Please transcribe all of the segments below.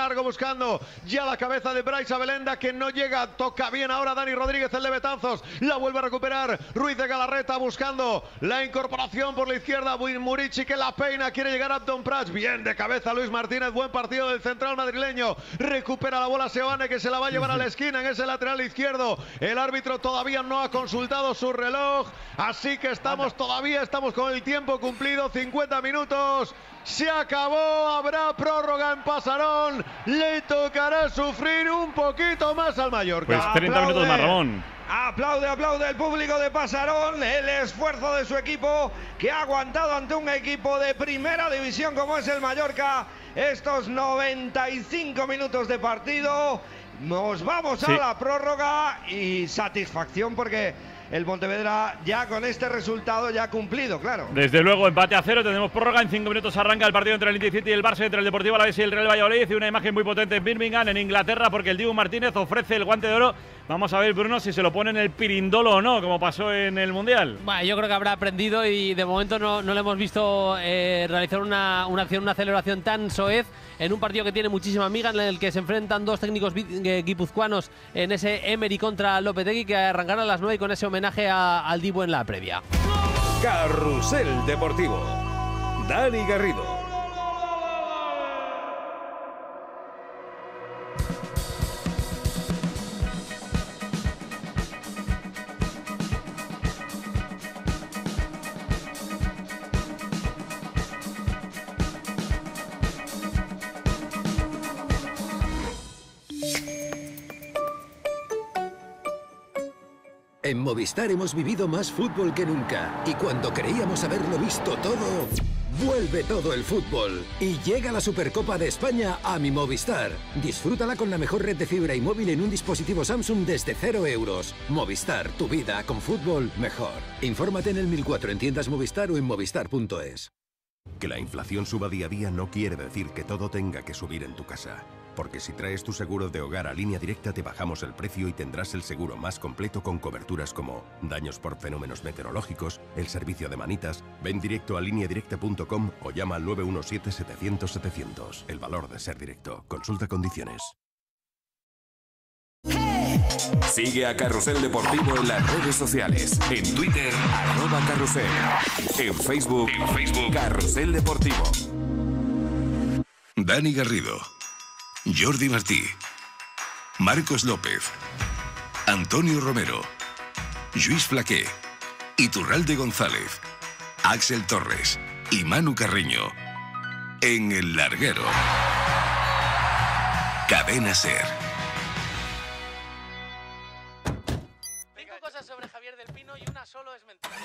largo buscando ya la cabeza de Bryce Abelenda, que no llega. Toca bien ahora Dani Rodríguez, el de Betanzos. La vuelve a recuperar Ruiz de Galarreta buscando la incorporación por la izquierda. Murici que la peina, quiere llegar a Abdon Prats. Bien de cabeza Luis Martínez, buen partido del central madrileño. Recupera la bola Seoane, que se la va a llevar a la esquina en ese lateral izquierdo. El árbitro todavía no ha consultado su reloj, así que estamos con el tiempo cumplido, 50 minutos. Se acabó, habrá prórroga en Pasarón. Le tocará sufrir un poquito más al Mallorca. Pues 30 minutos más, Ramón. Aplaude el público de Pasarón el esfuerzo de su equipo, que ha aguantado ante un equipo de primera división como es el Mallorca estos 95 minutos de partido. Nos vamos a la prórroga y satisfacción porque el Pontevedra ya con este resultado ya ha cumplido, claro. Desde luego, empate a 0, tenemos prórroga, en 5 minutos arranca el partido entre el Inter City y el Barça, entre el Deportivo Alavés y el Real Valladolid, y una imagen muy potente en Birmingham, en Inglaterra, porque el Dibu Martínez ofrece el guante de oro. Vamos a ver, Bruno, si se lo pone en el pirindolo o no, como pasó en el Mundial. Bueno, yo creo que habrá aprendido y de momento no le hemos visto realizar una acción, una celebración tan soez en un partido que tiene muchísima miga, en el que se enfrentan dos técnicos guipuzcoanos en ese Emery contra Lopetegui, que arrancará a las 9 con ese homenaje al Dibu en la previa. Carrusel Deportivo. Dani Garrido. En Movistar hemos vivido más fútbol que nunca y cuando creíamos haberlo visto todo, vuelve todo el fútbol y llega la Supercopa de España a mi Movistar. Disfrútala con la mejor red de fibra y móvil en un dispositivo Samsung desde 0 euros. Movistar, tu vida con fútbol mejor. Infórmate en el 1004 en tiendas Movistar o en movistar.es. Que la inflación suba día a día no quiere decir que todo tenga que subir en tu casa. Porque si traes tu seguro de hogar a Línea Directa te bajamos el precio y tendrás el seguro más completo con coberturas como daños por fenómenos meteorológicos, el servicio de manitas. Ven directo a lineadirecta.com o llama al 917-700-700. El valor de ser directo. Consulta condiciones. Sigue a Carrusel Deportivo en las redes sociales. En Twitter, @Carrusel. En Facebook, Carrusel Deportivo. Dani Garrido, Jordi Martí, Marcos López, Antonio Romero, Lluís Flaqué, Iturralde González, Axel Torres y Manu Carreño. En El Larguero. Cadena SER. 5 cosas sobre Javier del Pino y una solo es mentira.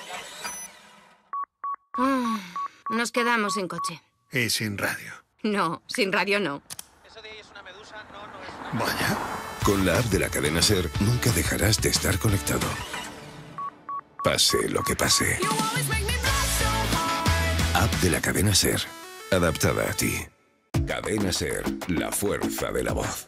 Nos quedamos sin coche. Y sin radio. No, sin radio no. Eso de ahí es una medusa, no es una... Vaya. Con la app de la Cadena SER nunca dejarás de estar conectado. Pase lo que pase. App de la Cadena SER. Adaptada a ti. Cadena SER. La fuerza de la voz.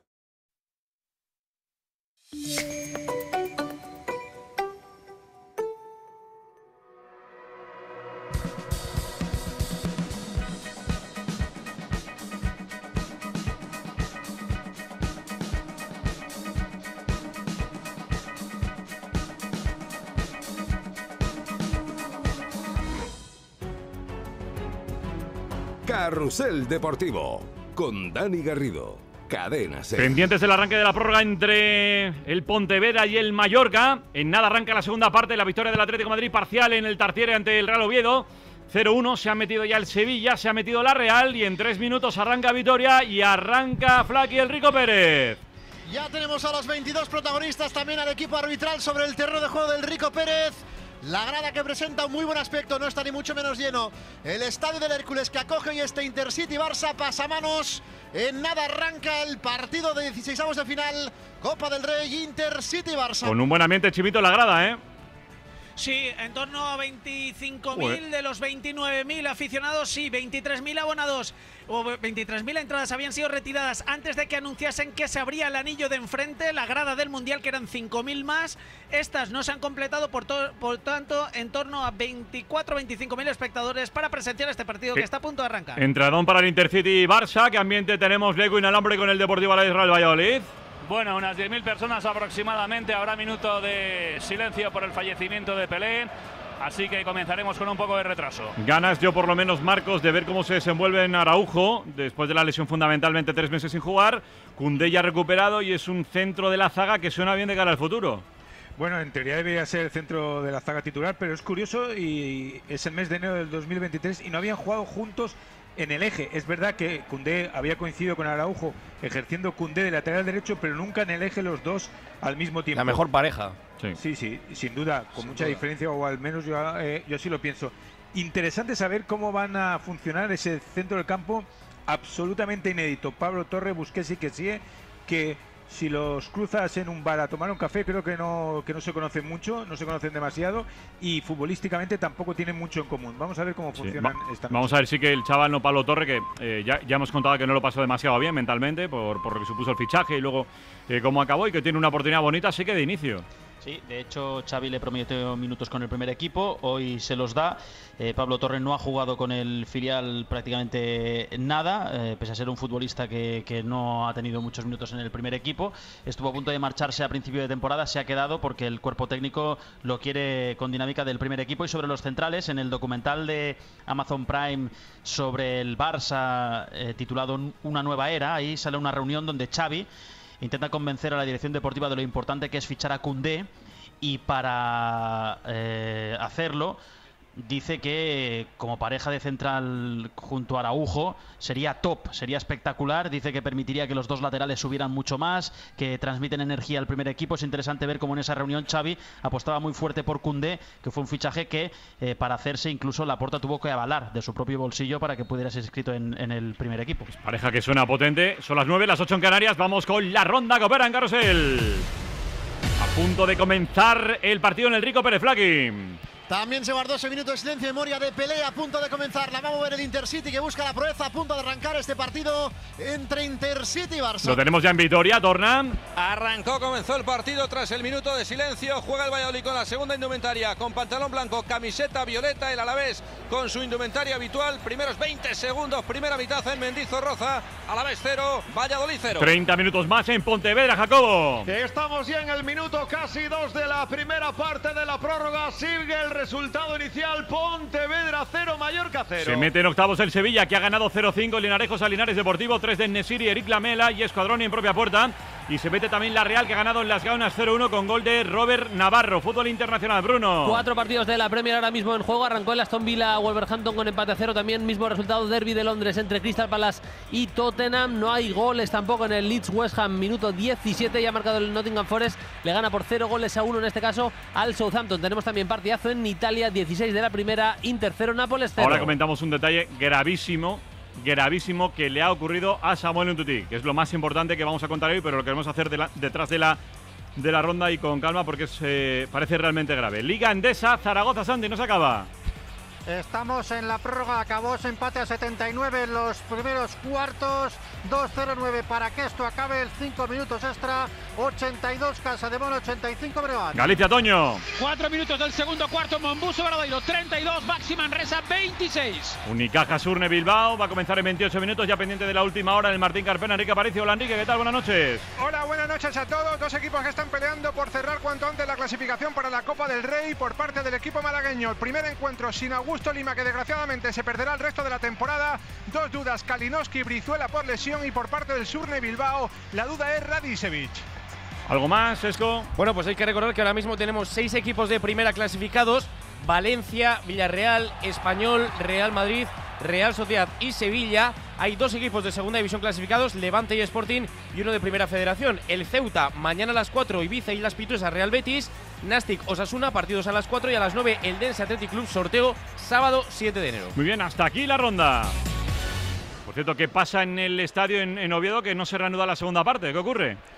Carrusel Deportivo con Dani Garrido. Cadena SER. Pendientes del arranque de la prórroga entre el Pontevedra y el Mallorca. En nada arranca la segunda parte, la victoria del Atlético de Madrid parcial en el Tartiere ante el Real Oviedo. 0-1, se ha metido ya el Sevilla, se ha metido la Real y en 3 minutos arranca Vitoria y arranca Flaky el Rico Pérez. Ya tenemos a los 22 protagonistas, también al equipo arbitral sobre el terreno de juego del Rico Pérez. La grada que presenta un muy buen aspecto, no está ni mucho menos lleno. El estadio del Hércules que acoge hoy este Intercity Barça pasamanos. En nada arranca el partido de 16avos de final, Copa del Rey Intercity Barça. Con un buen ambiente, Chivito, en la grada, ¿eh? Sí, en torno a 25.000 de los 29.000 aficionados, sí, 23.000 abonados o 23.000 entradas habían sido retiradas antes de que anunciasen que se abría el anillo de enfrente, la grada del Mundial, que eran 5.000 más. Estas no se han completado, por tanto, en torno a 24-25.000 espectadores para presenciar este partido que está a punto de arrancar. Entradón para el Intercity Barça. ¿Qué ambiente tenemos, Leco Inalambre, con el Deportivo Alavés Real Valladolid? Bueno, unas 10.000 personas aproximadamente. Habrá minuto de silencio por el fallecimiento de Pelé. Así que comenzaremos con un poco de retraso. Ganas yo por lo menos, Marcos, de ver cómo se desenvuelve en Araujo después de la lesión, fundamentalmente 3 meses sin jugar. Koundé ya recuperado y es un centro de la zaga que suena bien de cara al futuro. Bueno, en teoría debería ser el centro de la zaga titular, pero es curioso y es el mes de enero del 2023 y no habían jugado juntos en el eje. Es verdad que Koundé había coincidido con Araujo ejerciendo Koundé de lateral derecho, pero nunca en el eje los dos al mismo tiempo. La mejor pareja. Sí, sin duda, con mucha diferencia, o al menos yo así lo pienso. Interesante saber cómo van a funcionar ese centro del campo absolutamente inédito. Pablo Torre, Busquets y Kessie, que si los cruzas en un bar a tomar un café, creo que no se conocen mucho, no se conocen demasiado y futbolísticamente tampoco tienen mucho en común. Vamos a ver cómo funcionan esta noche. Vamos a ver, sí, que el chaval no Pablo Torre, que ya hemos contado que no lo pasó demasiado bien mentalmente por lo que supuso el fichaje y luego cómo acabó, y que tiene una oportunidad bonita, así que de inicio. Sí, de hecho Xavi le prometió minutos con el primer equipo, hoy se los da. Pablo Torre no ha jugado con el filial prácticamente nada, pese a ser un futbolista que no ha tenido muchos minutos en el primer equipo. Estuvo a punto de marcharse a principio de temporada, se ha quedado porque el cuerpo técnico lo quiere con dinámica del primer equipo. Y sobre los centrales, en el documental de Amazon Prime sobre el Barça, titulado Una nueva era, ahí sale una reunión donde Xavi intenta convencer a la dirección deportiva de lo importante que es fichar a Koundé, y para hacerlo dice que como pareja de central junto a Araujo sería top, sería espectacular. Dice que permitiría que los dos laterales subieran mucho más, que transmiten energía al primer equipo. Es interesante ver cómo en esa reunión Xavi apostaba muy fuerte por Koundé, que fue un fichaje que para hacerse incluso Laporta tuvo que avalar de su propio bolsillo para que pudiera ser inscrito en el primer equipo. Pareja que suena potente. Son las 9, las 8 en Canarias. Vamos con la ronda que opera en Carrusel. A punto de comenzar el partido en el Rico Pérez Flaqui. También se guardó ese minuto de silencio en memoria de Pelé, a punto de comenzar. La va a mover el Intercity, que busca la proeza, a punto de arrancar este partido entre Intercity y Barça. Lo tenemos ya en Vitoria, Torna. Comenzó el partido tras el minuto de silencio. Juega el Valladolid con la segunda indumentaria, con pantalón blanco, camiseta violeta. El Alavés con su indumentaria habitual. Primeros 20 segundos, primera mitad en Mendizorroza. Alavés 0, Valladolid 0. 30 minutos más en Pontevedra, Jacobo. Estamos ya en el minuto casi 2 de la primera parte de la prórroga. Sigue el resultado inicial: Pontevedra 0, Mallorca 0. Se mete en octavos el Sevilla, que ha ganado 0-5 Linarejos a Linares Deportivo, 3 de Nesiri, Eric Lamela y Escuadrón en propia puerta. Y se mete también la Real, que ha ganado en Las Gaunas 0-1 con gol de Robert Navarro. Fútbol internacional, Bruno. 4 partidos de la Premier ahora mismo en juego. Arrancó el Aston Villa Wolverhampton con empate a 0. También mismo resultado, derbi de Londres entre Crystal Palace y Tottenham. No hay goles tampoco en el Leeds West Ham, minuto 17. Ya ha marcado el Nottingham Forest. Le gana por 0-1 en este caso al Southampton. Tenemos también partidazo en Italia, 16 de la primera, Inter 0, Nápoles 0. Ahora comentamos un detalle gravísimo que le ha ocurrido a Samuel Umtiti, que es lo más importante que vamos a contar hoy, pero lo queremos hacer detrás de la ronda y con calma, porque parece realmente grave. Liga Endesa, Zaragoza, Santi, no se acaba. Estamos en la prórroga, acabó ese empate a 79 en los primeros cuartos, 2-0-9 para que esto acabe, el 5 minutos extra, 82 Casademón, 85 Breogán. Galicia, Toño. 4 minutos del segundo cuarto, Mombuso Bradoiro 32, Baxi Manresa 26. Unicaja Surne Bilbao va a comenzar en 28 minutos, ya pendiente de la última hora en el Martín Carpena. Enrique Aparicio. Hola Enrique, ¿qué tal? Buenas noches. Hola, buenas noches a todos. Dos equipos que están peleando por cerrar cuanto antes la clasificación para la Copa del Rey por parte del equipo malagueño. El primer encuentro sin Augusto Lima, que desgraciadamente se perderá el resto de la temporada. Dos dudas: Kalinowski, Brizuela por lesión, y por parte del Surne Bilbao la duda es Radicevic. ¿Algo más, Esco? Bueno, pues hay que recordar que ahora mismo tenemos 6 equipos de primera clasificados: Valencia, Villarreal, Español, Real Madrid, Real Sociedad y Sevilla. Hay 2 equipos de segunda división clasificados, Levante y Sporting, y uno de primera federación. El Ceuta, mañana a las 4, Ibiza y Las Pitosas, Real Betis. Nastic, Osasuna, partidos a las 4, y a las 9 el Dense Athletic Club, sorteo sábado 7 de enero. Muy bien, hasta aquí la ronda. Por cierto, ¿qué pasa en el estadio en Oviedo, que no se reanuda la segunda parte? ¿Qué ocurre?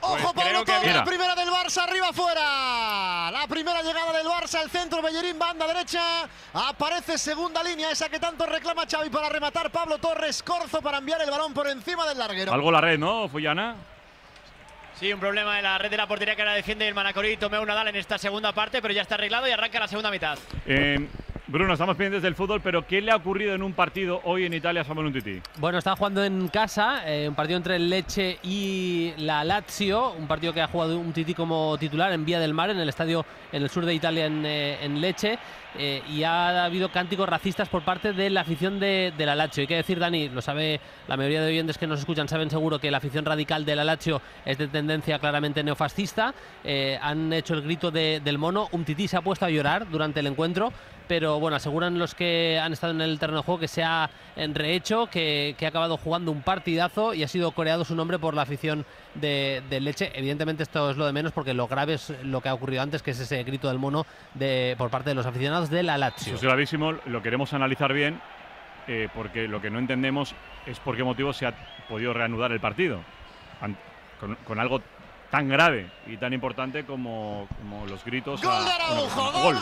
Ojo, Pablo Torre, Mira. la primera del Barça, arriba fuera. La primera llegada del Barça, el centro, Bellerín, banda derecha. Aparece segunda línea, esa que tanto reclama Xavi para rematar. Pablo Torres, Corzo para enviar el balón por encima del larguero. Algo la red, ¿no, Fullana? Sí, un problema en la red de la portería que ahora defiende el Manacorí Tomeu Nadal en esta segunda parte, pero ya está arreglado y arranca la segunda mitad. Bruno, estamos pendientes del fútbol, pero ¿qué le ha ocurrido en un partido hoy en Italia a Samuel Umtiti? Bueno, está jugando en casa, un partido entre el Lecce y la Lazio, un partido que ha jugado Umtiti como titular en Vía del Mar, en el estadio en el sur de Italia, en Lecce, y ha habido cánticos racistas por parte de la afición de la Lazio. Hay que decir, Dani, lo sabe la mayoría de oyentes que nos escuchan, saben seguro que la afición radical de la Lazio es de tendencia claramente neofascista. Han hecho el grito del mono. Umtiti se ha puesto a llorar durante el encuentro, pero bueno, aseguran los que han estado en el terreno de juego que se ha rehecho, que ha acabado jugando un partidazo y ha sido coreado su nombre por la afición de Lecce. Evidentemente esto es lo de menos, porque lo grave es lo que ha ocurrido antes, que es ese grito del mono por parte de los aficionados de la Lazio. Eso es gravísimo, lo queremos analizar bien, porque lo que no entendemos es por qué motivo se ha podido reanudar el partido con algo tan grave y tan importante como los gritos. Gol de Araujo, gol.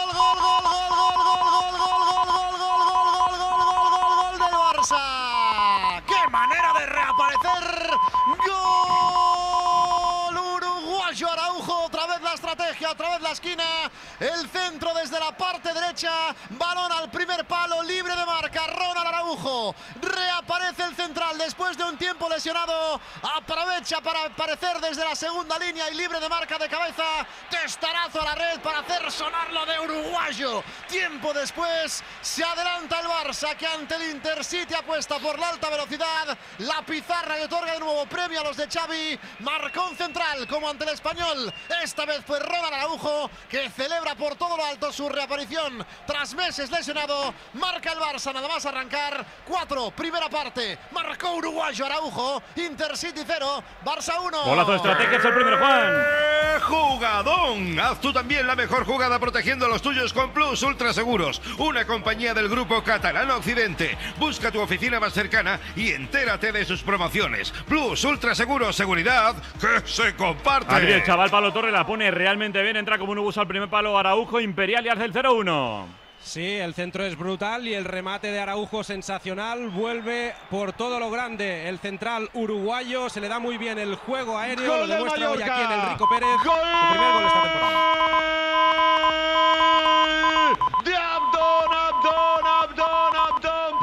Gol del Barça. ¡Qué manera de reaparecer! ¡Gol uruguayo! Araujo, otra vez la estrategia, otra vez la esquina. El centro desde la parte derecha. Balón al primer palo, libre de marca. Ronald Araujo. Reaparece el central después de un tiempo lesionado. Aprovecha para aparecer desde la segunda línea y libre de marca de cabeza. Testarazo a la red para hacer sonar lo de uruguayo. Tiempo después se adelanta el Barça, que ante el Intercity apuesta por la alta velocidad. La pizarra le otorga de nuevo premio a los de Xavi. Marcó un central como ante el Español. Esta vez fue Ronald Araujo, que celebra por todo lo alto su reaparición tras meses lesionado. Marca el Barça nada más arrancar. 4, primera parte. Marcó uruguayo Araujo. Intercity 0, Barça 1. Golazo de estrategia, es el primero, Juan. ¡Jugadón! Haz tú también la mejor jugada protegiendo a los tuyos con Plus Ultra Seguros, una compañía del grupo Catalana Occidente. Busca tu oficina más cercana y entérate de sus promociones. Plus Ultra Seguros, seguridad que se comparte. Aquí el chaval Pablo Torre la pone realmente bien, entra como un bus al primer palo Araujo, Imperial y hace el 0-1. Sí, el centro es brutal y el remate de Araujo sensacional. Vuelve por todo lo grande el central uruguayo. Se le da muy bien el juego aéreo. Gol lo del demuestra hoy Mallorca. aquí en el Rico Pérez. ¡Gol! Su primer gol esta temporada. De Abdón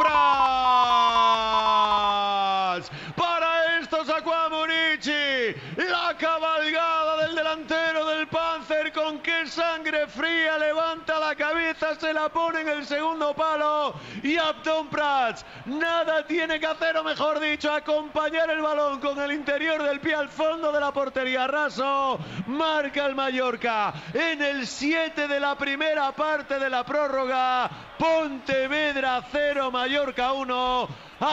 Prats. Para esto sacó a Murici. La cabalgada del delantero del Panzer, con qué sangre fría levanta la cabeza, se la pone en el segundo palo y Abdón Prats nada tiene que hacer, o mejor dicho, acompañar el balón con el interior del pie al fondo de la portería. Raso, marca el Mallorca en el 7 de la primera parte de la prórroga. Pontevedra 0, Mallorca 1.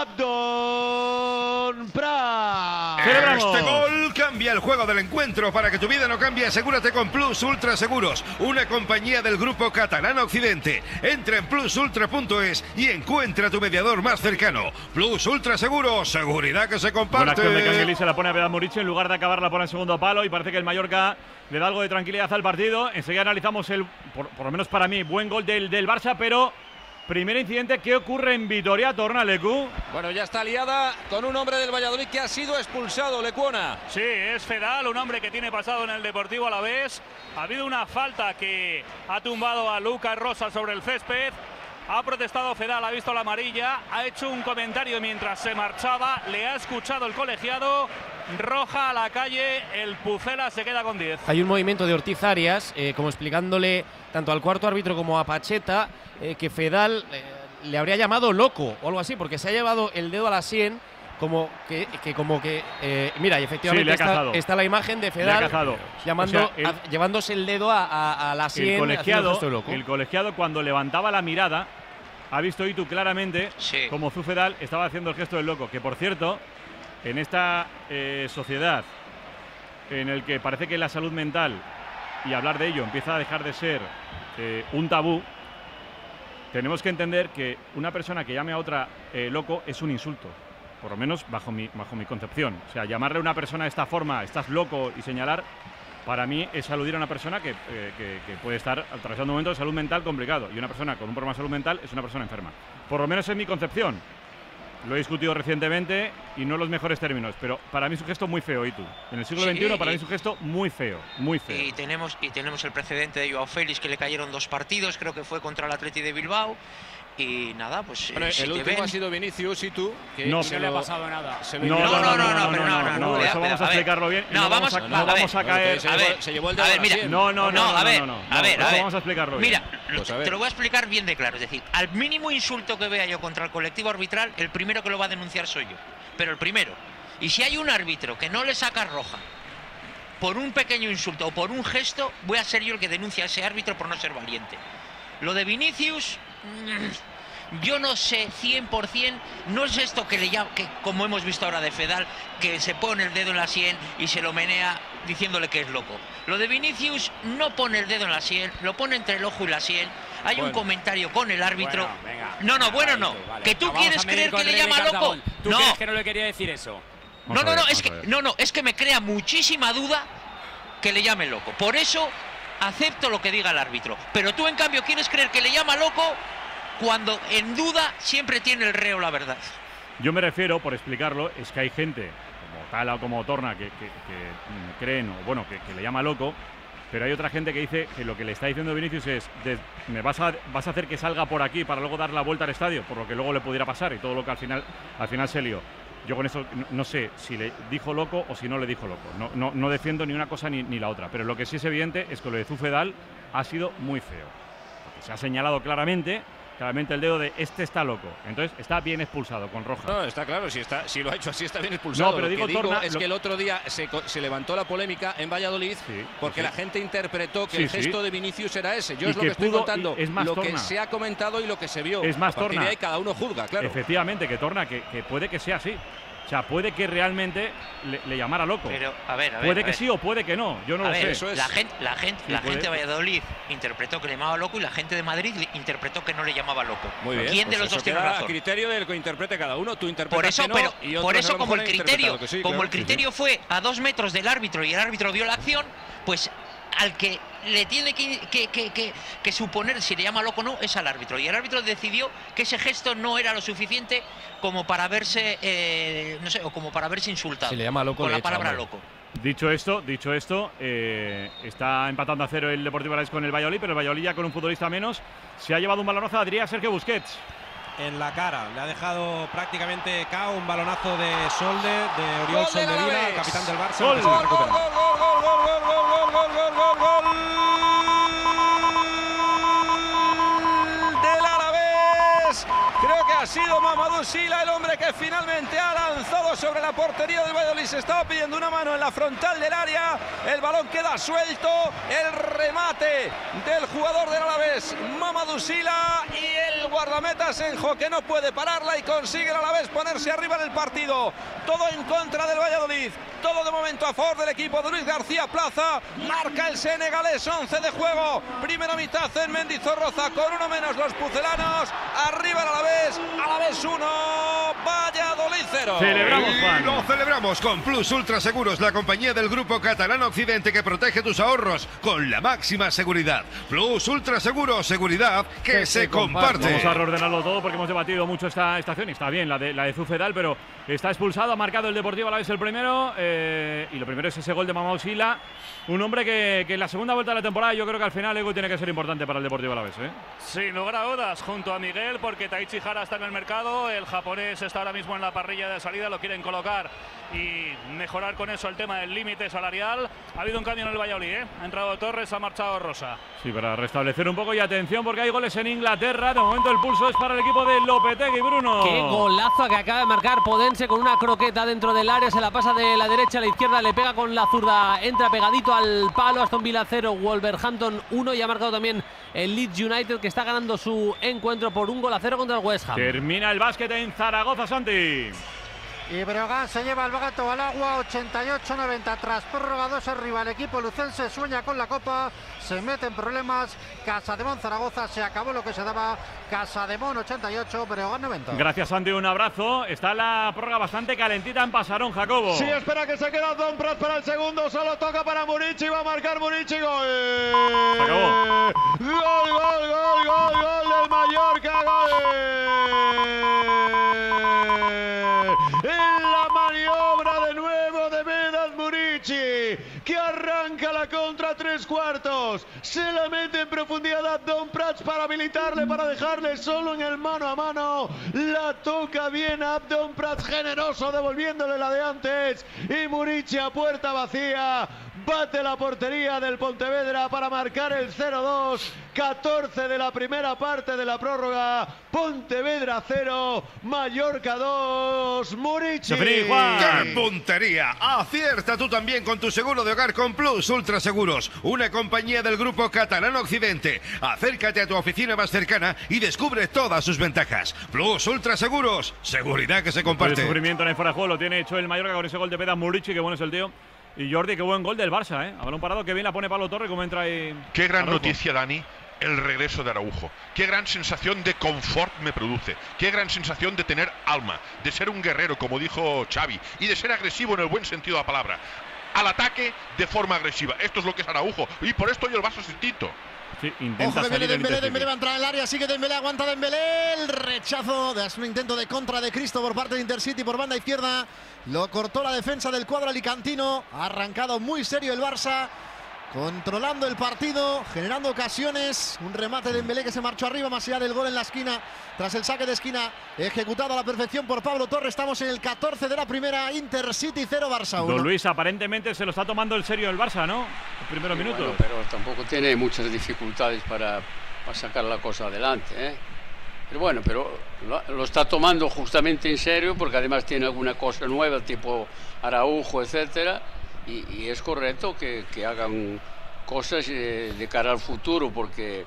Abdón Prats. Este gol cambia el juego del encuentro. Para que tu vida no cambie, asegúrate con Plus Ultra Seguros, una compañía del grupo Catalana Occidente. Entra en plusultra.es y encuentra tu mediador más cercano. Plus Ultra Seguros, seguridad que se comparte. Buena acción de Canguilí, se la pone a Vedán Murici, en lugar de acabar la pone en segundo palo y parece que el Mallorca le da algo de tranquilidad al partido. Enseguida analizamos por lo menos para mí, buen gol del Barça, pero primer incidente, ¿qué ocurre en Vitoria, Tornalecu? Bueno, ya está liada con un hombre del Valladolid que ha sido expulsado, Lecuona. Sí, es Fedal, un hombre que tiene pasado en el Deportivo Alavés. Ha habido una falta que ha tumbado a Lucas Rosa sobre el césped. Ha protestado Fedal, ha visto la amarilla, ha hecho un comentario mientras se marchaba, le ha escuchado el colegiado, roja a la calle, el Pucela se queda con 10. Hay un movimiento de Ortiz Arias, como explicándole tanto al cuarto árbitro como a Pacheta, que Fedal le habría llamado loco o algo así, porque se ha llevado el dedo a la sien, mira, y efectivamente sí, está la imagen de Fedal llevándose el dedo a la sien. El colegiado, cuando levantaba la mirada, ha visto Itu claramente como Fedal estaba haciendo el gesto del loco, que por cierto, en esta sociedad en el que parece que la salud mental y hablar de ello empieza a dejar de ser un tabú, tenemos que entender que una persona que llame a otra loco es un insulto. por lo menos bajo mi concepción. O sea, llamarle a una persona de esta forma, estás loco, y señalar, para mí es aludir a una persona que puede estar atravesando un momento de salud mental complicado. Y una persona con un problema de salud mental es una persona enferma. Por lo menos es mi concepción. Lo he discutido recientemente y no en los mejores términos, pero para mí es un gesto muy feo, Itu. En el siglo XXI para mí es un gesto muy feo, muy feo. Y tenemos el precedente de Joao Félix, que le cayeron 2 partidos, creo que fue contra el Atleti de Bilbao. Y nada, pues bueno, el último ha sido Vinicius y tú, que no le ha pasado nada. No, eso vamos a explicarlo bien. No vamos a caer. Se llevó el de a ver, vamos a explicarlo bien. Mira, te lo voy a explicar bien de claro. Es decir, al mínimo insulto que vea yo contra el colectivo arbitral, el primero que lo va a denunciar soy yo. Pero el primero. Y si hay un árbitro que no le saca roja por un pequeño insulto o por un gesto, voy a ser yo el que denuncia a ese árbitro por no ser valiente. Lo de Vinicius, yo no sé 100%, no es esto que le llama, que como hemos visto ahora de Fedal, que se pone el dedo en la sien y se lo menea diciéndole que es loco. Lo de Vinicius no pone el dedo en la sien, lo pone entre el ojo y la sien. Hay un comentario con el árbitro. Vale. Que tú quieres creer que le llama loco. ¿Tú crees que no le quería decir eso? Es que me crea muchísima duda que le llame loco. Por eso acepto lo que diga el árbitro. Pero tú, en cambio, quieres creer que le llama loco cuando en duda siempre tiene el reo la verdad. Yo me refiero, por explicarlo, es que hay gente como Tala o como Torna que creen, o bueno, que le llama loco, pero hay otra gente que dice que lo que le está diciendo Vinicius es me vas a hacer que salga por aquí para luego dar la vuelta al estadio, por lo que luego le pudiera pasar y todo lo que al final se lió. Yo con eso no sé si le dijo loco o si no le dijo loco. No defiendo ni una cosa ni la otra. Pero lo que sí es evidente es que lo de Zufedal ha sido muy feo. Porque se ha señalado claramente el dedo de este está loco. Entonces está bien expulsado con roja. No, está claro, si lo ha hecho así está bien expulsado. No, pero lo que digo Torna, es que el otro día se levantó la polémica en Valladolid porque la gente interpretó que el gesto de Vinicius era ese. Yo es lo que estoy contando, lo que se ha comentado y lo que se vio. Es más, a partir Torna, de ahí cada uno juzga, claro. Efectivamente, que Torna, que puede que sea así. O sea, puede que realmente le llamara loco. Pero, a ver, puede que sí o puede que no. Yo no lo sé. Eso es. La gente de Valladolid interpretó que le llamaba loco y la gente de Madrid interpretó que no le llamaba loco. Muy bien. ¿Quién de los dos tiene razón? A criterio del que interprete cada uno. Tú interpretas por eso, que no, y por eso como el criterio, fue a 2 metros del árbitro y el árbitro vio la acción, pues al que le tiene que suponer si le llama loco o no es al árbitro. Y el árbitro decidió que ese gesto no era lo suficiente como para verse, no sé, o como para verse insultado. Si le llama loco, con la palabra loco. Dicho esto, está empatando a 0 el Deportivo Alavés con el Valladolid, pero el Valladolid ya con un futbolista menos se ha llevado un balonazo a Adrià Sergio Busquets. En la cara, le ha dejado prácticamente KO un balonazo de Solde, de Oriol Soldevila, el capitán del Barça. Gol del Alavés. Creo que ha sido Mamadou Sila el hombre que finalmente ha lanzado sobre la portería del Valladolid. Se estaba pidiendo una mano en la frontal del área. El balón queda suelto. El remate del jugador del Alavés, Mamadou Sila, y el guardameta Senjo, que no puede pararla y consigue el Alavés ponerse arriba en el partido. Todo en contra del Valladolid. Todo de momento a favor del equipo de Luis García Plaza. Marca el senegalés, 11 de juego. Primera mitad en Mendizorroza con uno menos los pucelanos. Arriba el Alavés 1, Valladolid 0. Celebramos, Juan. Y lo celebramos con Plus Ultra Seguros, la compañía del Grupo Catalán Occidente que protege tus ahorros con la máxima seguridad. Plus Ultra Seguros, seguridad que se comparte. Vamos a reordenarlo todo porque hemos debatido mucho esta estación y está bien la de Zufedal, pero está expulsado, ha marcado el Deportivo Alavés el primero, y lo primero es ese gol de Mamadou Sila, un hombre que en la segunda vuelta de la temporada yo creo que al final Ego tiene que ser importante para el Deportivo Alavés, ¿eh? Sin lugar a dudas, junto a Miguel, porque Taichi Hara está en el mercado, el japonés está ahora mismo en la parrilla de salida, lo quieren colocar y mejorar con eso el tema del límite salarial. Ha habido un cambio en el Valladolid, ¿eh? Ha entrado Torres, ha marchado Rosa. Sí, para restablecer un poco, y atención porque hay goles en Inglaterra. De momento el pulso es para el equipo de Lopetegui, Bruno. Qué golazo que acaba de marcar Podense con una croqueta dentro del área, se la pasa de la derecha a la izquierda, le pega con la zurda, entra pegadito al palo. Aston Villa 0, Wolverhampton 1, y ha marcado también el Leeds United, que está ganando su encuentro por 1-0 contra el West Ham. Termina el básquet en Zaragoza, Santi. Y Breogán se lleva el gato al agua, 88-90. Tras prórroga 2 arriba, el equipo lucense sueña con la Copa, se mete en problemas. Casademón Zaragoza, se acabó lo que se daba. Casademón 88, Breogán 90. Gracias, Santi, un abrazo. Está la prórroga bastante calentita en Pasarón, Jacobo. Sí, espera que se queda Don Prats para el segundo, solo toca para Murici, va a marcar Murici, gol. Se acabó. Gol del Mallorca, gol. En la maniobra de nuevo de Vedat Murici, que arranca la contra 3/4. Se la mete en profundidad a Don Prats para habilitarle, para dejarle solo en el mano a mano. La toca bien a Don Prats, generoso, devolviéndole la de antes. Y Murici a puerta vacía bate la portería del Pontevedra para marcar el 0-2. 14 de la primera parte de la prórroga. Pontevedra 0, Mallorca 2, Murici. ¡Qué puntería! Acierta tú también con tu seguro de hogar con Plus Ultra Seguros, una compañía del grupo Catalán Occidente. Acércate a tu oficina más cercana y descubre todas sus ventajas. Plus Ultra Seguros, seguridad que se comparte. El sufrimiento en el fuera de juego lo tiene hecho el Mallorca con ese gol de Vedat Murici, que bueno es el tío. Y Jordi, qué buen gol del Barça, ¿eh? A balón parado, que bien la pone Pablo Torre, como entra ahí. Qué gran Araujo. noticia, Dani, el regreso de Araujo. Qué gran sensación de confort me produce. Qué gran sensación de tener alma, de ser un guerrero, como dijo Xavi, y de ser agresivo en el buen sentido de la palabra. Al ataque de forma agresiva. Esto es lo que es Araujo, y por esto yo el Barça es distinto. Sí, intenta Ojo, salir Dembélé va a entrar en el área, sigue Dembélé, aguanta Dembélé, el rechazo de un intento de contra de Cristo por parte de Intercity por banda izquierda, lo cortó la defensa del cuadro alicantino, ha arrancado muy serio el Barça, controlando el partido, generando ocasiones, un remate de Dembélé que se marchó arriba más allá del gol en la esquina, tras el saque de esquina ejecutado a la perfección por Pablo Torre. Estamos en el 14 de la primera, Intercity 0, Barça 1. Don Luis, aparentemente se lo está tomando en serio el Barça, ¿no? Los primeros minutos. Bueno, pero tampoco tiene muchas dificultades para sacar la cosa adelante, ¿eh? Pero bueno, lo está tomando justamente en serio, porque además tiene alguna cosa nueva, tipo Araujo, etcétera, y es correcto que hagan cosas de cara al futuro, porque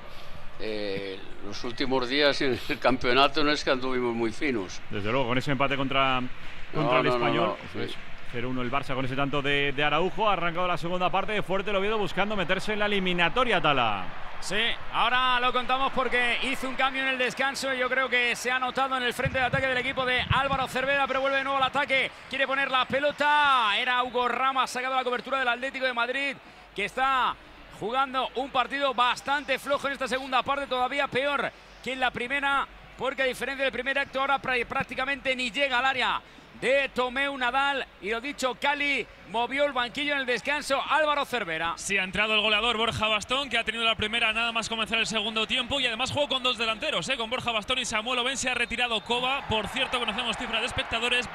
los últimos días en el campeonato no es que anduvimos muy finos. Desde luego, con ese empate contra el Español. Pues, 0-1 el Barça con ese tanto de Araujo. Ha arrancado la segunda parte de fuerte el Oviedo buscando meterse en la eliminatoria, Tala. Sí, ahora lo contamos porque hizo un cambio en el descanso y yo creo que se ha notado en el frente de ataque del equipo de Álvaro Cervera, pero vuelve de nuevo al ataque, quiere poner la pelota, era Hugo Rama, sacado la cobertura del Atlético de Madrid, que está jugando un partido bastante flojo en esta segunda parte, todavía peor que en la primera, porque a diferencia del primer acto ahora prácticamente ni llega al área de Tomeu Nadal, y lo dicho, Cali movió el banquillo en el descanso, Álvaro Cervera. Sí, ha entrado el goleador Borja Bastón, que ha tenido la primera nada más comenzar el segundo tiempo, y además jugó con dos delanteros, con Borja Bastón y Samuel Oben. Se ha retirado Coba, por cierto conocemos cifra de espectadores,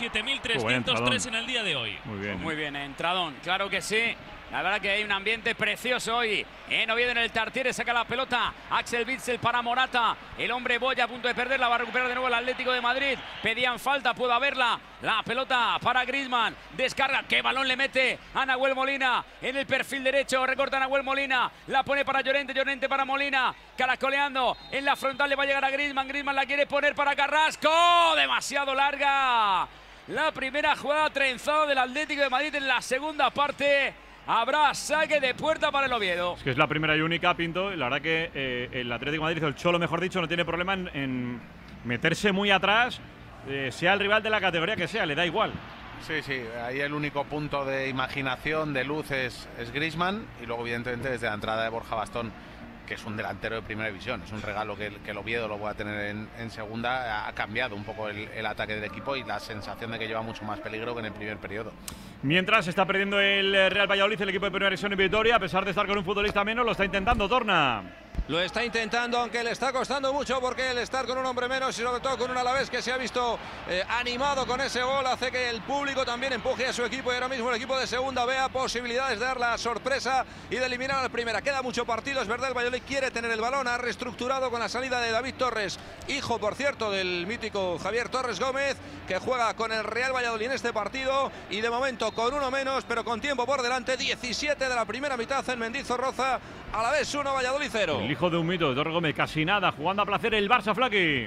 27.303 en el día de hoy. Muy bien. Muy bien, entradón, claro que sí. La verdad que hay un ambiente precioso hoy en Oviedo, en el Tartiere. Saca la pelota Axel Witsel para Morata. El hombre Boya a punto de perderla. Va a recuperar de nuevo el Atlético de Madrid. Pedían falta, puede haberla. La pelota para Griezmann. Descarga. ¡Qué balón le mete a Nahuel Molina! En el perfil derecho. Recorta a Nahuel Molina. La pone para Llorente. Llorente para Molina. Caracoleando. En la frontal le va a llegar a Griezmann. Griezmann la quiere poner para Carrasco. Demasiado larga. La primera jugada trenzada del Atlético de Madrid en la segunda parte. Habrá saque de puerta para el Oviedo. Es que es la primera y única, Pinto. La verdad que el Atlético de Madrid, el Cholo mejor dicho, no tiene problema en meterse muy atrás, sea el rival de la categoría que sea, le da igual. Sí, sí, ahí el único punto de imaginación, de luz es Griezmann, y luego evidentemente desde la entrada de Borja Bastón, que es un delantero de primera división, es un regalo que el Oviedo lo va a tener en segunda. Ha cambiado un poco el ataque del equipo y la sensación de que lleva mucho más peligro que en el primer periodo. Mientras está perdiendo el Real Valladolid, el equipo de Primera División y Vitoria, a pesar de estar con un futbolista menos, lo está intentando Torna. Lo está intentando, aunque le está costando mucho, porque el estar con un hombre menos y sobre todo con un Alavés que se ha visto animado con ese gol hace que el público también empuje a su equipo, y ahora mismo el equipo de segunda vea posibilidades de dar la sorpresa y de eliminar a la primera. Queda mucho partido, es verdad, el Valladolid quiere tener el balón, ha reestructurado con la salida de David Torres, hijo por cierto del mítico Javier Torres Gómez, que juega con el Real Valladolid en este partido, y de momento con uno menos pero con tiempo por delante, 17 de la primera mitad en Mendizorroza. Alavés 1, Valladolid 0. El hijo de un mito de Torres Gómez, casi nada, jugando a placer el Barça, Flaqui.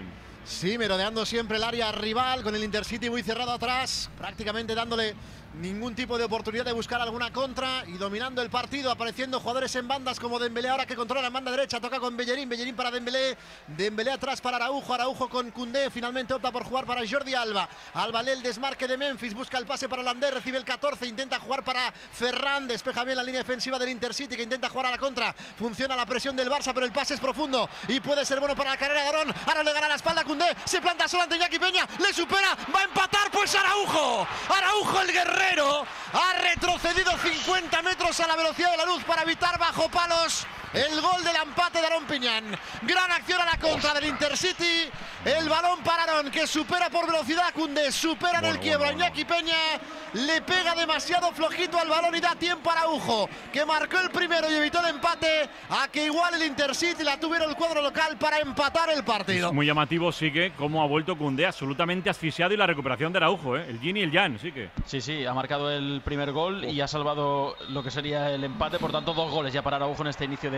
Sí, merodeando siempre el área rival, con el Intercity muy cerrado atrás, prácticamente dándole ningún tipo de oportunidad de buscar alguna contra y dominando el partido, apareciendo jugadores en bandas como Dembélé ahora que controla la banda derecha, toca con Bellerín, Bellerín para Dembélé, Dembélé atrás para Araujo, Araujo con Koundé, finalmente opta por jugar para Jordi Alba, Alba lee el desmarque de Memphis, busca el pase para Landé, recibe el 14, intenta jugar para Ferran, despeja bien la línea defensiva del Intercity que intenta jugar a la contra, funciona la presión del Barça pero el pase es profundo y puede ser bueno para la carrera de Aarón, ahora le gana la espalda a Koundé, se planta solo ante Iñaki Peña, le supera, va a empatar pues Araujo, Araujo el guerrero. Ha retrocedido 50 metros a la velocidad de la luz para evitar bajo palos el gol del empate de Aarón Piñán. Gran acción a la contra del Intercity. El balón para Aarón que supera por velocidad a Koundé, supera en el quiebro a Iñaki Peña. Le pega demasiado flojito al balón y da tiempo a Araujo, que marcó el primero y evitó el empate, a que igual el Intercity la tuviera el cuadro local para empatar el partido. Es muy llamativo, sí que cómo ha vuelto Koundé absolutamente asfixiado y la recuperación de Araujo, el Yin y el Yang, sí que. Sí, ha marcado el primer gol y ha salvado lo que sería el empate, por tanto 2 goles ya para Araujo en este inicio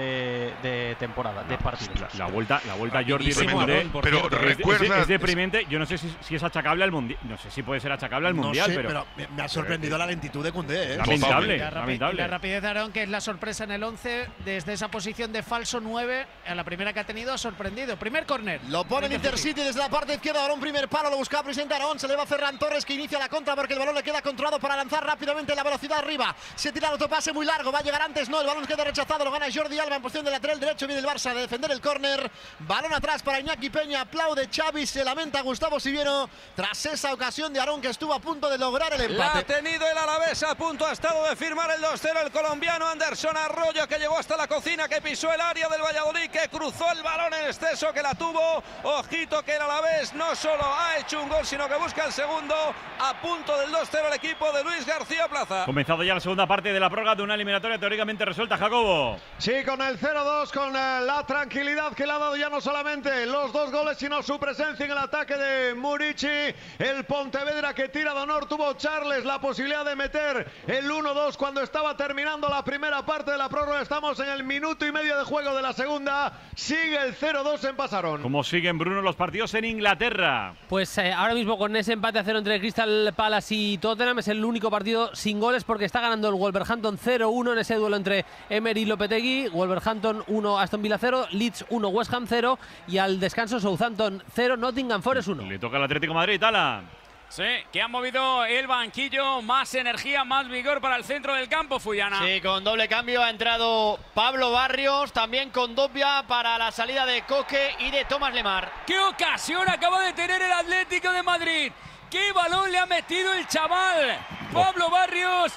de temporada, de partido. La vuelta Jordi de Koundé, pero recuerda, es deprimente. Yo no sé si es achacable al mundial, no sé si puede ser achacable al mundial, pero me ha sorprendido la lentitud de Koundé. Lamentable. La rapidez de Aarón, que es la sorpresa en el 11, desde esa posición de falso 9, a la primera que ha tenido ha sorprendido. Primer córner. Lo pone el Intercity desde la parte izquierda, Aarón primer palo, lo busca presente Aarón, se le va a Ferran Torres que inicia la contra porque el balón le queda controlado para lanzar rápidamente la velocidad arriba. Se tira el autopase muy largo, va a llegar antes, no, el balón queda rechazado, lo gana Jordi Alba en posición de lateral derecho, viene el Barça de defender el córner. Balón atrás para Iñaki Peña, aplaude Xavi, se lamenta Gustavo Siviero tras esa ocasión de Aarón que estuvo a punto de lograr el empate. La ha tenido el Alavés, a punto ha estado de firmar el 2-0 el colombiano Anderson Arroyo, que llegó hasta la cocina, que pisó el área del Valladolid, que cruzó el balón en exceso, que la tuvo. Ojito que el Alavés no solo ha hecho un gol, sino que busca el segundo, a punto del 2-0 el equipo de Luis García Plaza. Comenzado ya la segunda parte de la prórroga de una eliminatoria teóricamente resuelta, Jacobo. Sí, con el 0-2, con la tranquilidad que le ha dado ya no solamente los 2 goles, sino su presencia en el ataque de Murici. El Pontevedra que tira de honor, tuvo Charles la posibilidad de meter el 1-2 cuando estaba terminando la primera parte de la prórroga. Estamos en el minuto y medio de juego de la segunda. Sigue el 0-2 en Pasarón. ¿Cómo siguen, Bruno, los partidos en Inglaterra? Pues ahora mismo con ese empate a 0 entre Crystal Palace y Tottenham es el único partido sin goles porque está ganando el Wolverhampton 0-1 en ese duelo entre Emery y Lopetegui. Wolverhampton 1, Aston Villa 0, Leeds 1, West Ham 0 y al descanso Southampton 0, Nottingham Forest 1. Le toca al Atlético de Madrid, Tala. Sí, que han movido el banquillo, más energía, más vigor para el centro del campo, Fuyana. Sí, con doble cambio ha entrado Pablo Barrios, también con Dobbia para la salida de Coque y de Tomás Lemar. ¡Qué ocasión acaba de tener el Atlético de Madrid! ¡Qué balón le ha metido el chaval! Pablo Barrios,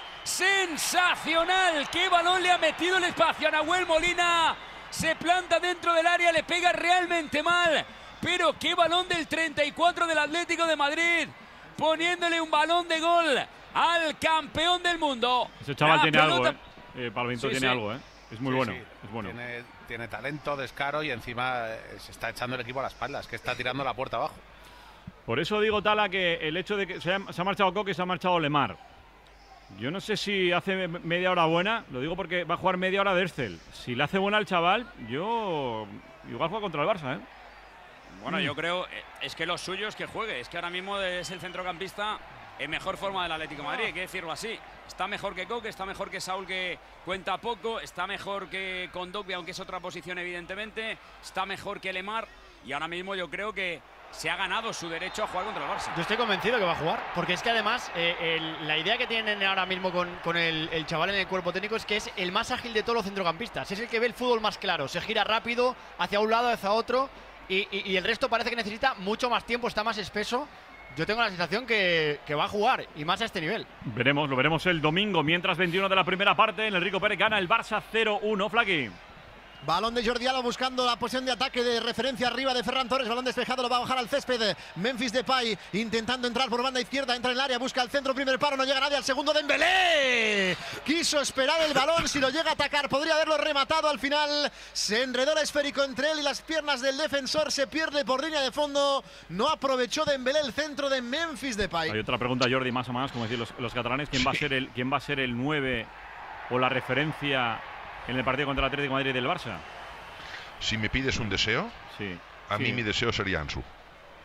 sensacional. ¡Qué balón le ha metido el espacio a Nahuel Molina! Se planta dentro del área, le pega realmente mal. Pero qué balón del 34 del Atlético de Madrid, poniéndole un balón de gol al campeón del mundo. Ese chaval tiene algo, Palvinto tiene algo, Es muy bueno, sí. es bueno. Tiene talento, descaro y encima se está echando el equipo a la espalda, es que está tirando la puerta abajo. Por eso digo, Tala, que el hecho de que se ha marchado Coque y se ha marchado Lemar. Yo no sé si hace media hora buena, lo digo porque va a jugar media hora de Ercel. Si le hace buena al chaval, yo igual juega contra el Barça, Bueno, yo creo, es que lo suyo es que juegue. Es que ahora mismo es el centrocampista en mejor forma del Atlético de Madrid, hay que decirlo así. Está mejor que Coque, está mejor que Saúl, que cuenta poco, está mejor que Kondogbia, aunque es otra posición evidentemente, está mejor que Lemar y ahora mismo yo creo que se ha ganado su derecho a jugar contra el Barça. Yo estoy convencido que va a jugar, porque es que además la idea que tienen ahora mismo con el chaval en el cuerpo técnico es que es el más ágil de todos los centrocampistas, es el que ve el fútbol más claro, se gira rápido hacia un lado, hacia otro. Y el resto parece que necesita mucho más tiempo, está más espeso. Yo tengo la sensación que va a jugar, y más a este nivel. Lo veremos el domingo, mientras 21 de la primera parte, en el Rico Pérez gana el Barça 0-1, Flaqui. Balón de Jordi Alba buscando la posición de ataque de referencia arriba de Ferran Torres. Balón despejado, lo va a bajar al césped. Memphis Depay intentando entrar por banda izquierda. Entra en el área, busca el centro, primer paro, no llega nadie. Al segundo, Dembélé. Quiso esperar el balón, si lo llega a atacar podría haberlo rematado. Al final se enredó el esférico entre él y las piernas del defensor. Se pierde por línea de fondo. No aprovechó Dembélé el centro de Memphis Depay. Hay otra pregunta, Jordi, más o menos, como decir los catalanes. ¿Quién va a ser el 9 o la referencia en el partido contra el Atlético de Madrid del Barça? Si me pides un deseo, a mí mi deseo sería Ansu.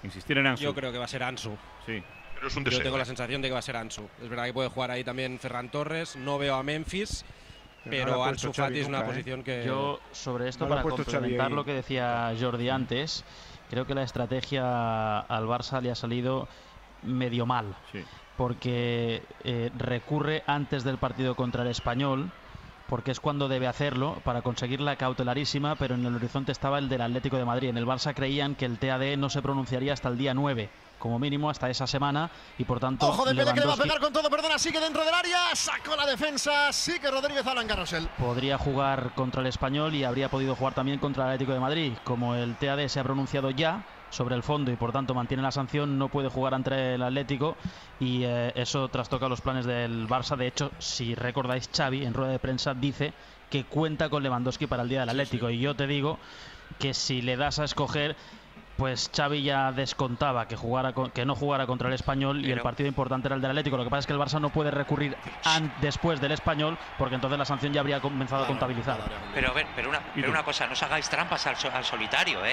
Insistir en Ansu. Yo creo que va a ser Ansu. Sí. Pero es un Yo deseo. tengo la sensación de que va a ser Ansu. Es verdad que puede jugar ahí también Ferran Torres. No veo a Memphis, pero Ansu Fati es una posición que... Yo, sobre esto, para complementar lo que decía Jordi antes, creo que la estrategia al Barça le ha salido medio mal. Sí. Porque recurre antes del partido contra el Español, porque es cuando debe hacerlo, para conseguir la cautelarísima, pero en el horizonte estaba el del Atlético de Madrid. En el Barça creían que el TAD no se pronunciaría hasta el día 9, como mínimo hasta esa semana, y por tanto... Ojo de Dembélé, que le va a pegar con todo, perdona, sigue dentro del área, sacó la defensa, sigue Rodríguez ahora en carrusel. Podría jugar contra el Español y habría podido jugar también contra el Atlético de Madrid. Como el TAD se ha pronunciado ya sobre el fondo y por tanto mantiene la sanción, no puede jugar ante el Atlético, y eso trastoca los planes del Barça. De hecho, si recordáis, Xavi en rueda de prensa dice que cuenta con Lewandowski para el día del Atlético, y yo te digo que si le das a escoger, pues Xavi ya descontaba que no jugara contra el Español, y el partido importante era el del Atlético. Lo que pasa es que el Barça no puede recurrir después del Español, porque entonces la sanción ya habría comenzado a contabilizar. Pero a ver, pero una cosa, no os hagáis trampas al solitario,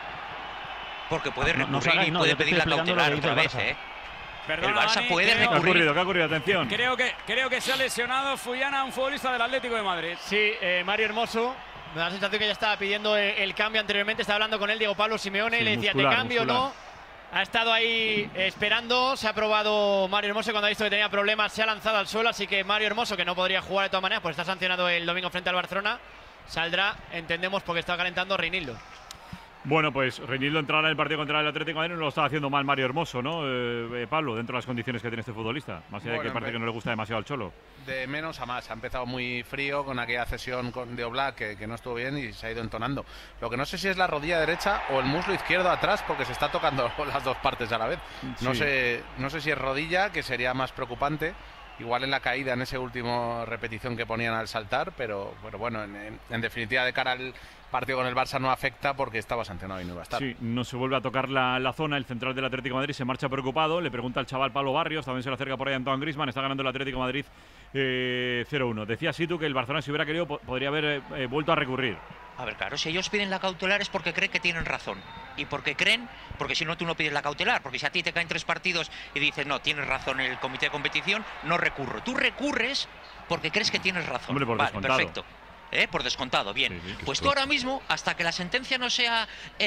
porque puede recurrir y puede pedir la cautelar otra vez, Perdona, el Barça Dani, puede creo- recurrir. ¿Qué ha ocurrido? Atención. Creo que se ha lesionado Fuyana, un futbolista del Atlético de Madrid. Sí, Mario Hermoso. Me da la sensación que ya estaba pidiendo el cambio anteriormente. Estaba hablando con él Diego Pablo Simeone y le decía, ¿te cambio o no? Ha estado ahí esperando. Se ha probado Mario Hermoso. Cuando ha visto que tenía problemas, se ha lanzado al suelo. Así que Mario Hermoso, que no podría jugar de todas maneras, pues está sancionado el domingo frente al Barcelona. Saldrá, entendemos, porque está calentando Reinildo. Bueno, pues Reinildo entrará en el partido contra el Atlético de Madrid. No lo está haciendo mal Mario Hermoso, ¿no? Pablo, dentro de las condiciones que tiene este futbolista. Más allá de que parece que no le gusta demasiado al Cholo. De menos a más. Ha empezado muy frío con aquella cesión de Oblak que no estuvo bien y se ha ido entonando. Lo que no sé si es la rodilla derecha o el muslo izquierdo atrás, porque se está tocando las dos partes a la vez. No sé si es rodilla, que sería más preocupante. Igual en la caída, en ese último repetición que ponían al saltar, pero bueno, en definitiva, de cara al partido con el Barça no afecta porque estaba sancionado y no iba a estar. Sí, no se vuelve a tocar la zona. El central del Atlético de Madrid se marcha preocupado. Le pregunta al chaval Pablo Barrios, también se le acerca por ahí Antoine Griezmann. Está ganando el Atlético de Madrid 0-1. Decía Situ que el Barcelona, si hubiera querido, podría haber vuelto a recurrir. A ver, claro, si ellos piden la cautelar es porque creen que tienen razón. Y porque creen, porque si no tú no pides la cautelar. Porque si a ti te caen 3 partidos y dices, no, tienes razón el comité de competición, no recurro. Tú recurres porque crees que tienes razón. Hombre, por descontado. Perfecto. Por descontado, bien. Sí, pues tú ahora mismo, hasta que la sentencia no sea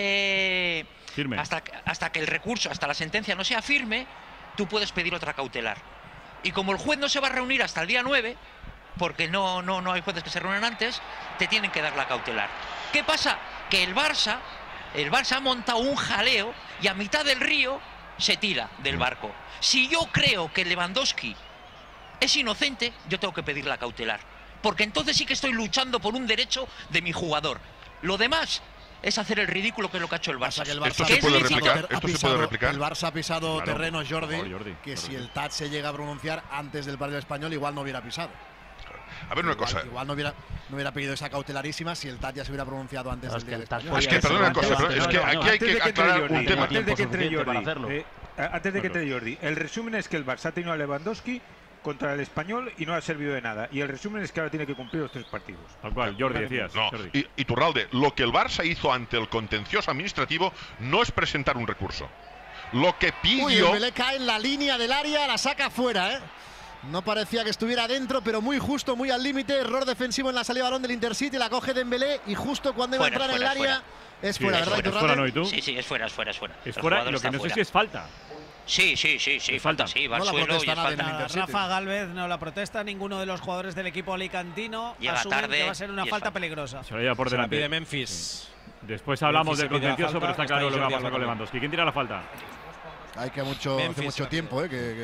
firme, hasta que el recurso, hasta la sentencia no sea firme, tú puedes pedir otra cautelar. Y como el juez no se va a reunir hasta el día 9, porque no hay jueces que se reúnen antes, te tienen que dar la cautelar. ¿Qué pasa? Que el Barça ha montado un jaleo y a mitad del río se tira del barco. Si yo creo que Lewandowski es inocente, yo tengo que pedir la cautelar. Porque entonces sí que estoy luchando por un derecho de mi jugador. Lo demás es hacer el ridículo, que es lo que ha hecho el Barça. ¿Esto se puede replicar? El Barça ha pisado Claro, terreno, Jordi, por favor, Jordi, que Jordi. si el TAT se llega a pronunciar antes del partido español, igual no hubiera pisado. A ver una cosa. Igual no hubiera pedido esa cautelarísima si el TAT ya se hubiera pronunciado antes del día del español. Es que, perdona una cosa, es que aquí hay que aclarar un tema. Antes de que entre Jordi, el resumen es que el Barça ha tenido a Lewandowski contra el Español y no ha servido de nada. Y el resumen es que ahora tiene que cumplir los 3 partidos. Tal cual, Jordi, decías. No, Jordi. y Turralde, lo que el Barça hizo ante el contencioso administrativo no es presentar un recurso. Lo que pidió... Uy, Dembélé cae en la línea del área, la saca fuera, No parecía que estuviera dentro, pero muy justo, muy al límite. Error defensivo en la salida de balón del Intercity, la coge Dembélé y justo cuando iba a entrar en el área es fuera, ¿verdad? Es fuera, ¿no? ¿Y tú? Sí, es fuera. Es fuera, y lo que no sé si es falta. Sí, falta, sí, va al suelo y es falta. Rafa Gálvez no la protesta, ninguno de los jugadores del equipo alicantino. Llega asumen tarde que va a ser una y es falta falta. peligrosa. Se lo lleva por Se la delante. pide Memphis. Sí. Después hablamos Memphis del se pide la contencioso, pero falta, está claro está lo que va a Jordi pasar con Alba Lewandowski. ¿Quién tira la falta? Hay que hace mucho tiempo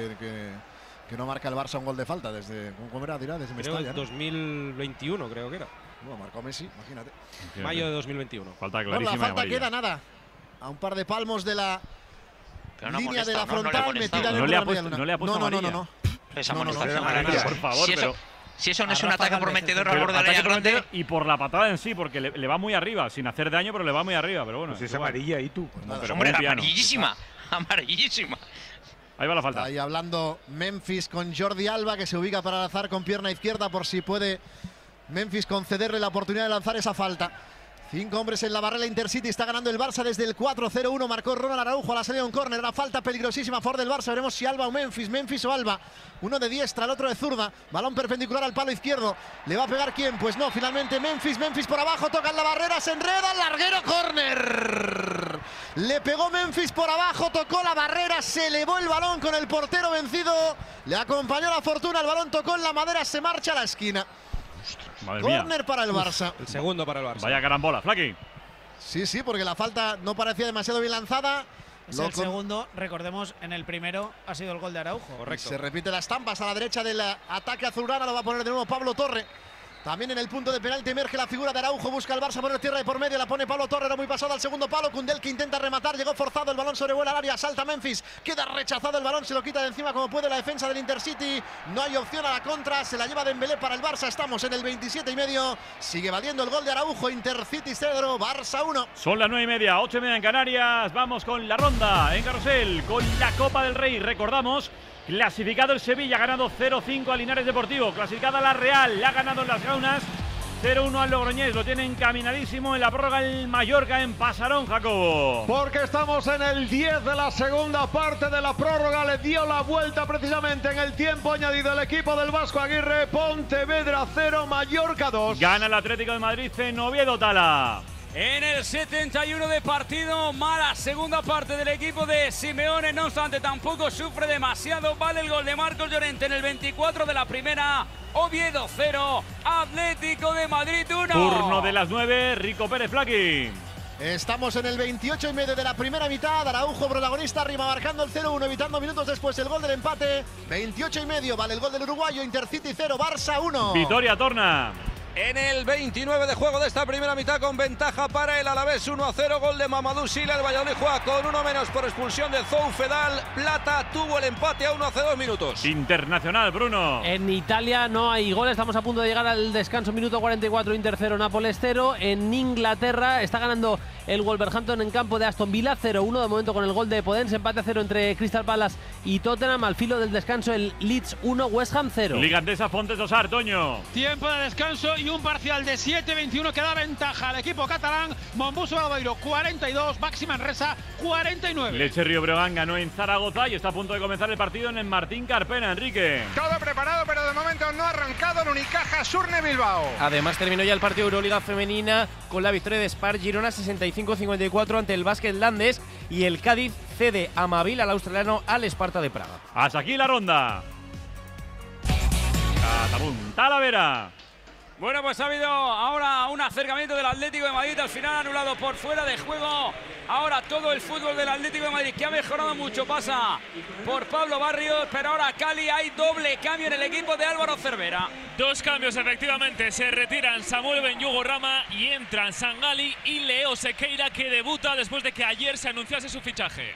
que no marca el Barça un gol de falta desde ¿cómo era? Dirá, desde Creo Mestalla, ¿no? 2021, creo que era. Bueno, marcó Messi, imagínate. Mayo de 2021. Falta Bueno, clarísima. la falta amarilla. queda nada. A un par de palmos de la Pero no ha línea de la molestado, frontal, metida en el No le ha borde puesto, de la no le ha puesto amarilla. no. Esa No, no, amonestación, no, amarilla. por favor, Si eso no es un Rafa ataque Gálvez, prometedor al Pero borde de la ataque área grande, prometedor y por la patada en sí, porque le va muy arriba, sin hacer daño, pero le va muy arriba. Pero bueno, Pues es igual. amarilla y tú. Pero hombre, como un piano. amarillísima. Ahí va la falta. Ahí hablando Memphis con Jordi Alba, que se ubica para lanzar con pierna izquierda por si puede Memphis concederle la oportunidad de lanzar esa falta. 5 hombres en la barrera Intercity, está ganando el Barça desde el 4-0-1, marcó Ronald Araujo a la salida de un córner, era falta peligrosísima a favor del Barça, veremos si Alba o Memphis o Alba, uno de diestra, el otro de zurda, balón perpendicular al palo izquierdo, ¿le va a pegar quién? Pues no, finalmente Memphis por abajo, toca en la barrera, se enreda, larguero, córner, le pegó Memphis por abajo, tocó la barrera, se elevó el balón con el portero vencido, le acompañó la fortuna, el balón tocó en la madera, se marcha a la esquina. Córner para el Barça. El segundo para el Barça. Vaya carambola, Flaky. Sí, porque la falta no parecía demasiado bien lanzada. Es el segundo, recordemos, en el primero ha sido el gol de Araujo. Correcto. Se repite las estampas a la derecha del ataque azulgrana, lo va a poner de nuevo Pablo Torre. También en el punto de penalti emerge la figura de Araujo, busca el Barça poner tierra de por medio, la pone Pablo Torre, era muy pasado al segundo palo, Kundel que intenta rematar, llegó forzado, el balón sobrevuela al área, salta Memphis, queda rechazado el balón, se lo quita de encima como puede la defensa del Intercity, no hay opción a la contra, se la lleva Dembélé para el Barça, estamos en el 27,5, sigue valiendo el gol de Araujo, Intercity 0, Barça 1. Son las 9:30, 8:30 en Canarias, vamos con la ronda en Carrusel, con la Copa del Rey, recordamos. Clasificado el Sevilla, ganado 0-5 a Linares Deportivo. Clasificada la Real, la ha ganado en las Gaunas. 0-1 al Logroñés, lo tiene encaminadísimo en la prórroga el Mallorca en Pasarón, Jacobo. Porque estamos en el 10 de la segunda parte de la prórroga, le dio la vuelta precisamente en el tiempo añadido el equipo del Vasco Aguirre. Pontevedra 0, Mallorca 2. Gana el Atlético de Madrid en Oviedo, Tala. En el 71 de partido, mala segunda parte del equipo de Simeone, no obstante tampoco sufre demasiado, vale el gol de Marcos Llorente en el 24 de la primera, Oviedo 0, Atlético de Madrid 1. Turno de las 9, Rico Pérez, Flaky. Estamos en el 28,5 de la primera mitad, Araujo protagonista, arriba marcando el 0-1, evitando minutos después el gol del empate, 28,5, vale el gol del uruguayo, Intercity 0, Barça 1. Vitoria Torna. En el 29 de juego de esta primera mitad con ventaja para el Alavés 1-0, gol de Mamadou Sila, el Valladolid juega con uno menos por expulsión de Zou Fedal, Plata tuvo el empate a 1 hace 2 minutos. Internacional, Bruno. En Italia no hay goles, estamos a punto de llegar al descanso, minuto 44, Inter 0, Nápoles 0. En Inglaterra está ganando el Wolverhampton en campo de Aston Villa 0-1 de momento con el gol de Podence, empate a 0 entre Crystal Palace y Tottenham, al filo del descanso el Leeds 1, West Ham 0. Liga Andesa, Fontes dos Toño. Tiempo de descanso y un parcial de 7-21 que da ventaja al equipo catalán. Mombuso Balbairo 42, Baxi Manresa 49. Leche Río Breogán ganó en Zaragoza y está a punto de comenzar el partido en el Martín Carpena, Enrique. Todo preparado, pero de momento no ha arrancado el Unicaja Surne Bilbao. Además terminó ya el partido de Euroliga femenina con la victoria de Spar Girona 65-54 ante el Basket Landes y el Cádiz cede a Mavil al australiano al Esparta de Praga. Hasta aquí la ronda. Catabún, Talavera. Bueno, pues ha habido ahora un acercamiento del Atlético de Madrid, al final anulado por fuera de juego. Ahora todo el fútbol del Atlético de Madrid, que ha mejorado mucho, pasa por Pablo Barrios, pero ahora Cali hay doble cambio en el equipo de Álvaro Cervera. 2 cambios, efectivamente, se retiran Samuel Benyugorrama y entran Sangali y Leo Sequeira, que debuta después de que ayer se anunciase su fichaje.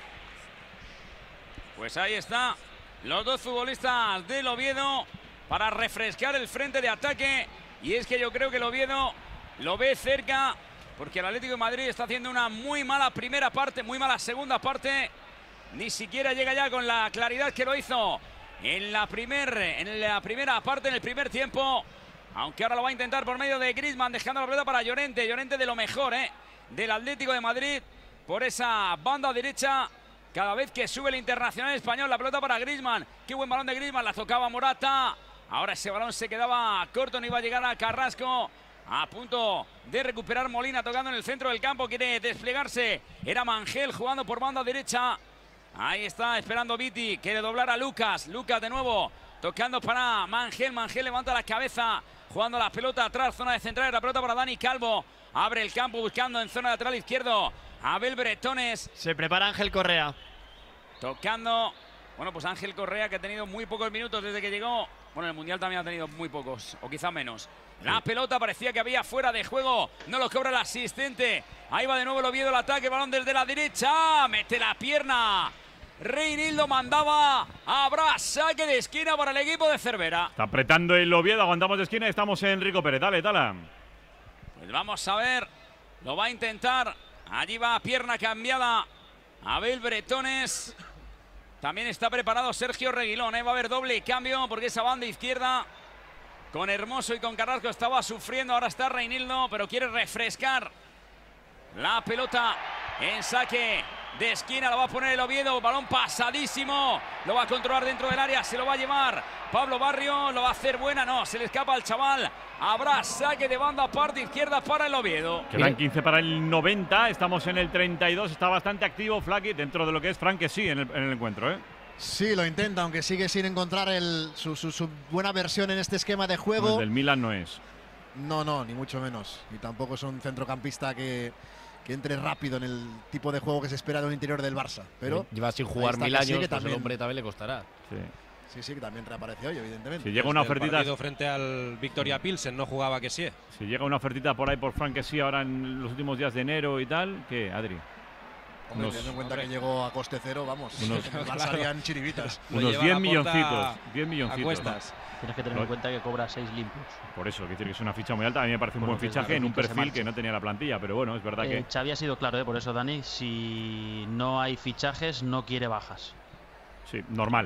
Pues ahí está, los dos futbolistas del Oviedo para refrescar el frente de ataque, y es que yo creo que el Oviedo lo ve cerca, porque el Atlético de Madrid está haciendo una muy mala primera parte, muy mala segunda parte, ni siquiera llega ya con la claridad que lo hizo en la primera parte, en el primer tiempo, aunque ahora lo va a intentar por medio de Griezmann, dejando la pelota para Llorente, Llorente de lo mejor del Atlético de Madrid, por esa banda derecha. Cada vez que sube el internacional español, la pelota para Griezmann, qué buen balón de Griezmann, la tocaba Morata. Ahora ese balón se quedaba corto, no iba a llegar a Carrasco. A punto de recuperar Molina, tocando en el centro del campo, quiere desplegarse. Era Mangel jugando por banda derecha. Ahí está esperando Viti, quiere doblar a Lucas. Lucas de nuevo, tocando para Mangel. Mangel levanta la cabeza, jugando la pelota atrás, zona de central, la pelota para Dani Calvo. Abre el campo buscando en zona lateral izquierdo Abel Bretones. Se prepara Ángel Correa. Tocando, bueno, pues Ángel Correa, que ha tenido muy pocos minutos desde que llegó. Bueno, en el Mundial también ha tenido muy pocos, o quizá menos. La pelota parecía que había fuera de juego, no lo cobra el asistente. Ahí va de nuevo el Oviedo, el ataque, balón desde la derecha, mete la pierna. Reinildo mandaba, habrá saque de esquina para el equipo de Cervera. Está apretando el Oviedo, aguantamos de esquina, estamos en Rico Pérez, dale, Tala. Pues vamos a ver, lo va a intentar, allí va pierna cambiada, Abel Bretones. También está preparado Sergio Reguilón, va a haber doble cambio porque esa banda izquierda con Hermoso y con Carrasco. Estaba sufriendo, ahora está Reinildo, pero quiere refrescar la pelota en saque de esquina. Lo va a poner el Oviedo, balón pasadísimo, lo va a controlar dentro del área, se lo va a llevar Pablo Barrio, lo va a hacer buena, no, se le escapa al chaval. Habrá saque de banda, parte izquierda para el Oviedo. Quedan 15 para el 90, estamos en el 32, está bastante activo Flaky dentro de lo que es Frank, que sí, en el encuentro, ¿eh? Sí, lo intenta, aunque sigue sin encontrar su buena versión en este esquema de juego. No, el del Milan no es. No, ni mucho menos. Y tampoco es un centrocampista que entre rápido en el tipo de juego que se espera de un interior del Barça. Pero lleva sin jugar 1000 años, pues también, el hombre también le costará. Sí, que también reapareció hoy, evidentemente. Si llega una ofertita frente al Victoria Pilsen, no jugaba que sí. Si llega una ofertita por ahí por Frank, que sí, ahora en los últimos días de enero y tal, ¿qué, Adri? Hombre, teniendo en cuenta que llegó a coste cero, vamos, salían chiribitas. Unos 10 milloncitos. 10 milloncitos. Tienes que tener en cuenta que cobra 6 limpios. Por eso, quiere decir que es una ficha muy alta. A mí me parece un buen fichaje en un perfil que no tenía la plantilla, pero bueno, es verdad que… Xavi ha sido claro, por eso, Dani, si no hay fichajes, no quiere bajas. Sí, normal.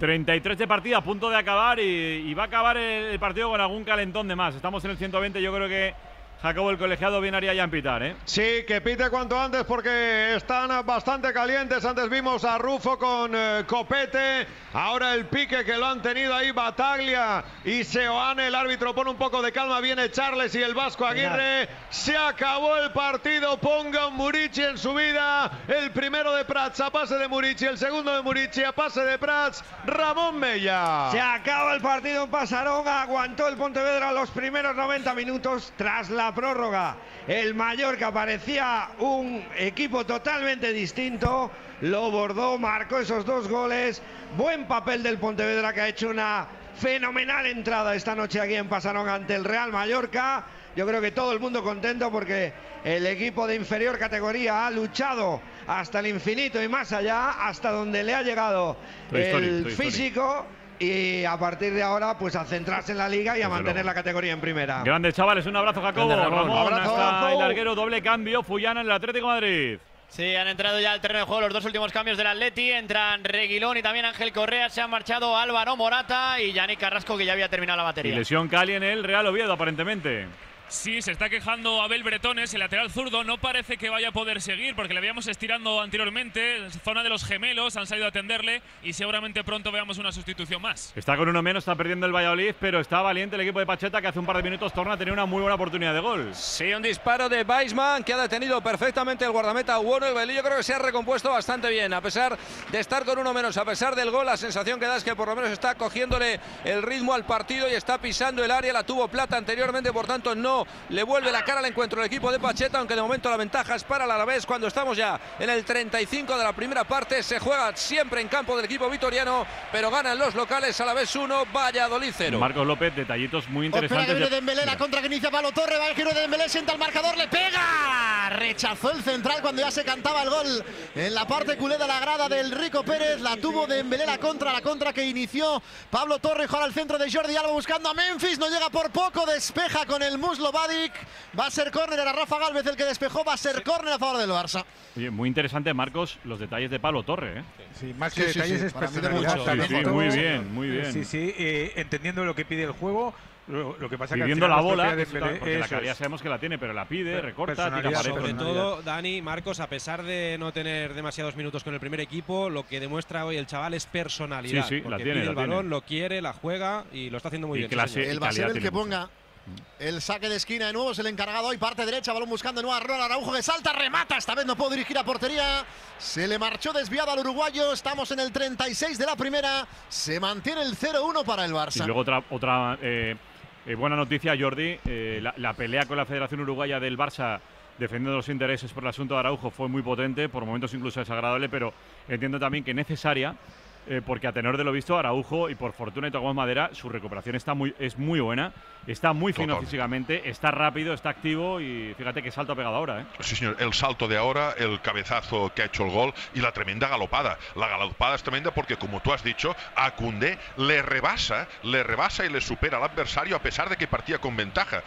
33 de partida, a punto de acabar y va a acabar el partido con algún calentón de más. Estamos en el 120, yo creo que Jacobo, el colegiado, bien haría ya en pitar, ¿eh? Sí, que pite cuanto antes porque están bastante calientes. Antes vimos a Rufo con Copete. Ahora el pique que lo han tenido ahí Bataglia y Seoane. El árbitro pone un poco de calma. Viene Charles y el Vasco Aguirre. Se acabó el partido. Ponga un Murici en su vida. El primero de Prats a pase de Murici. El segundo de Murici a pase de Prats. Ramón Mella. Se acaba el partido en Pasarón. Aguantó el Pontevedra los primeros 90 minutos tras la prórroga. El Mallorca parecía un equipo totalmente distinto, lo bordó, marcó esos 2 goles. Buen papel del Pontevedra, que ha hecho una fenomenal entrada esta noche aquí en Pasarón ante el Real Mallorca. Yo creo que todo el mundo contento porque el equipo de inferior categoría ha luchado hasta el infinito y más allá, hasta donde le ha llegado el físico. Y a partir de ahora, pues a centrarse en la liga y a mantener la categoría en primera. Grandes chavales, un abrazo, Jacobo. Ramón, abrazo. Hasta el larguero, doble cambio. Fullana en el Atlético de Madrid. Sí, han entrado ya al terreno de juego los 2 últimos cambios del Atleti. Entran Reguilón y también Ángel Correa. Se han marchado Álvaro Morata y Yannick Carrasco, que ya había terminado la batería. Y lesión Cali en el Real Oviedo, aparentemente. Sí, se está quejando Abel Bretones, el lateral zurdo. No parece que vaya a poder seguir porque le habíamos estirando anteriormente. Zona de los gemelos, han salido a atenderle y seguramente pronto veamos una sustitución más. Está con uno menos, está perdiendo el Valladolid, pero está valiente el equipo de Pacheta, que hace un par de minutos torna a tener una muy buena oportunidad de gol. Sí, un disparo de Weissman que ha detenido perfectamente el guardameta bueno. El Belillo creo que se ha recompuesto bastante bien, a pesar de estar con uno menos, a pesar del gol. La sensación que da es que por lo menos está cogiéndole el ritmo al partido y está pisando el área. La tuvo Plata anteriormente, por tanto no le vuelve la cara al encuentro el equipo de Pacheta, aunque de momento la ventaja es para el Alavés. Cuando estamos ya en el 35 de la primera parte, se juega siempre en campo del equipo vitoriano, pero ganan los locales. Alavés 1, Valladolid 0. Marcos López, detallitos muy interesantes. Espera que Dembélé, la contra que inicia Pablo Torre, va el giro de Dembélé, sienta el marcador, le pega. Rechazó el central cuando ya se cantaba el gol en la parte culé de la grada del Rico Pérez. La tuvo Dembélé, la contra que inició Pablo Torre. Juega al centro de Jordi Alba buscando a Memphis, no llega por poco, despeja con el muslo Vadik. Va a ser córner, era Rafa Gálvez el que despejó, va a ser córner a favor del Barça. Oye, muy interesante, Marcos, los detalles de Pablo Torre, ¿eh? Sí, más que detalles es personalidad. Sí, muy bien, muy bien. Sí, entendiendo lo que pide el juego. Lo que pasa pidiendo que la bola, porque la calidad sabemos que la tiene, pero la pide, recorta, tira pared. Sobre todo, Dani, Marcos, a pesar de no tener demasiados minutos con el primer equipo, lo que demuestra hoy el chaval es personalidad. Sí, la tiene. Pide el balón, lo quiere, la juega y lo está haciendo muy bien. Él va a ser el que ponga el saque de esquina de nuevo, es el encargado hoy, parte derecha, balón buscando de nuevo a Ronald Araujo, que salta, remata, esta vez no puedo dirigir a portería, se le marchó desviado al uruguayo. Estamos en el 36 de la primera, se mantiene el 0-1 para el Barça. Y luego otra buena noticia, Jordi, la pelea con la Federación Uruguaya del Barça defendiendo los intereses por el asunto de Araujo fue muy potente, por momentos incluso desagradable, pero entiendo también que necesaria. Porque a tenor de lo visto, Araujo, y por fortuna y tocamos madera, su recuperación es muy buena, está muy fino físicamente, está rápido, está activo y fíjate qué salto ha pegado ahora. Sí, señor, el salto de ahora, el cabezazo que ha hecho el gol y la tremenda galopada. La galopada es tremenda porque, como tú has dicho, a Koundé le rebasa y le supera al adversario a pesar de que partía con ventaja.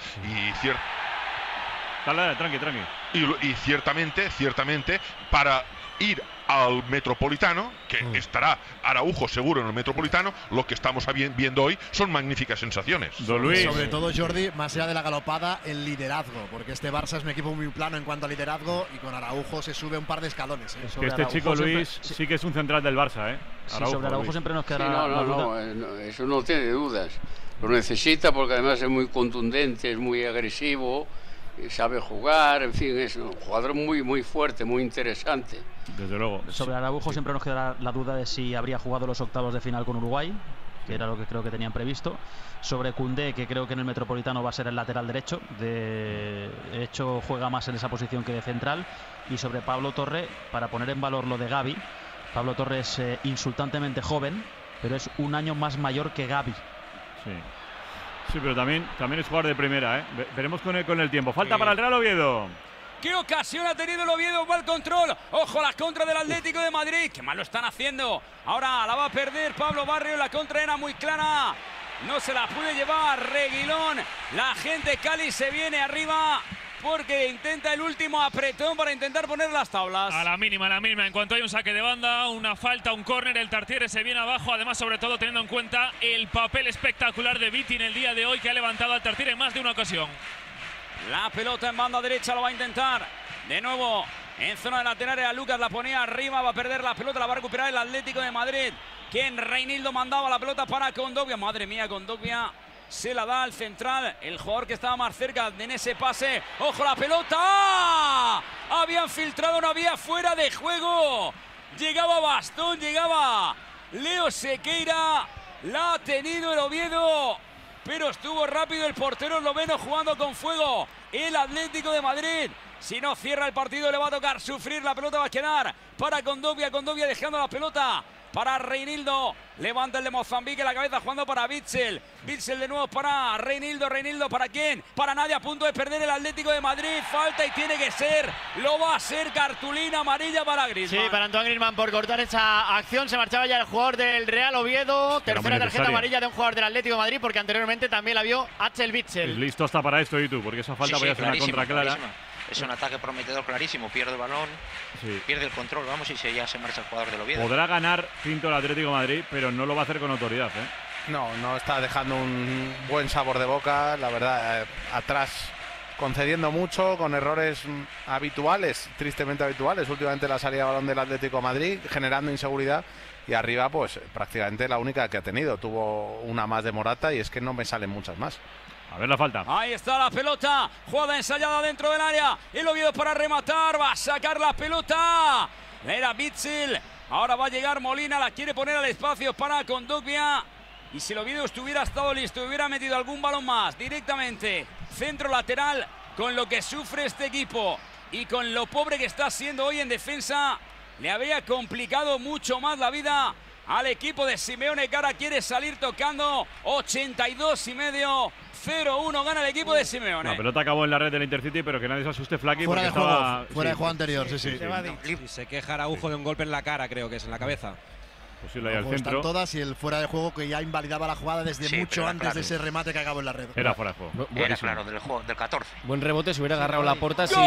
Dale, tranqui. Y ciertamente, para ir al Metropolitano, que estará Araujo seguro en el Metropolitano, lo que estamos viendo hoy son magníficas sensaciones. Don Luis. Sobre todo, Jordi, más allá de la galopada, el liderazgo, porque este Barça es un equipo muy plano en cuanto a liderazgo y con Araujo se sube un par de escalones. Es que este chico Luis sí que es un central del Barça, ¿eh? Araujo, sobre Araujo siempre nos quedará la duda. Eso no tiene dudas. Lo necesita porque además es muy contundente, es muy agresivo, sabe jugar, en fin, es un jugador muy fuerte, muy interesante. Desde luego. Sobre Araujo siempre nos quedará la duda de si habría jugado los octavos de final con Uruguay, que era lo que creo que tenían previsto. Sobre Koundé, que creo que en el Metropolitano va a ser el lateral derecho, de hecho juega más en esa posición que de central. Y sobre Pablo Torre, para poner en valor lo de Gavi, Pablo Torre es insultantemente joven, pero es un año más mayor que Gavi. Sí, pero también es jugador de primera, ¿eh? Veremos con el tiempo. Falta para el Real Oviedo. ¿Qué ocasión ha tenido el Oviedo? Va al control. Ojo, la contra del Atlético de Madrid. Qué mal lo están haciendo. Ahora la va a perder Pablo Barrio. La contra era muy clara. No se la puede llevar Reguilón. La gente Cali se viene arriba porque intenta el último apretón para intentar poner las tablas. A la mínima. En cuanto hay un saque de banda, una falta, un córner, el Tartiere se viene abajo. Además, sobre todo teniendo en cuenta el papel espectacular de Viti en el día de hoy, que ha levantado al Tartiere en más de una ocasión. La pelota en banda derecha lo va a intentar. De nuevo, en zona de laterales, a Lucas la ponía arriba, va a perder la pelota, la va a recuperar el Atlético de Madrid. Quien Reinildo mandaba la pelota para Kondogbia. Madre mía, Kondogbia se la da al central, el jugador que estaba más cerca en ese pase. ¡Ojo la pelota! ¡Ah! Habían filtrado, no había fuera de juego. Llegaba Bastón, llegaba Leo Sequeira. La ha tenido el Oviedo, pero estuvo rápido el portero esloveno jugando con fuego. El Atlético de Madrid, si no cierra el partido, le va a tocar sufrir. La pelota va a quedar para Kondogbia. Kondogbia dejando la pelota para Reinildo. Levanta el de Mozambique la cabeza jugando para Bitzel. Bitzel de nuevo para Reinildo. Reinildo para quién? Para nadie, a punto de perder el Atlético de Madrid. Falta y tiene que ser. Lo va a ser, cartulina amarilla para Griezmann. Sí, para Antoine Griezmann por cortar esa acción. Se marchaba ya el jugador del Real Oviedo. Tercera tarjeta amarilla de un jugador del Atlético de Madrid, porque anteriormente también la vio Axel Bitzel. Listo está para esto, y tú, porque esa falta podía ser una contra clara. Es un ataque prometedor clarísimo, pierde el balón, pierde el control, vamos, y ya se marcha el jugador del Oviedo. Podrá ganar Pinto el Atlético de Madrid, pero no lo va a hacer con autoridad, ¿eh? No está dejando un buen sabor de boca, la verdad, atrás concediendo mucho, con errores habituales, tristemente habituales, últimamente la salida de balón del Atlético de Madrid, generando inseguridad, y arriba pues prácticamente la única que ha tenido, tuvo una más de Morata, y es que no me salen muchas más. A ver la falta. Ahí está la pelota. Jugada ensayada dentro del área. El Oviedo para rematar. Va a sacar la pelota. Era Bitzel. Ahora va a llegar Molina. La quiere poner al espacio para Kondogbia. Y si el Oviedo estuviera estado listo, hubiera metido algún balón más directamente centro lateral, con lo que sufre este equipo y con lo pobre que está siendo hoy en defensa, le habría complicado mucho más la vida al equipo de Simeone, que ahora quiere salir tocando. 82,5. 0-1 gana el equipo de Simeone. La pelota acabó en la red del Intercity, pero que nadie se asuste, Flaky, fuera porque de juego, estaba fuera de juego anterior, sí. Y se queja Araujo de un golpe en la cara, creo que es en la cabeza. Posible ahí al centro. Están todas, y el fuera de juego que ya invalidaba la jugada desde mucho antes de ese remate que acabó en la red. Era fuera de juego. Era claro, del 14. Buen rebote, se hubiera agarrado la puerta. ¡Gol! Sí.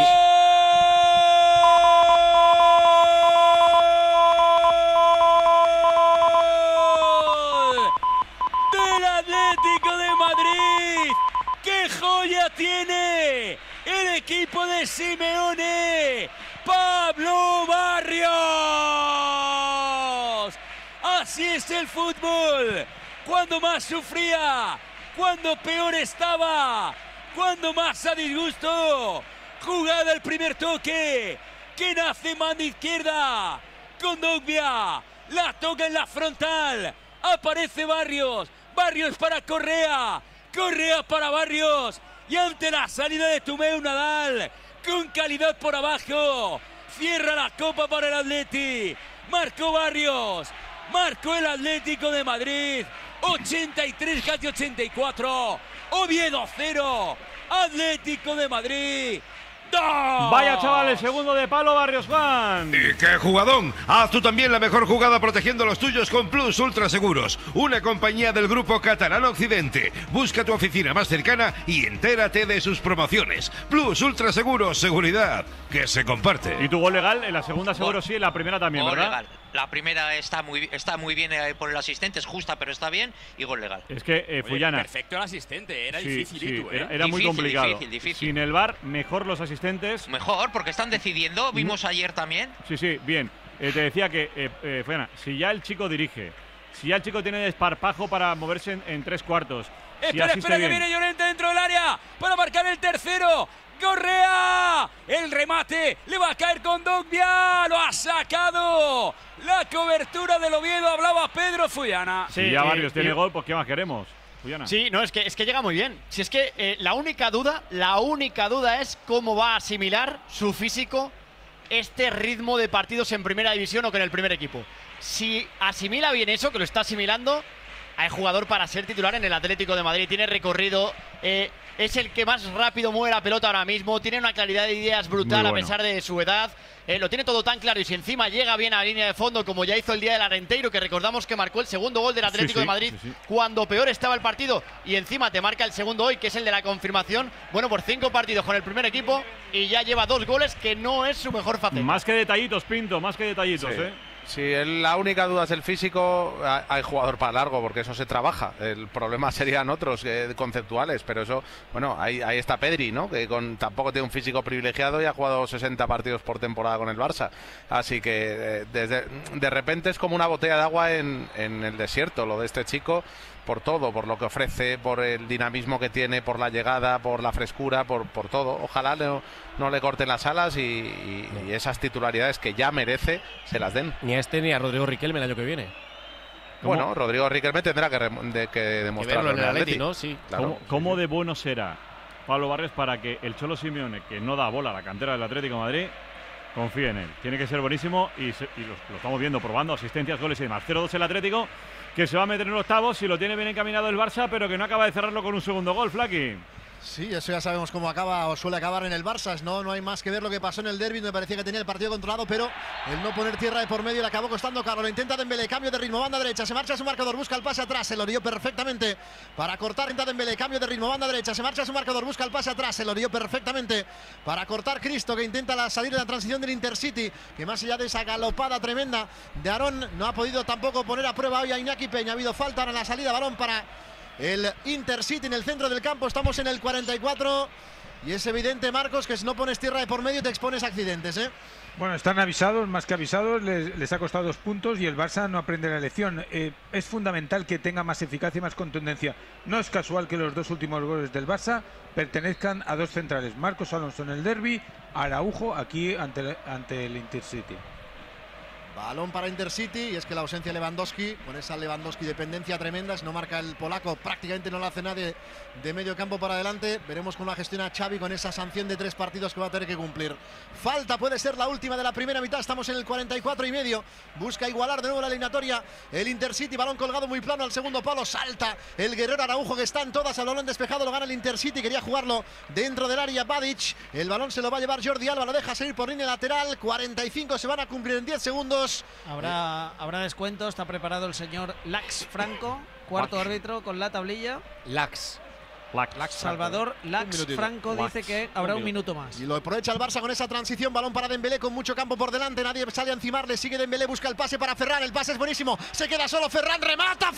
Del Atlético de Madrid. ¡Qué joya tiene el equipo de Simeone! ¡Pablo Barrios! Así es el fútbol. Cuando más sufría, cuando peor estaba, cuando más a disgusto. Jugada el primer toque. ¿Quién hace mano izquierda? Kondogbia. La toca en la frontal. Aparece Barrios. Barrios para Correa. Correa para Barrios. Y ante la salida de Tomeu, Nadal, con calidad por abajo, cierra la copa para el Atleti. Marcó Barrios. Marcó el Atlético de Madrid. 83, casi 84. Oviedo 0. Atlético de Madrid Vaya chaval, el segundo de palo, Barrios Juan. ¡Y qué jugadón! Haz tú también la mejor jugada protegiendo los tuyos con Plus Ultra Seguros, una compañía del grupo Catalán Occidente. Busca tu oficina más cercana y entérate de sus promociones. Plus Ultra Seguros, seguridad que se comparte. ¿Y tu gol legal? En la segunda seguro sí, en la primera también, gol ¿verdad? Legal. La primera está muy bien por el asistente, es justa, pero está bien, y gol legal. Es que Fullana. Perfecto el asistente, era Sí, dificilito, sí, era muy complicado. Difícil. Sin el VAR, mejor los asistentes. Mejor, porque están decidiendo, vimos ayer también. Sí, bien. Te decía que, Fullana, si ya el chico dirige, si ya el chico tiene desparpajo para moverse en 3/4. Espera, que viene Llorente dentro del área para marcar el tercero. Correa, el remate, le va a caer con Dogbia, lo ha sacado. La cobertura del Oviedo, hablaba Pedro Fullana. Si ya Barrios tiene gol, pues ¿qué más queremos? Fullana. Sí, no, es que llega muy bien. Si es que la única duda es cómo va a asimilar su físico este ritmo de partidos en primera división o con el primer equipo. Si asimila bien eso, que lo está asimilando, hay jugador para ser titular en el Atlético de Madrid. Tiene recorrido, es el que más rápido mueve la pelota ahora mismo. Tiene una claridad de ideas brutal a pesar de su edad. Lo tiene todo tan claro y si encima llega bien a la línea de fondo como ya hizo el día del Arenteiro, que recordamos que marcó el segundo gol del Atlético de Madrid cuando peor estaba el partido y encima te marca el segundo hoy, que es el de la confirmación. Bueno, por 5 partidos con el primer equipo y ya lleva 2 goles, que no es su mejor faceta. Más que detallitos, Pinto, más que detallitos, Si la única duda es el físico, hay jugador para largo, porque eso se trabaja. El problema serían otros conceptuales, pero eso, bueno, ahí está Pedri, ¿no? Que tampoco tiene un físico privilegiado y ha jugado 60 partidos por temporada con el Barça. Así que de repente es como una botella de agua en el desierto, lo de este chico, por todo, por lo que ofrece, por el dinamismo que tiene, por la llegada, por la frescura, por todo. Ojalá no le corten las alas y esas titularidades que ya merece se las den. Ni a este ni a Rodrigo Riquelme el año que viene. Bueno, Rodrigo Riquelme tendrá que demostrarlo en el Atleti, ¿no? Sí. Claro. ¿Cómo de bueno será Pablo Barrios para que el Cholo Simeone, que no da bola a la cantera del Atlético de Madrid, confíe en él? Tiene que ser buenísimo y lo estamos viendo, probando asistencias, goles y demás. 0-2 el Atlético, que se va a meter en octavos y lo tiene bien encaminado el Barça, pero que no acaba de cerrarlo con un segundo gol, Flaki. Sí, eso ya sabemos cómo acaba o suele acabar en el Barça. No hay más que ver lo que pasó en el derbi. Me parecía que tenía el partido controlado, pero el no poner tierra de por medio le acabó costando caro. Lo intenta Dembélé, cambio de ritmo, banda derecha, se marcha su marcador, busca el pase atrás, se lo dio perfectamente para cortar. Intenta Dembélé, cambio de ritmo, banda derecha, se marcha su marcador, busca el pase atrás, se lo dio perfectamente para cortar Cristo, que intenta salir de la transición del Intercity, que más allá de esa galopada tremenda de Aarón, no ha podido tampoco poner a prueba hoy a Iñaki Peña. Ha habido falta en la salida, balón para el Intercity en el centro del campo. Estamos en el 44 y es evidente, Marcos, que si no pones tierra de por medio te expones a accidentes, Bueno, están avisados, más que avisados, les ha costado 2 puntos y el Barça no aprende la lección. Es fundamental que tenga más eficacia y más contundencia. No es casual que los 2 últimos goles del Barça pertenezcan a 2 centrales. Marcos Alonso en el derbi, Araujo aquí ante el Intercity. Balón para Intercity, y es que la ausencia de Lewandowski, con esa Lewandowski dependencia tremenda, si no marca el polaco prácticamente no lo hace nadie de medio campo para adelante. Veremos cómo la gestiona Xavi con esa sanción de 3 partidos que va a tener que cumplir. Falta, puede ser la última de la primera mitad, estamos en el 44 y medio. Busca igualar de nuevo la eliminatoria el Intercity, balón colgado muy plano al segundo palo, salta el guerrero Araujo, que está en todas, al balón despejado, lo gana el Intercity, quería jugarlo dentro del área Badic, el balón se lo va a llevar Jordi Alba, lo deja seguir por línea lateral, 45 se van a cumplir en 10 segundos. Habrá descuento, está preparado el señor Lax Franco, cuarto árbitro con la tablilla. Lax Salvador Lax Franco dice que habrá un minuto más. Y lo aprovecha el Barça con esa transición, balón para Dembélé con mucho campo por delante, nadie sale a encimarle, sigue Dembélé, busca el pase para Ferran, el pase es buenísimo, se queda solo Ferran, remata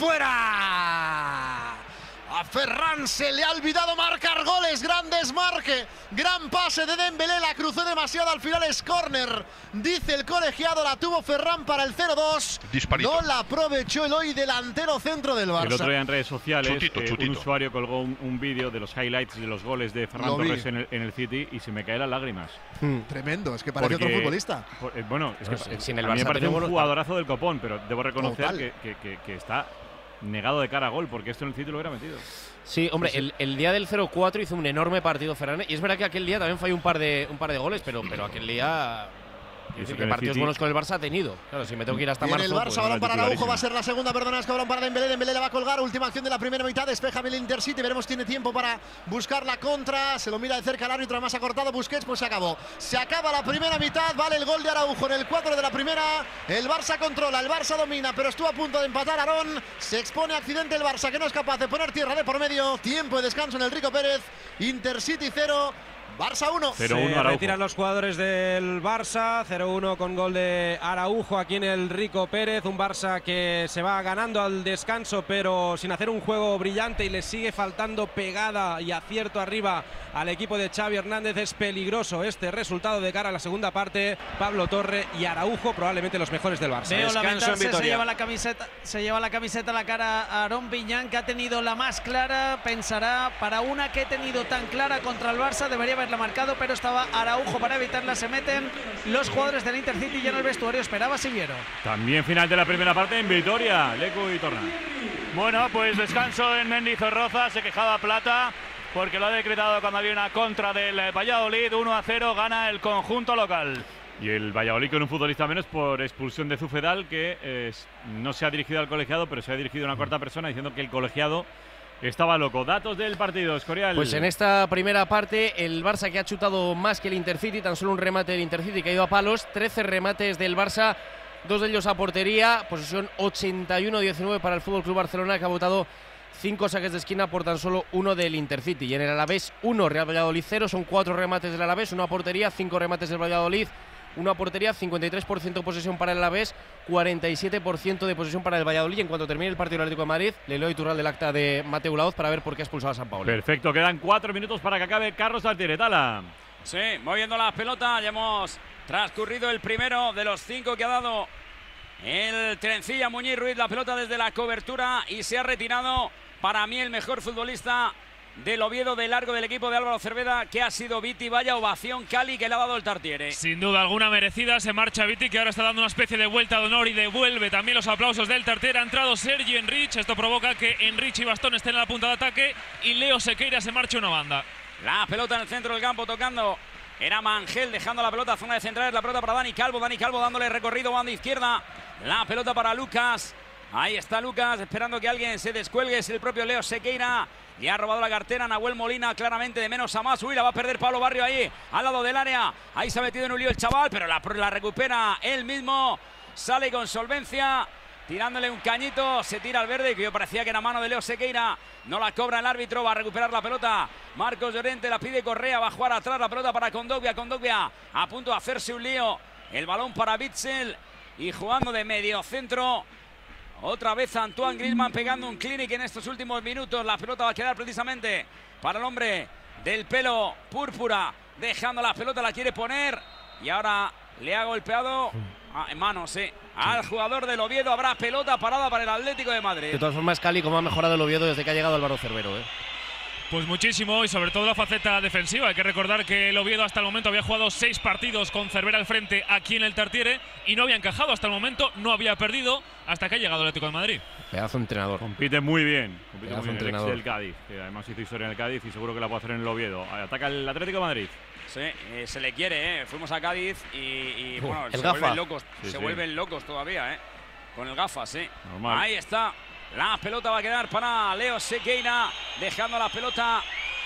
fuera. A Ferran se le ha olvidado marcar goles, gran desmarque, gran pase de Dembélé, la cruzó demasiado, al final es córner, dice el colegiado, la tuvo Ferran para el 0-2, no la aprovechó el hoy delantero centro del Barça. El otro día en redes sociales un usuario colgó un vídeo de los highlights de los goles de Ferran Torres en el City y se me caen las lágrimas. Tremendo, es que parece otro futbolista. Bueno, es que a mí me parece un jugadorazo del copón, pero debo reconocer que está negado de cara a gol, porque esto en el City lo hubiera metido. Sí, hombre, el día del 0-4 hizo un enorme partido Ferran, y es verdad que aquel día también falló un par de goles, pero aquel día Y eso que partidos buenos con el Barça ha tenido. Claro, si me tengo que ir hasta Viene marzo. el Barça, pues, balón para Araujo, va a ser la segunda, perdona, es que balón para Dembélé. Dembélé le va a colgar, última acción de la primera mitad, despeja el Intercity, veremos si tiene tiempo para buscar la contra, se lo mira de cerca el árbitro, además ha cortado Busquets, pues se acabó. Se acaba la primera mitad, vale el gol de Araujo en el 4 de la primera, el Barça controla, el Barça domina, pero estuvo a punto de empatar Aarón, se expone a accidente el Barça, que no es capaz de poner tierra de por medio, tiempo de descanso en el Rico Pérez, Intercity 0. Barça 1. Se retiran los jugadores del Barça. 0-1 con gol de Araujo aquí en el Rico Pérez. Un Barça que se va ganando al descanso, pero sin hacer un juego brillante, y le sigue faltando pegada y acierto arriba al equipo de Xavi Hernández. Es peligroso este resultado de cara a la segunda parte. Pablo Torre y Araujo, probablemente los mejores del Barça. Veo lamentarse, se lleva la camiseta a la cara a Aarón Viñán, que ha tenido la más clara. Pensará, para una que he tenido tan clara contra el Barça, debería haberla marcado, pero estaba Araujo para evitarla. Se meten los jugadores del Intercity ya en el vestuario. Esperaba Siviero. También final de la primera parte en Vitoria, Lecu y Torna. Bueno, pues descanso en Mendizorroza, se quejaba Plata porque lo ha decretado cuando había una contra del Valladolid. 1-0 gana el conjunto local. Y el Valladolid con un futbolista menos por expulsión de Zufedal, que no se ha dirigido al colegiado, pero se ha dirigido a una cuarta persona diciendo que el colegiado estaba loco. Datos del partido, Escorial. Pues en esta primera parte el Barça, que ha chutado más que el Intercity, tan solo un remate del Intercity que ha ido a palos, 13 remates del Barça, 2 de ellos a portería, posesión 81-19 para el FC Barcelona, que ha votado 5 saques de esquina por tan solo 1 del Intercity. Y en el Alavés 1, Real Valladolid 0, son 4 remates del Alavés, 1 a portería, 5 remates del Valladolid, 1 a portería, 53% posesión para el Alavés, 47% de posesión para el Valladolid. En cuanto termine el partido del Atlético de Madrid, le leo Iturral del acta de Mateu Laoz para ver por qué ha expulsado a San Paolo. Perfecto, quedan 4 minutos para que acabe Carlos Altiretala. Sí, moviendo la pelota, ya hemos transcurrido el primero de los 5 que ha dado el Trencilla Muñiz Ruiz, la pelota desde la cobertura, y se ha retirado para mí el mejor futbolista del Oviedo de largo del equipo de Álvaro Cervera, que ha sido Viti. Vaya ovación, Cali, que le ha dado el Tartiere. Sin duda alguna merecida, se marcha Viti, que ahora está dando una especie de vuelta de honor y devuelve también los aplausos del Tartiere. Ha entrado Sergi Enrich, esto provoca que Enrich y Bastón estén en la punta de ataque y Leo Sequeira se marcha una banda. La pelota en el centro del campo tocando. Era Mangel dejando la pelota, zona de centrales, la pelota para Dani Calvo dándole recorrido, banda izquierda. La pelota para Lucas. Ahí está Lucas, esperando que alguien se descuelgue, es el propio Leo Sequeira. Le ha robado la cartera Nahuel Molina, claramente de menos a más. Uy, la va a perder Pablo Barrio ahí, al lado del área. Ahí se ha metido en un lío el chaval, pero la recupera él mismo. Sale con solvencia, tirándole un cañito. Se tira al verde, que yo parecía que era mano de Leo Sequeira. No la cobra el árbitro, va a recuperar la pelota Marcos Llorente, la pide Correa, va a jugar atrás la pelota para Kondogbia. Kondogbia a punto de hacerse un lío. El balón para Bitzel y jugando de medio centro. Otra vez Antoine Griezmann pegando un clinic en estos últimos minutos. La pelota va a quedar precisamente para el hombre del pelo púrpura. Dejando la pelota, la quiere poner. Y ahora le ha golpeado en manos, al jugador del Oviedo. Habrá pelota parada para el Atlético de Madrid. De todas formas, Cali, cómo ha mejorado el Oviedo desde que ha llegado Álvaro Cervero, Pues muchísimo, y sobre todo la faceta defensiva. Hay que recordar que el Oviedo hasta el momento había jugado 6 partidos con Cervera al frente aquí en el Tartiere y no había encajado hasta el momento, no había perdido hasta que ha llegado el Atlético de Madrid. Pedazo de entrenador. Compite muy bien. Compite Pedazo muy bien entrenador. El ex del Cádiz, que además hizo historia en el Cádiz y seguro que la puede hacer en el Oviedo. Ataca el Atlético de Madrid. Sí, se le quiere, Fuimos a Cádiz y bueno, el se gafa. vuelven locos. Sí, se sí. vuelven locos todavía, con el gafa, Normal. Ahí está. La pelota va a quedar para Leo Sequeira, dejando la pelota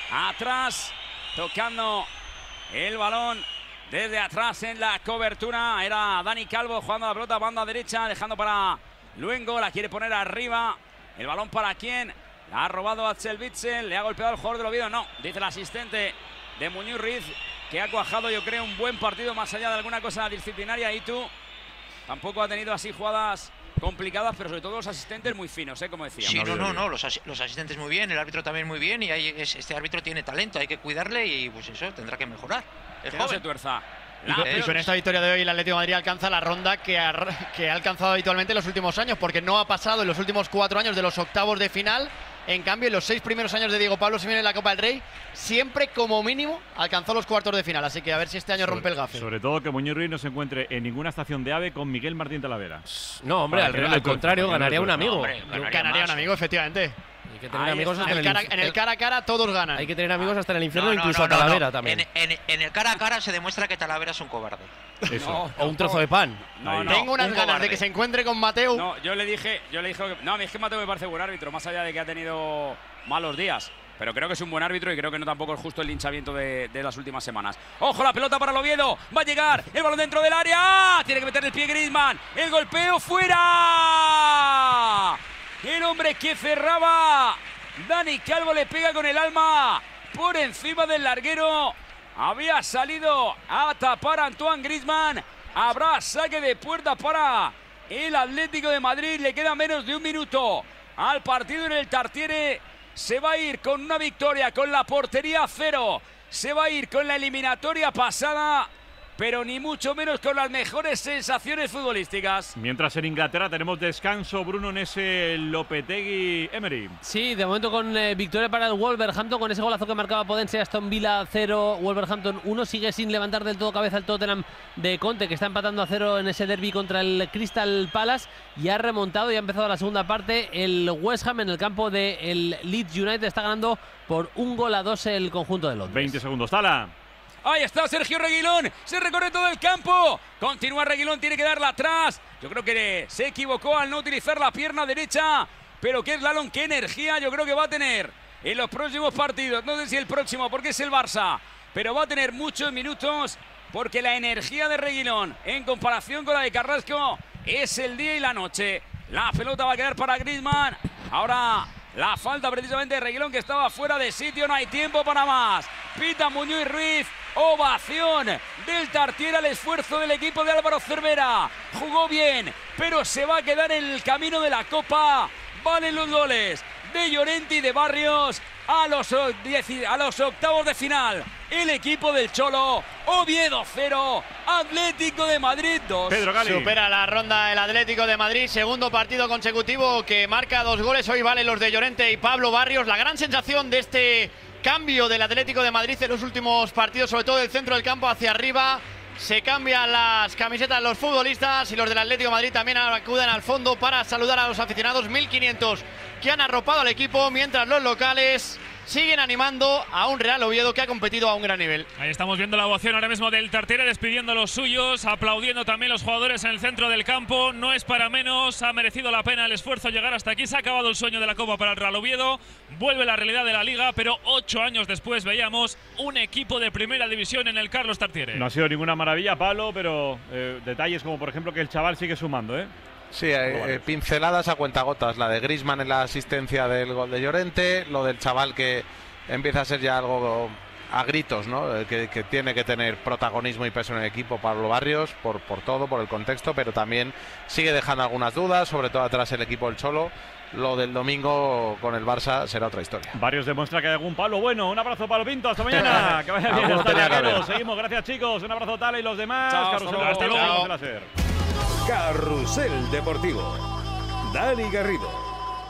atrás, tocando el balón desde atrás en la cobertura. Era Dani Calvo jugando la pelota banda derecha, dejando para Luengo, la quiere poner arriba. El balón para quién, la ha robado Axel Witsel, le ha golpeado al jugador del Oviedo. No, dice el asistente de Muñiz Ruiz, que ha cuajado, yo creo, un buen partido más allá de alguna cosa disciplinaria. Y tú tampoco ha tenido así jugadas complicadas, pero sobre todo los asistentes muy finos, como decía. Sí, no, los asistentes muy bien, el árbitro también muy bien, y este árbitro tiene talento, hay que cuidarle y pues eso, tendrá que mejorar. Es Que joven. no se tuerza. Y con esta victoria de hoy el Atlético de Madrid alcanza la ronda que ha alcanzado habitualmente en los últimos años, porque no ha pasado en los últimos 4 años de los octavos de final. En cambio, en los 6 primeros años de Diego Pablo Simeone en la Copa del Rey, siempre como mínimo alcanzó los cuartos de final. Así que a ver si este año rompe el gafe. Sobre todo que Muñiz Ruiz no se encuentre en ninguna estación de AVE con Miguel Martín Talavera. No, hombre, al contrario, ganaría un amigo. Ganaría un amigo, efectivamente. que tener amigos hasta en el cara a cara todos ganan. Hay que tener amigos hasta en el infierno, incluso a Talavera también. En el cara a cara se demuestra que Talavera es un cobarde. O un trozo de pan. Tengo unas ganas de que se encuentre con Mateu. No, yo le dije no, es que Mateu me parece buen árbitro, más allá de que ha tenido malos días. Pero creo que es un buen árbitro y creo que no tampoco es justo el linchamiento de las últimas semanas. ¡Ojo, la pelota para el Oviedo! ¡Va a llegar! ¡El balón dentro del área! ¡Tiene que meter el pie Griezmann! ¡El golpeo fuera! El hombre que cerraba. Dani Calvo le pega con el alma por encima del larguero. Había salido a tapar a Antoine Griezmann. Habrá saque de puerta para el Atlético de Madrid. Le queda menos de un minuto al partido en el Tartiere. Se va a ir con una victoria, con la portería a cero. Se va a ir con la eliminatoria pasada, pero ni mucho menos con las mejores sensaciones futbolísticas. Mientras en Inglaterra tenemos descanso, Bruno, en ese Lopetegui-Emery. Sí, de momento con victoria para el Wolverhampton, con ese golazo que marcaba Podense. Aston Villa 0, Wolverhampton 1. Sigue sin levantar del todo cabeza el Tottenham de Conte, que está empatando a 0 en ese derbi contra el Crystal Palace. Y ha remontado y ha empezado la segunda parte. El West Ham en el campo del Leeds United está ganando por 1-2 el conjunto de Londres. 20 segundos, Tala. Ahí está Sergio Reguilón, se recorre todo el campo. Continúa Reguilón, tiene que darla atrás. Yo creo que se equivocó al no utilizar la pierna derecha. Pero qué slalom, qué energía yo creo que va a tener en los próximos partidos. No sé si el próximo, porque es el Barça. Pero va a tener muchos minutos, porque la energía de Reguilón, en comparación con la de Carrasco, es el día y la noche. La pelota va a quedar para Griezmann. Ahora la falta precisamente de Reguilón, que estaba fuera de sitio. No hay tiempo para más. Pita Muñoz Ruiz. Ovación del Tartiere al esfuerzo del equipo de Álvaro Cervera. Jugó bien, pero se va a quedar en el camino de la Copa. Valen los goles de Llorente y de Barrios a los octavos de final. El equipo del Cholo. Oviedo 0, Atlético de Madrid 2. Pedro Gali. Supera la ronda el Atlético de Madrid, segundo partido consecutivo que marca 2 goles. Hoy valen los de Llorente y Pablo Barrios. La gran sensación de este cambio del Atlético de Madrid en los últimos partidos, sobre todo del centro del campo hacia arriba. Se cambian las camisetas los futbolistas y los del Atlético de Madrid también acuden al fondo para saludar a los aficionados. 1.500 que han arropado al equipo, mientras los locales siguen animando a un Real Oviedo que ha competido a un gran nivel. Ahí estamos viendo la ovación ahora mismo del Tartiere, despidiendo a los suyos, aplaudiendo también los jugadores en el centro del campo. No es para menos, ha merecido la pena el esfuerzo llegar hasta aquí. Se ha acabado el sueño de la Copa para el Real Oviedo. Vuelve la realidad de la Liga, pero 8 años después veíamos un equipo de primera división en el Carlos Tartiere. No ha sido ninguna maravilla, Pablo, pero detalles como por ejemplo que el chaval sigue sumando, ¿eh? Sí, pinceladas a cuentagotas. La de Griezmann en la asistencia del gol de Llorente, lo del chaval que empieza a ser ya algo a gritos, ¿no? Que tiene que tener protagonismo y peso en el equipo, Pablo Barrios, por todo, por el contexto, pero también sigue dejando algunas dudas, sobre todo atrás el equipo del Cholo. Lo del domingo con el Barça será otra historia. Barrios demuestra que hay algún palo bueno. Un abrazo, Pablo Pinto, hasta mañana. Que vaya bien, hasta luego. Seguimos, gracias chicos. Un abrazo Tala y los demás. Chao, hasta luego. Carrusel Deportivo. Dani Garrido.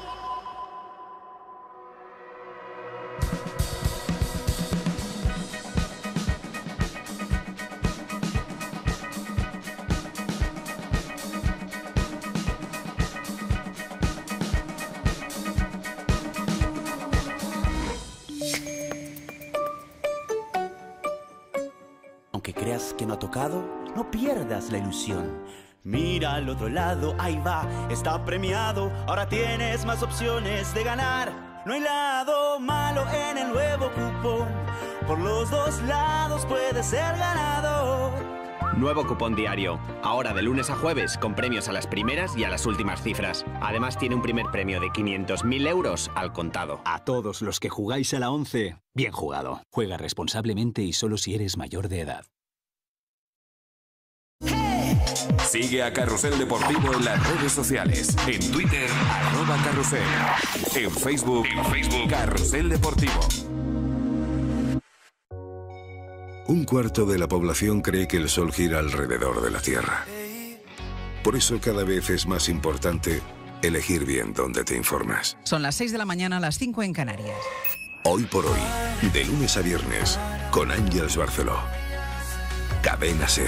Aunque creas que no ha tocado, no pierdas la ilusión. Mira al otro lado, ahí va, está premiado. Ahora tienes más opciones de ganar. No hay lado malo en el nuevo cupón. Por los dos lados puedes ser ganador. Nuevo cupón diario. Ahora de lunes a jueves con premios a las primeras y a las últimas cifras. Además tiene un primer premio de 500.000 euros al contado. A todos los que jugáis a la 11, bien jugado. Juega responsablemente y solo si eres mayor de edad. Sigue a Carrusel Deportivo en las redes sociales. En Twitter, @Carrusel. En Facebook, Carrusel Deportivo. Un cuarto de la población cree que el Sol gira alrededor de la Tierra. Por eso cada vez es más importante elegir bien dónde te informas. Son las 6 de la mañana, las 5 en Canarias. Hoy por hoy, de lunes a viernes, con Ángeles Barceló. Cadena SER.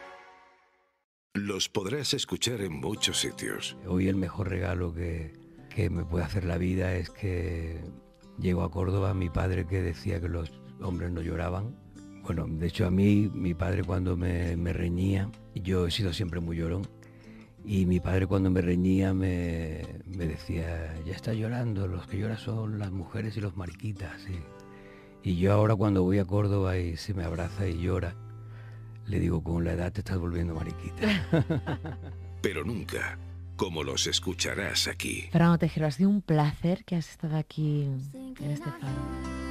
Los podrás escuchar en muchos sitios. Hoy el mejor regalo que que me puede hacer la vida es que llego a Córdoba, mi padre que decía que los hombres no lloraban. Bueno, de hecho a mí, mi padre cuando me reñía, yo he sido siempre muy llorón, y mi padre cuando me reñía me decía, ya está llorando, los que lloran son las mujeres y los mariquitas. Y yo ahora cuando voy a Córdoba y se me abraza y llora, le digo, con la edad te estás volviendo mariquita. Pero nunca como los escucharás aquí. Fernando Tejero, ha sido un placer que has estado aquí en este faro.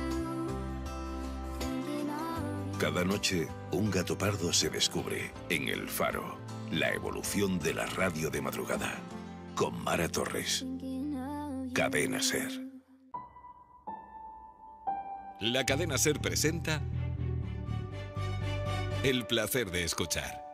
Cada noche, un gato pardo se descubre en El Faro, la evolución de la radio de madrugada, con Mara Torres. Cadena SER. La Cadena SER presenta El placer de escuchar.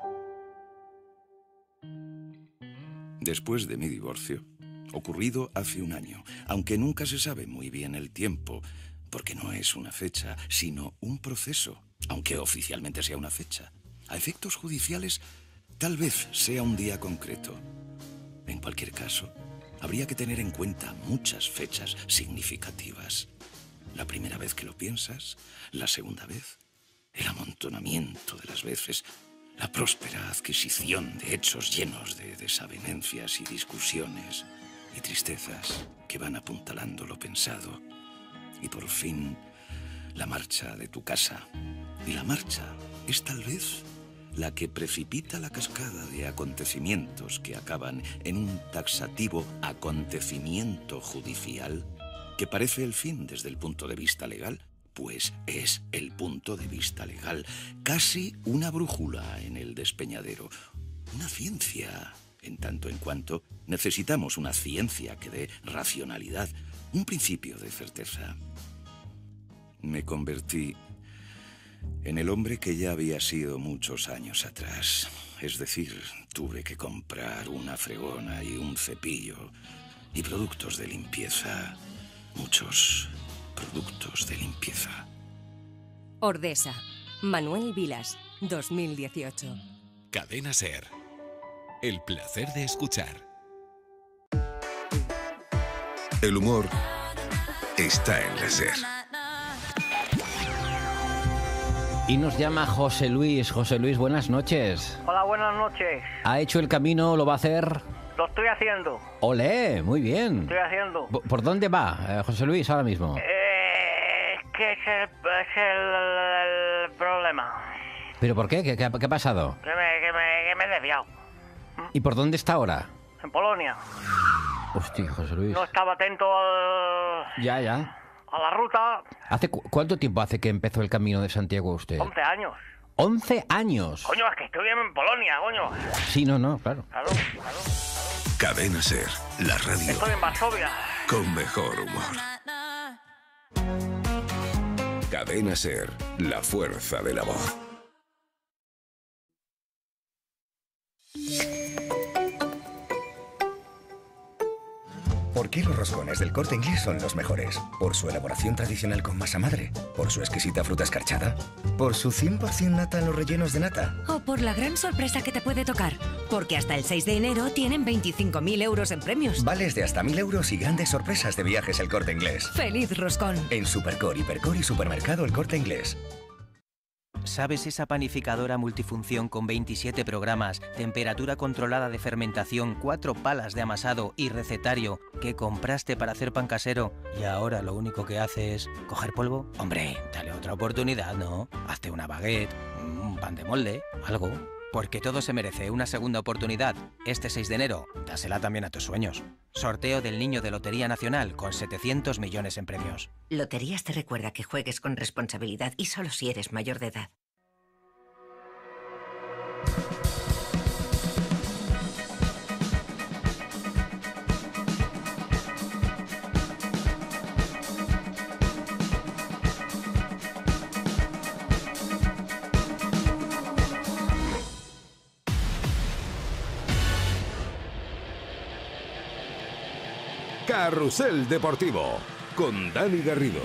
Después de mi divorcio, ocurrido hace un año, aunque nunca se sabe muy bien el tiempo, porque no es una fecha, sino un proceso, aunque oficialmente sea una fecha. A efectos judiciales, tal vez sea un día concreto. En cualquier caso, habría que tener en cuenta muchas fechas significativas. La primera vez que lo piensas, la segunda vez, el amontonamiento de las veces, la próspera adquisición de hechos llenos de desavenencias y discusiones y tristezas que van apuntalando lo pensado. Y por fin, la marcha de tu casa. Y la marcha es tal vez la que precipita la cascada de acontecimientos que acaban en un taxativo acontecimiento judicial que parece el fin desde el punto de vista legal, pues es el punto de vista legal, casi una brújula en el despeñadero, una ciencia, en tanto en cuanto necesitamos una ciencia que dé racionalidad, un principio de certeza. Me convertí en el hombre que ya había sido muchos años atrás, es decir, tuve que comprar una fregona y un cepillo y productos de limpieza, muchos productos de limpieza. Ordesa, Manuel Vilas, 2018. Cadena SER. El placer de escuchar. El humor está en la SER. Y nos llama José Luis. José Luis, buenas noches. Hola, buenas noches. ¿Ha hecho el camino? ¿Lo va a hacer? Lo estoy haciendo. ¡Olé! Muy bien. Estoy haciendo. ¿Por dónde va, José Luis, ahora mismo? Que es el problema. ¿Pero por qué? ¿Qué ha pasado? Que me he desviado. ¿Y por dónde está ahora? En Polonia. Hostia, José Luis. No estaba atento Ya. a la ruta. ¿Cuánto tiempo hace que empezó el camino de Santiago usted? 11 años. ¿11 años? Coño, es que estoy en Polonia, coño. Sí, no, claro. Claro. Cadena SER, la radio Estoy en Varsovia. con mejor humor. Cadena SER, la fuerza de la voz. ¿Por qué los roscones del Corte Inglés son los mejores? ¿Por su elaboración tradicional con masa madre? ¿Por su exquisita fruta escarchada? ¿Por su 100% nata en los rellenos de nata? O por la gran sorpresa que te puede tocar, porque hasta el 6 de enero tienen 25.000 euros en premios. Vales de hasta 1.000 euros y grandes sorpresas de viajes El Corte Inglés. ¡Feliz roscón! En Supercor, Hipercor y Supermercado El Corte Inglés. ¿Sabes esa panificadora multifunción con 27 programas, temperatura controlada de fermentación, 4 palas de amasado y recetario que compraste para hacer pan casero y ahora lo único que hace es coger polvo? Hombre, dale otra oportunidad, ¿no? Hazte una baguette, un pan de molde, algo. Porque todo se merece una segunda oportunidad. Este 6 de enero, dásela también a tus sueños. Sorteo del Niño de Lotería Nacional con 700 millones en premios. Loterías te recuerda que juegues con responsabilidad y solo si eres mayor de edad. Carrusel Deportivo con Dani Garrido.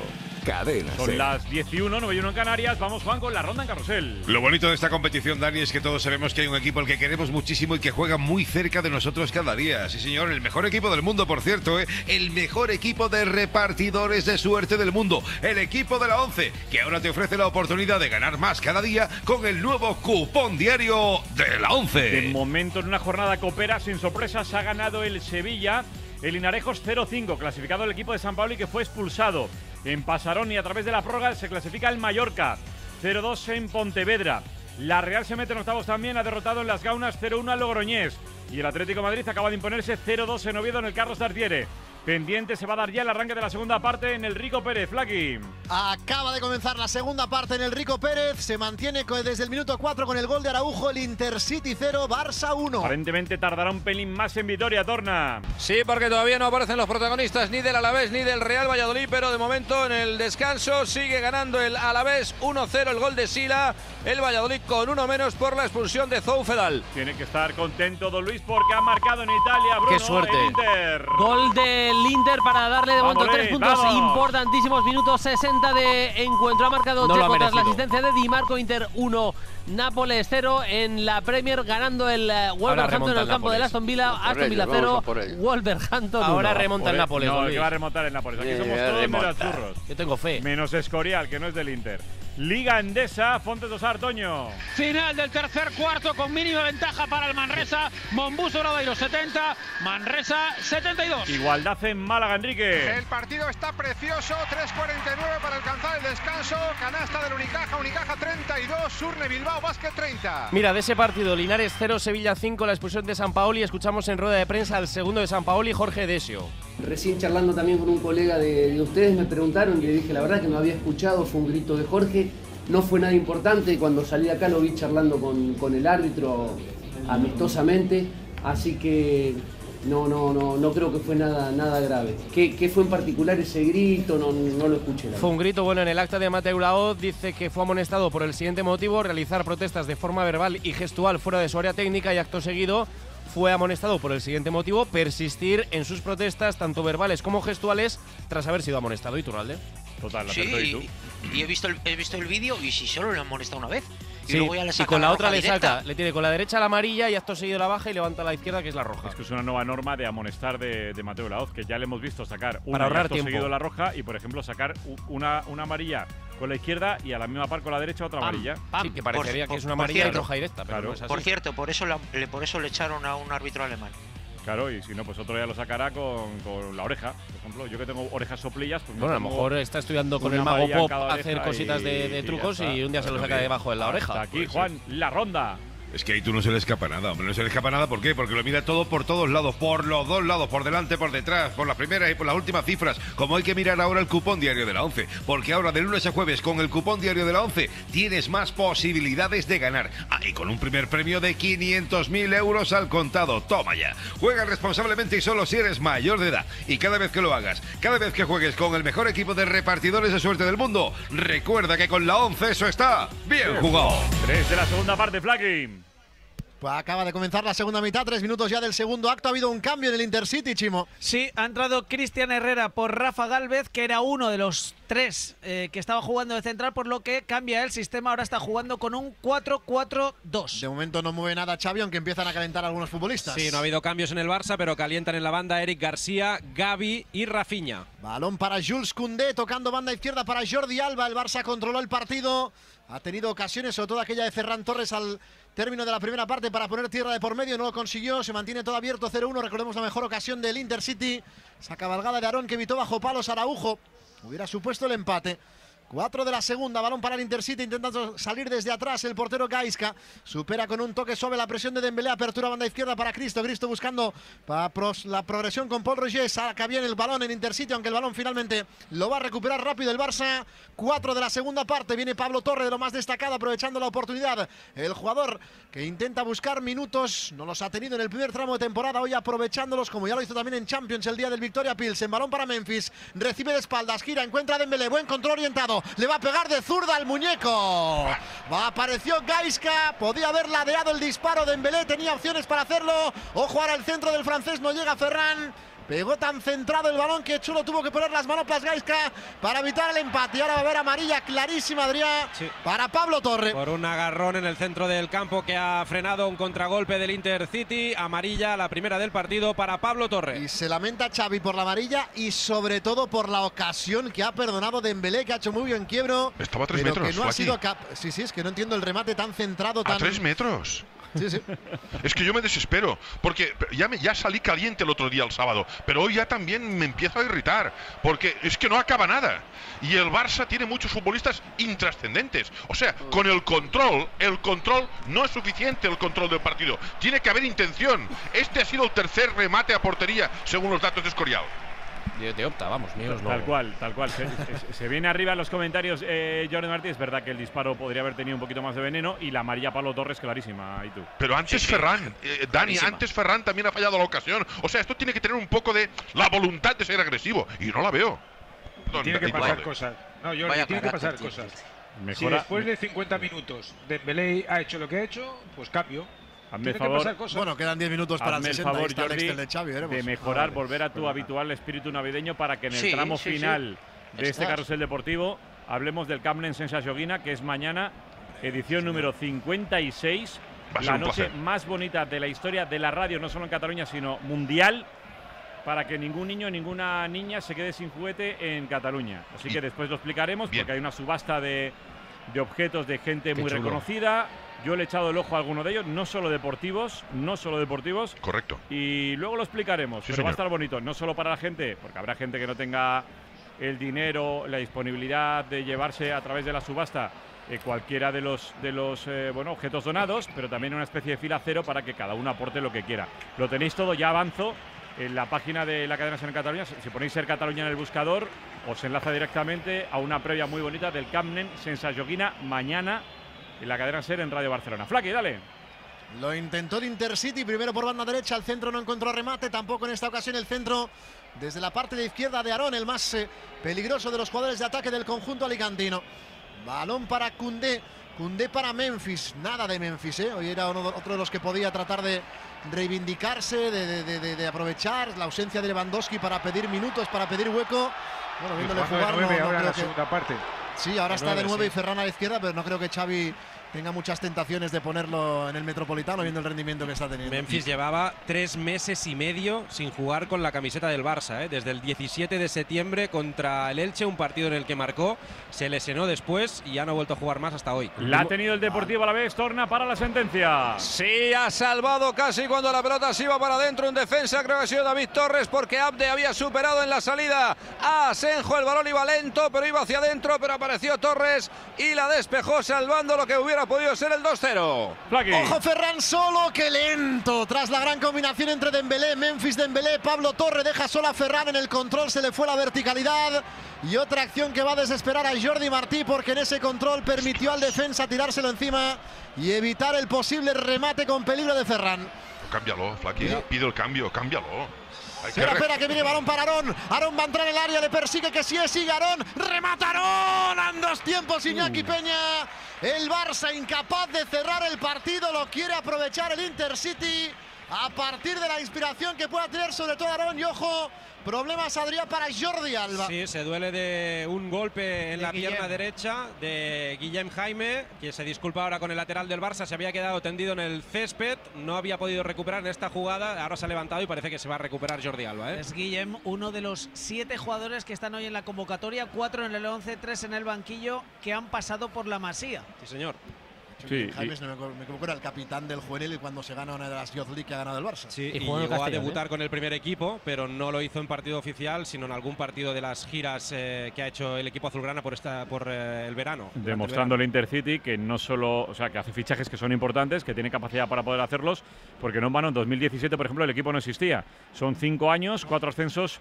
Cadena Son Ser. las 11:09 en Canarias. Vamos, Juan, con la ronda en carrusel. Lo bonito de esta competición, Dani, es que todos sabemos que hay un equipo al que queremos muchísimo y que juega muy cerca de nosotros cada día. Sí, señor, el mejor equipo del mundo, por cierto, ¿eh? El mejor equipo de repartidores de suerte del mundo. El equipo de la 11, que ahora te ofrece la oportunidad de ganar más cada día con el nuevo cupón diario de la 11. De momento, en una jornada copera, sin sorpresas, ha ganado el Sevilla. El Linarejos 0-5, clasificado el equipo de San Paoli, que fue expulsado. En Pasarón y a través de la prórroga se clasifica el Mallorca. 0-2 en Pontevedra. La Real se mete en octavos también, ha derrotado en Las Gaunas 0-1 al Logroñés. Y el Atlético de Madrid acaba de imponerse 0-2 en Oviedo en el Carlos Tartiere. Pendiente se va a dar ya el arranque de la segunda parte en el Rico Pérez. Flaqui. Acaba de comenzar la segunda parte en el Rico Pérez. Se mantiene desde el minuto 4 con el gol de Araujo. El Intercity 0, Barça 1. Aparentemente tardará un pelín más en Vitoria, Torna. Sí, porque todavía no aparecen los protagonistas ni del Alavés ni del Real Valladolid, pero de momento en el descanso sigue ganando el Alavés 1-0 el gol de Sila. El Valladolid con uno menos por la expulsión de Zoufedal. Tiene que estar contento Don Luis porque ha marcado en Italia, Bruno. ¡Qué suerte! El Inter. Gol del Inter para darle de momento 3 puntos importantísimos. Minutos 60 de encuentro. Ha marcado Checo tras la asistencia de Di Marco. Inter 1, Nápoles 0 en la Premier, ganando el Wolverhampton en el campo del Aston Villa. Aston Villa 0, Wolverhampton 1. Ahora remonta el Nápoles. No, que va a remontar el Nápoles. Aquí somos todos menos churros. Yo tengo fe. Menos Escorial, que no es del Inter. Liga Endesa, Fontes de Sar, Toño. Final del tercer cuarto con mínima ventaja para el Manresa. Monbuso Bradoiro 70, Manresa 72. Igualdad en Málaga, Enrique. El partido está precioso, 3:49 para alcanzar el descanso. Canasta del Unicaja, Unicaja 32, Surne Bilbao Basket 30. Mira, de ese partido, Linares 0, Sevilla 5, la expulsión de San Paoli. Escuchamos en rueda de prensa al segundo de San Paoli, Jorge Desio. Recién charlando también con un colega de ustedes me preguntaron y le dije la verdad que no había escuchado, fue un grito de Jorge, no fue nada importante, cuando salí de acá lo vi charlando con el árbitro amistosamente, así que no creo que fue nada grave. ¿Qué fue en particular ese grito? No lo escuché. Fue un grito, bueno, en el acta de Mateu Laoz dice que fue amonestado por el siguiente motivo: realizar protestas de forma verbal y gestual fuera de su área técnica, y acto seguido fue amonestado por el siguiente motivo: persistir en sus protestas, tanto verbales como gestuales, tras haber sido amonestado. ¿Iturralde? Total, sí, y he visto el vídeo y si solo le han amonestado una vez. Sí, y con la otra le saca, le tiene con la derecha la amarilla y acto seguido la baja y levanta a la izquierda, que es la roja. Es que es una nueva norma de amonestar de Mateu Laoz, que ya le hemos visto sacar una para ahorrar acto tiempo seguido la roja y, por ejemplo, sacar una amarilla con la izquierda y a la misma par con la derecha otra amarilla. Sí, que parecería que es una amarilla y roja directa, pero no es así. Por cierto, por eso le echaron a un árbitro alemán. Claro, y si no, pues otro ya lo sacará con la oreja. Por ejemplo, yo que tengo orejas soplillas, pues bueno, a lo mejor está estudiando con el mago Pop hacer cositas de trucos y un día se lo saca debajo de la oreja. Aquí, Juan, la ronda. Es que ahí tú no se le escapa nada, hombre, no se le escapa nada. ¿Por qué? Porque lo mira todo por todos lados, por los dos lados, por delante, por detrás, por las primeras y por las últimas cifras. Como hay que mirar ahora el cupón diario de la 11, porque ahora de lunes a jueves con el cupón diario de la 11 tienes más posibilidades de ganar. Y con un primer premio de 500.000 euros al contado. Toma ya. Juega responsablemente y solo si eres mayor de edad. Y cada vez que lo hagas, cada vez que juegues con el mejor equipo de repartidores de suerte del mundo, recuerda que con la 11 eso está bien jugado. 3 de la segunda parte, Flaqui. Pues acaba de comenzar la segunda mitad, 3 minutos ya del segundo acto. Ha habido un cambio en el Intercity, Chimo. Sí, ha entrado Cristian Herrera por Rafa Gálvez, que era uno de los 3 que estaba jugando de central, por lo que cambia el sistema. Ahora está jugando con un 4-4-2. De momento no mueve nada Xavi, aunque empiezan a calentar algunos futbolistas. Sí, no ha habido cambios en el Barça, pero calientan en la banda Eric García, Gavi y Rafinha. Balón para Jules Koundé, tocando banda izquierda para Jordi Alba. El Barça controló el partido. Ha tenido ocasiones, sobre todo aquella de Ferran Torres al término de la primera parte para poner tierra de por medio, no lo consiguió, se mantiene todo abierto 0-1, recordemos la mejor ocasión del Intercity, esa cabalgada de Aarón que evitó bajo palos Araujo, hubiera supuesto el empate. 4 de la segunda, balón para el Intercity, intentando salir desde atrás el portero Gaisca, supera con un toque suave la presión de Dembélé, apertura banda izquierda para Cristo buscando la progresión con Paul Roger, saca bien el balón en Intercity, aunque el balón finalmente lo va a recuperar rápido el Barça. 4 de la segunda parte, viene Pablo Torre de lo más destacado, aprovechando la oportunidad, el jugador que intenta buscar minutos, no los ha tenido en el primer tramo de temporada, hoy aprovechándolos como ya lo hizo también en Champions el día del Victoria Pilsen. Balón para Memphis, recibe de espaldas, gira, encuentra a Dembélé, buen control orientado, le va a pegar de zurda al muñeco. Apareció Gaisca, podía haber ladeado el disparo de Dembélé, tenía opciones para hacerlo. Ojo ahora el centro del francés, no llega Ferran. Pegó tan centrado el balón que Chulo tuvo que poner las manoplas Gaizka para evitar el empate. Y ahora va a haber amarilla clarísima, Adrián, para Pablo Torre. Por un agarrón en el centro del campo que ha frenado un contragolpe del Intercity. Amarilla, la primera del partido para Pablo Torre. Y se lamenta Xavi por la amarilla y sobre todo por la ocasión que ha perdonado Dembélé, que ha hecho muy bien quiebro. Estaba a 3 pero metros. Que no ha sido sí, es que no entiendo el remate tan centrado. A 3 metros. Sí, sí. Es que yo me desespero, porque ya salí caliente el otro día, el sábado, pero hoy ya también me empiezo a irritar, porque es que no acaba nada. Y el Barça tiene muchos futbolistas intrascendentes. O sea, con el control no es suficiente, el control del partido. Tiene que haber intención. Este ha sido el tercer remate a portería, según los datos de Escorial. De Opta, vamos, míos no. Tal cual. Se viene arriba en los comentarios Jordi Martí. Es verdad que el disparo podría haber tenido un poquito más de veneno y la amarilla Pablo Torres clarísima. Ahí tú. Pero antes Ferran, Dani, antes Ferran también ha fallado la ocasión. O sea, esto tiene que tener un poco de la voluntad de ser agresivo y no la veo. Tiene que pasar cosas. No, Jordi, tiene que pasar cosas. Mejora. Si después de 50 minutos Dembélé ha hecho lo que ha hecho, pues cambio. Hazme el favor, bueno, quedan 10 minutos para el 60. Favor, está Jordi, el de Xavi, de mejorar, volver a tu habitual espíritu navideño para que en el tramo final de este carrusel deportivo hablemos del Camp Nou Sense Joguina, que es mañana, edición número 56, la noche más bonita de la historia de la radio, no solo en Cataluña, sino mundial, para que ningún niño, ninguna niña se quede sin juguete en Cataluña. Así que después lo explicaremos, porque hay una subasta de objetos de gente muy reconocida. Yo le he echado el ojo a alguno de ellos, no solo deportivos. Correcto. Y luego lo explicaremos, pero va a estar bonito, no solo para la gente, porque habrá gente que no tenga el dinero, la disponibilidad de llevarse a través de la subasta cualquiera de los objetos donados, pero también una especie de fila cero para que cada uno aporte lo que quiera. Lo tenéis todo, ya avanzo, en la página de la cadena SER en Cataluña. Si ponéis SER Cataluña en el buscador, os enlaza directamente a una previa muy bonita del Camp Nou Sense Joguina mañana en la cadena SER en Radio Barcelona. Flaqui, dale. Lo intentó el Intercity, primero por banda derecha, el centro no encontró remate, tampoco en esta ocasión el centro desde la parte de izquierda de Aarón, el más peligroso de los jugadores de ataque del conjunto alicantino. Balón para Koundé para Memphis, nada de Memphis, hoy era otro de los que podía tratar de reivindicarse, de aprovechar la ausencia de Lewandowski para pedir minutos, para pedir hueco. Bueno, viéndole jugar, no ahora creo en la que... segunda parte. Sí, ahora está de 9 y Ferran a la izquierda, pero no creo que Xavi tenga muchas tentaciones de ponerlo en el Metropolitano viendo el rendimiento que está teniendo. Memphis llevaba 3 meses y medio sin jugar con la camiseta del Barça, desde el 17 de septiembre contra el Elche, un partido en el que marcó, se lesionó después y ya no ha vuelto a jugar más hasta hoy. La ha tenido el Deportivo Alavés, torna para la sentencia. Sí, ha salvado casi cuando la pelota se iba para adentro en defensa, creo que ha sido David Torres, porque Abde había superado en la salida a Asenjo, el balón iba lento, pero iba hacia adentro, pero apareció Torres y la despejó salvando lo que hubiera podido ser el 2-0. Ojo Ferran solo, que lento. Tras la gran combinación entre Dembélé, Memphis Dembélé, Pablo Torre deja sola a Ferran en el control, se le fue la verticalidad. Y otra acción que va a desesperar a Jordi Martí, porque en ese control permitió al defensa tirárselo encima y evitar el posible remate con peligro de Ferran. Cámbialo, Flaqui, pide el cambio, cámbialo. Espera, que viene balón para Aarón. Aarón va a entrar en el área, le persigue, que sí es, sigue Aarón. ¡Remata Aarón! En 2 tiempos, Iñaki Peña. El Barça incapaz de cerrar el partido, lo quiere aprovechar el Intercity a partir de la inspiración que pueda tener sobre todo Aarón. Y ojo, problemas, Adrián, para Jordi Alba. Sí, se duele de un golpe en la pierna derecha de Guillem Jaime, que se disculpa ahora con el lateral del Barça. Se había quedado tendido en el césped, no había podido recuperar en esta jugada. Ahora se ha levantado y parece que se va a recuperar Jordi Alba. Es Guillem, uno de los 7 jugadores que están hoy en la convocatoria, 4 en el 11, 3 en el banquillo, que han pasado por la Masía. Sí, señor. Sí, Jaime, no me equivoco, era el capitán del juvenil cuando se gana una de las Youth League que ha ganado el Barça. Sí, y llegó a debutar con el primer equipo, pero no lo hizo en partido oficial, sino en algún partido de las giras que ha hecho el equipo azulgrana por el verano. Demostrando el Intercity que no solo, o sea, que hace fichajes que son importantes, que tiene capacidad para poder hacerlos, porque no en vano, en 2017, por ejemplo, el equipo no existía. Son 5 años, 4 ascensos.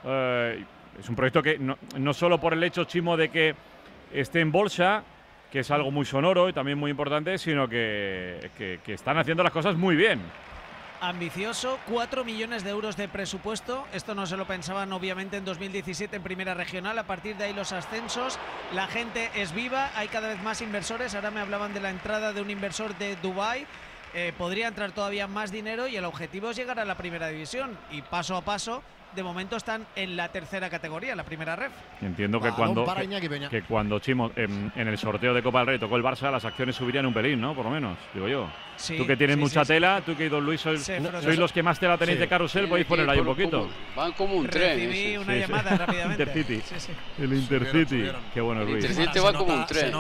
Es un proyecto que no solo por el hecho, Chimo, de que esté en bolsa, que es algo muy sonoro y también muy importante, sino que están haciendo las cosas muy bien. Ambicioso, 4 millones de euros de presupuesto. Esto no se lo pensaban obviamente en 2017 en Primera Regional. A partir de ahí los ascensos, la gente es viva, hay cada vez más inversores. Ahora me hablaban de la entrada de un inversor de Dubái. Podría entrar todavía más dinero y el objetivo es llegar a la Primera División. Y paso a paso de momento están en la tercera categoría, en la primera ref. Entiendo que cuando Chimo en el sorteo de Copa del Rey tocó el Barça, las acciones subirían un pelín, ¿no? Por lo menos, digo yo. Sí, tú que tienes mucha tela, tú que Don Luis sois los que más tela tenéis de carrusel, podéis ponerlo ahí un poquito. Van como un tren. Recibí una llamada rápidamente. Intercity. El Intercity. Qué bueno, Luis. El Intercity va como un tren.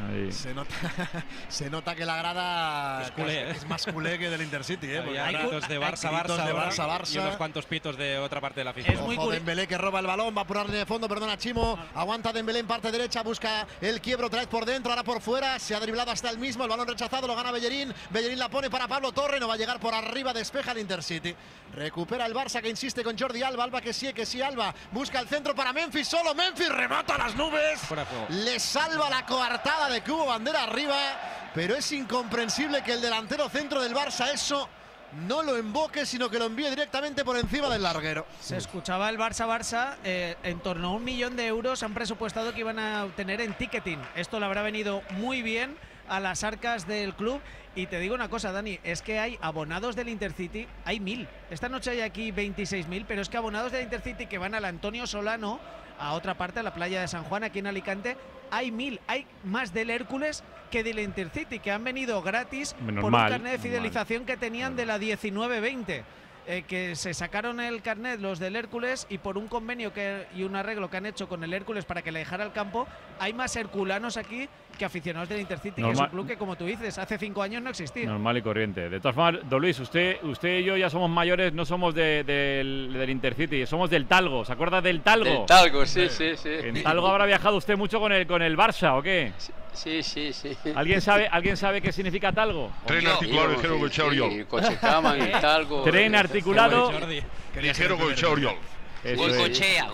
Se nota que la grada es más culé que del Intercity, Hay gritos de Barça, y unos cuantos pitos de otra parte de la afición. Es muy Ojo, Dembélé que roba el balón, va por la línea de fondo, perdona Chimo, aguanta Dembélé en parte derecha, busca el quiebro otra vez por dentro, ahora por fuera, se ha driblado hasta el mismo, el balón rechazado, lo gana Bellerín, Bellerín la pone para Pablo Torre, no va a llegar por arriba, despeja el Intercity. Recupera el Barça que insiste con Jordi Alba, Alba que sí, Alba, busca el centro para Memphis, solo Memphis remata las nubes, le salva la coartada de Cubo Bandera arriba, pero es incomprensible que el delantero centro del Barça eso no lo emboque, sino que lo envíe directamente por encima del larguero. Se escuchaba el Barça, en torno a 1 millón de euros han presupuestado que iban a obtener en ticketing. Esto le habrá venido muy bien a las arcas del club. Y te digo una cosa, Dani, es que hay abonados del Intercity, hay 1000. Esta noche hay aquí 26.000, pero es que abonados del Intercity que van al Antonio Solano, a otra parte, a la playa de San Juan, aquí en Alicante, hay 1000. Hay más del Hércules que del Intercity, que han venido gratis por un carnet de fidelización que tenían de la 19-20. Que se sacaron el carnet los del Hércules y por un convenio y un arreglo que han hecho con el Hércules para que le dejara el campo, hay más herculanos aquí que aficionados del Intercity, que es un club que, como tú dices, hace 5 años no existía. Normal y corriente. De todas formas, Don Luis, usted y yo ya somos mayores, no somos del Intercity, somos del Talgo. ¿Se acuerda del Talgo? Del Talgo, sí. ¿En Talgo habrá viajado usted mucho con el Barça o qué? Sí. ¿Alguien sabe qué significa Talgo? Tren articulado ligero Goicoechea Oriol. Talgo. Tren articulado ligero Goicoechea Oriol. Goicoechea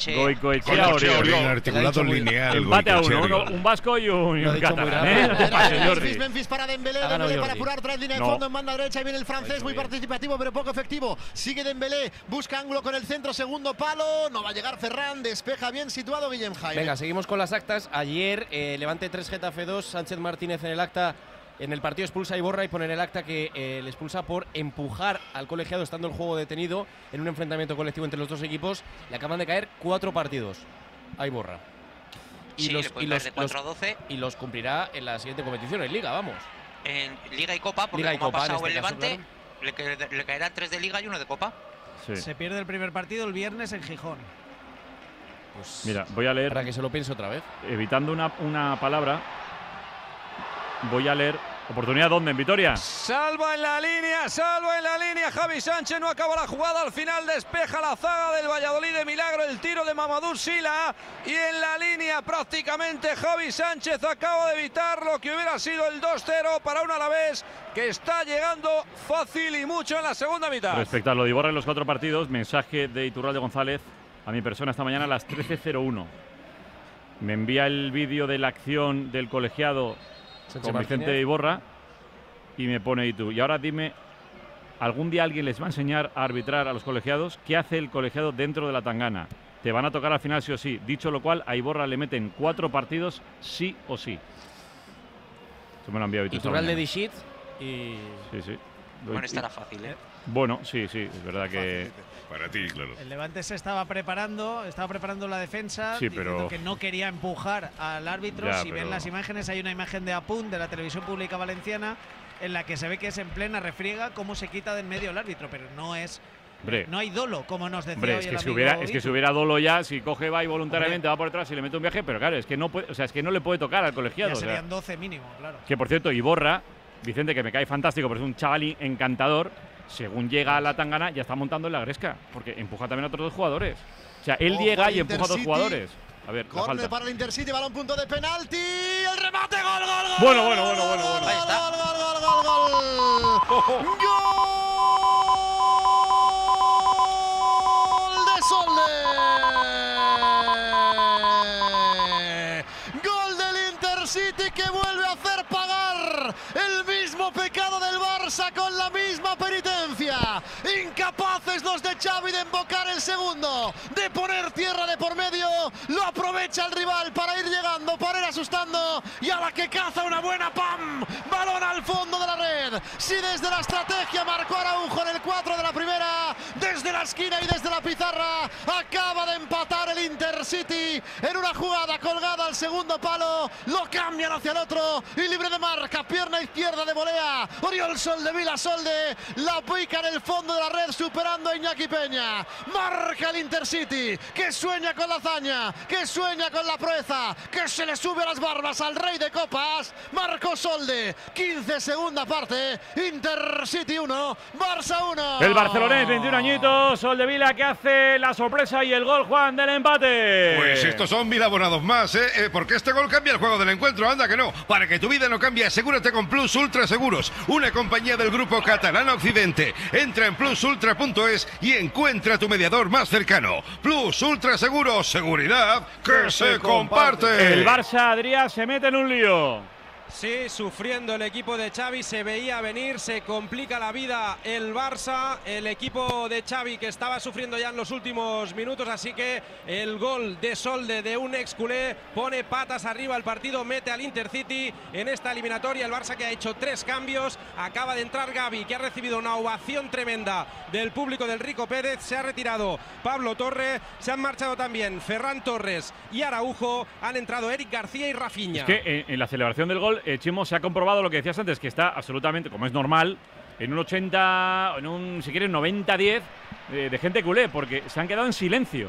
Oriol. Articulado lineal. Empate a uno, un vasco y un catalán. Memphis para Dembélé, para apurar, trae línea de fondo en banda derecha y viene el francés, muy participativo pero poco efectivo. Sigue Dembélé, busca ángulo con el centro, segundo palo, no va a llegar Ferran, despeja bien situado Guillem Jaime. Venga, seguimos con las actas. Ayer, Levante 3, Getafe 2, Sánchez Martínez en el acta. En el partido expulsa a Iborra y pone en el acta que le expulsa por empujar al colegiado estando el juego detenido en un enfrentamiento colectivo entre los dos equipos. Le acaban de caer 4 partidos a Iborra. Y los cumplirá en la siguiente competición, en Liga, vamos. En Liga y Copa, porque como ha pasado el Levante, le caerán 3 de Liga y 1 de Copa. Sí. Se pierde el primer partido el viernes en Gijón. Pues mira, voy a leer. Para que se lo piense otra vez. Evitando una palabra, voy a leer. ¿Oportunidad dónde? ¿En Vitoria? Salva en la línea. Javi Sánchez no acaba la jugada. Al final despeja la zaga del Valladolid de milagro. El tiro de Mamadou Sila. Y en la línea prácticamente Javi Sánchez acaba de evitar lo que hubiera sido el 2-0 para un Alavés que está llegando fácil y mucho en la segunda mitad. Respecto a lo de Iborra en los 4 partidos, mensaje de Iturralde González a mi persona esta mañana a las 13:01. Me envía el vídeo de la acción del colegiado con Vicente Iborra y me pone y ahora dime, ¿algún día alguien les va a enseñar a arbitrar a los colegiados? ¿Qué hace el colegiado dentro de la tangana? Te van a tocar al final sí o sí. Dicho lo cual, a Iborra le meten 4 partidos sí o sí. Eso me lo ha enviado Iturralde de Shit y... Sí. Bueno, estará fácil, ¿eh? Bueno, sí, es verdad que... Para ti, claro. El Levante se estaba preparando la defensa, sí, diciendo que no quería empujar al árbitro. Si ven las imágenes, hay una imagen de Apun, de la Televisión Pública Valenciana, en la que se ve que es en plena refriega cómo se quita de en medio el árbitro, pero no es... no hay dolo, como nos decía hoy el amigo es que si hubiera dolo ya, si coge, va y voluntariamente va por detrás y le mete un viaje, pero claro, es que no puede, es que no le puede tocar al colegiado. Ya serían 12 mínimo, claro. Que por cierto, Iborra, Vicente, que me cae fantástico, pero es un chaval encantador. Según llega a la tangana, ya está montando en la gresca, porque empuja también a otros 2 jugadores. O sea, él llega y empuja a 2 jugadores. A ver, la falta. Para el Intercity, balón punto de penalti, el remate, gol. Bueno. Ahí está. Gol de Solde. Gol del Intercity que vuelve a hacer pagar el mismo pecado del Barça con la misma penitencia. Incapaces los de Xavi de embocar el segundo, de poner tierra de por medio. Lo aprovecha el rival para ir llegando, para ir asustando, y a la que caza una buena ¡pam! Balón al fondo de la red. Si desde la estrategia marcó Araujo en el 4 de la primera, desde la esquina y desde la pizarra Acaba de empatar el Intercity en una jugada colgada al segundo palo. Lo cambian hacia el otro y libre de marca. Pierna izquierda de volea. Oriol Soldevila Solde la pica en el fondo de la red, superando a Iñaki Peña. Marca el Intercity, que sueña con la hazaña, que sueña con la proeza, que se le sube a las barbas al rey de copas. Marco Solde, 15 segunda parte. Intercity 1, Barça 1. El barcelonés, 21 añitos, Soldevila, que hace la sorpresa y el gol, Juan, del empate. Pues estos son 1000 abonados más, porque este gol cambia el juego del encuentro, anda que no. Para que tu vida no cambie, asegúrate con Plus Ultra Seguros, una compañía del grupo catalán Occidente. Entra en plusultra.es y encuentra tu mediador más cercano. Plus Ultra Seguros, seguridad que se comparte. El Barça, Adrià, se mete en un lío. Sí, sufriendo el equipo de Xavi, se veía venir, se complica la vida el Barça, el equipo de Xavi que estaba sufriendo ya en los últimos minutos, así que el gol de Solde, de un ex culé, pone patas arriba el partido, mete al Intercity en esta eliminatoria. El Barça, que ha hecho 3 cambios, acaba de entrar Gavi, que ha recibido una ovación tremenda del público del Rico Pérez, se ha retirado Pablo Torre, se han marchado también Ferran Torres y Araujo, han entrado Eric García y Rafinha. Es que en la celebración del gol, Chimo, se ha comprobado lo que decías antes, que está absolutamente, como es normal, en un 80, en un, si quieres, 90-10 de gente culé, porque se han quedado en silencio.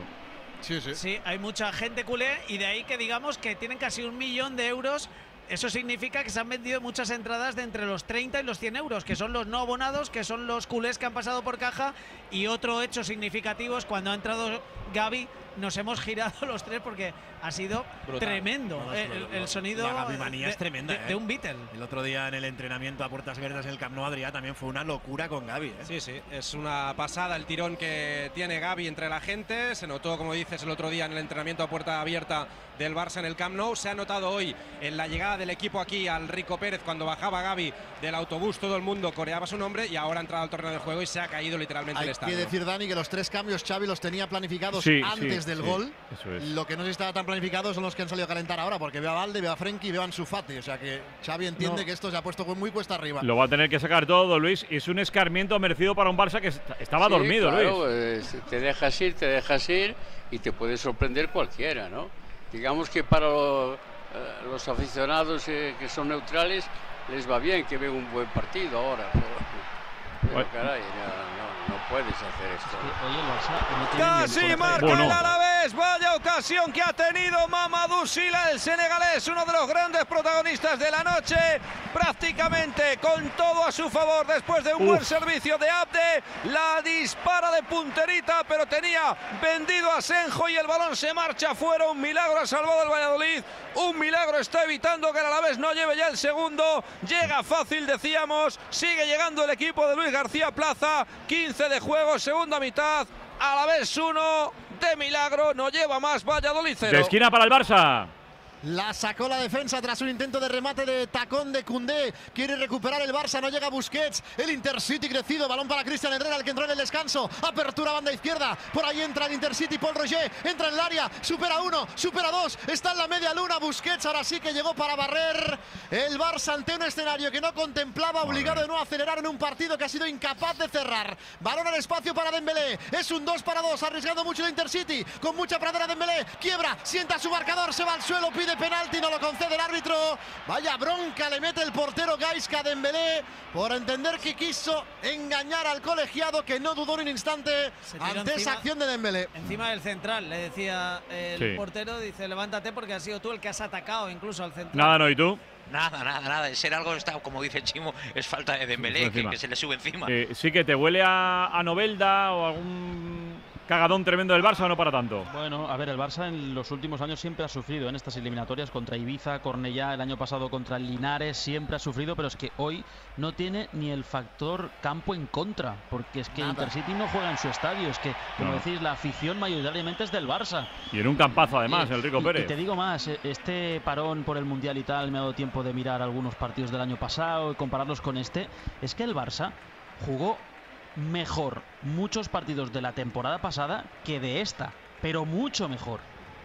Sí, hay mucha gente culé y de ahí que digamos que tienen casi 1 millón de euros. Eso significa que se han vendido muchas entradas de entre los 30 y los 100 euros, que son los no abonados, que son los culés que han pasado por caja. Y otro hecho significativo es cuando ha entrado Gavi, nos hemos girado los 3 porque ha sido brutal, tremendo. El sonido la Gavi-manía es tremenda, de un Beatle. El otro día en el entrenamiento a puertas verdes en el Camp Nou, Adrià, también fue una locura con Gavi. Sí, es una pasada el tirón que tiene Gavi entre la gente. Se notó, como dices, el otro día en el entrenamiento a puerta abierta del Barça en el Camp Nou. Se ha notado hoy en la llegada del equipo aquí al Rico Pérez, cuando bajaba Gavi del autobús, todo el mundo coreaba su nombre, y ahora ha entrado al terreno de juego y se ha caído literalmente el estadio. Hay que decir, Dani, que los 3 cambios Xavi los tenía planificados antes del gol. Eso es. Lo que no estaba tan planificado son los que han salido a calentar ahora, porque veo a Valde, veo a Frenkie y veo a Ansu Fati. O sea que Xavi entiende que esto se ha puesto muy cuesta arriba. Lo va a tener que sacar todo, Luis. Es un escarmiento merecido para un Barça que estaba dormido, claro, Luis. Te dejas ir y te puede sorprender cualquiera, ¿no? Digamos que para los aficionados que son neutrales les va bien que vean un buen partido ahora, pero caray, no puedes hacer esto. Casi marca el Alavés, vaya ocasión que ha tenido Mamadou Sylla, el senegalés, uno de los grandes protagonistas de la noche, prácticamente con todo a su favor después de un buen servicio de Abde, la dispara de punterita, pero tenía vendido a Senjo y el balón se marcha fuera. Un milagro ha salvado el Valladolid, un milagro está evitando que el Alavés no lleve ya el segundo. Llega fácil, decíamos, sigue llegando el equipo de Luis García Plaza. 15 de juego, segunda mitad, Alavés 1, de milagro, no lleva más, Valladolid 0. De esquina para el Barça. La sacó la defensa tras un intento de remate de tacón de Koundé. Quiere recuperar el Barça, no llega Busquets. El Intercity crecido, balón para Cristian Herrera, el que entró en el descanso. Apertura banda izquierda, por ahí entra el Intercity. Paul Roger entra en el área, supera 1, supera 2, está en la media luna. Busquets ahora sí que llegó para barrer el Barça ante un escenario que no contemplaba, obligado de no acelerar en un partido que ha sido incapaz de cerrar. Balón al espacio para Dembélé, es un 2 para 2, arriesgando mucho el Intercity, con mucha pradera. Dembélé quiebra, sienta su marcador, se va al suelo, pide penalti, no lo concede el árbitro. Vaya bronca le mete el portero Gaizka Dembélé por entender que quiso engañar al colegiado, que no dudó en un instante ante esa acción de Dembélé. Encima del central, le decía el portero, dice, levántate porque has sido tú el que has atacado incluso al central. Nada, no, ¿y tú? Nada. De ser algo, está, como dice Chimo, es falta de Dembélé, que se le sube encima. Sí, que te huele a Novelda o algún cagadón tremendo del Barça, o no para tanto. Bueno, a ver, el Barça en los últimos años siempre ha sufrido en estas eliminatorias contra Ibiza, Cornellá, el año pasado contra el Linares, siempre ha sufrido, pero es que hoy no tiene ni el factor campo en contra, porque es que Intercity no juega en su estadio, es que, como decís, la afición mayoritariamente es del Barça. Y en un campazo además, el Rico Pérez. Y te digo más, este parón por el Mundial y tal, me ha dado tiempo de mirar algunos partidos del año pasado y compararlos con este, es que el Barça jugó mejor muchos partidos de la temporada pasada que de esta, pero mucho mejor.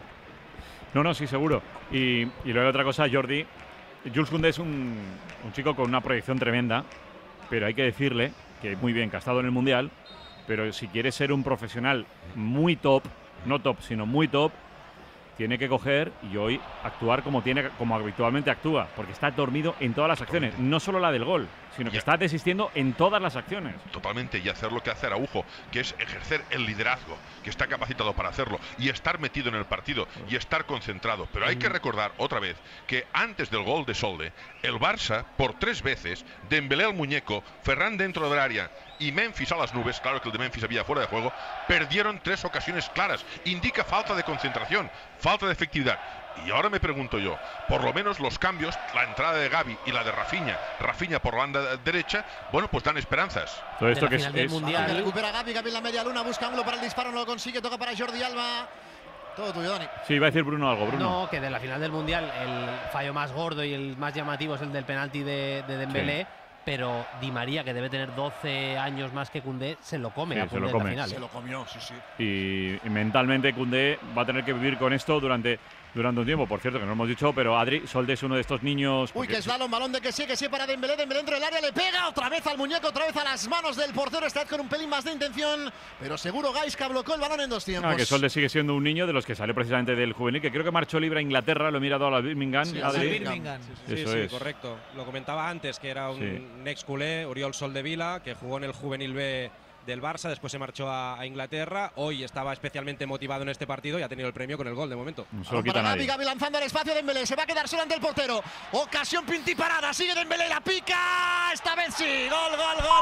No, sí, seguro. Y luego otra cosa, Jordi, Jules Koundé es un chico con una proyección tremenda, pero hay que decirle que muy bien, que ha estado en el Mundial, pero si quiere ser un profesional muy top, no top, sino muy top, tiene que coger y hoy actuar como habitualmente actúa, porque está dormido en todas las acciones, no solo la del gol, sino que está desistiendo en todas las acciones. Totalmente, y hacer lo que hace Araujo, que es ejercer el liderazgo, que está capacitado para hacerlo, y estar metido en el partido, y estar concentrado. Pero hay que recordar otra vez que antes del gol de Solde, el Barça, por 3 veces, Dembélé al muñeco, Ferran dentro del área y Memphis a las nubes, claro que el de Memphis había fuera de juego, perdieron 3 ocasiones claras. Indica falta de concentración, falta de efectividad. Y ahora me pregunto yo, por lo menos los cambios, la entrada de Gavi y la de Rafinha por la banda derecha, bueno, pues dan esperanzas. Todo esto que Mundial. Recupera Gavi en la media luna, busca ángulo para el disparo, no lo consigue, toca para Jordi Alba. Todo tuyo, Dani. Sí, iba a decir Bruno algo, Bruno. No, que de la final del Mundial el fallo más gordo y el más llamativo es el del penalti de Dembélé. Sí. Pero Di María, que debe tener 12 años más que Koundé, se lo come a Koundé en la final. Se lo comió, sí. Y mentalmente Koundé va a tener que vivir con esto durante un tiempo. Por cierto, que no hemos dicho, pero Adri Solde es uno de estos niños. Uy, que slalom, balón de que sí para Dembélé dentro del área, le pega otra vez al muñeco, otra vez a las manos del portero, esta vez con un pelín más de intención, pero seguro Gaisca bloqueó el balón en 2 tiempos. Que Solde sigue siendo un niño de los que salió precisamente del juvenil, que creo que marchó libre a Inglaterra, lo he mirado a la Birmingham. Sí, Adri. Birmingham. Sí, correcto. Lo comentaba antes, que era un ex culé, Oriol Soldevila, que jugó en el juvenil B del Barça, después se marchó a Inglaterra, hoy estaba especialmente motivado en este partido y ha tenido el premio con el gol de momento. No se lo quita nadie. Gavi lanzando al espacio de Dembélé, se va a quedar solo ante el portero. Ocasión pintiparada, sigue Dembélé, la pica, esta vez sí. Gol.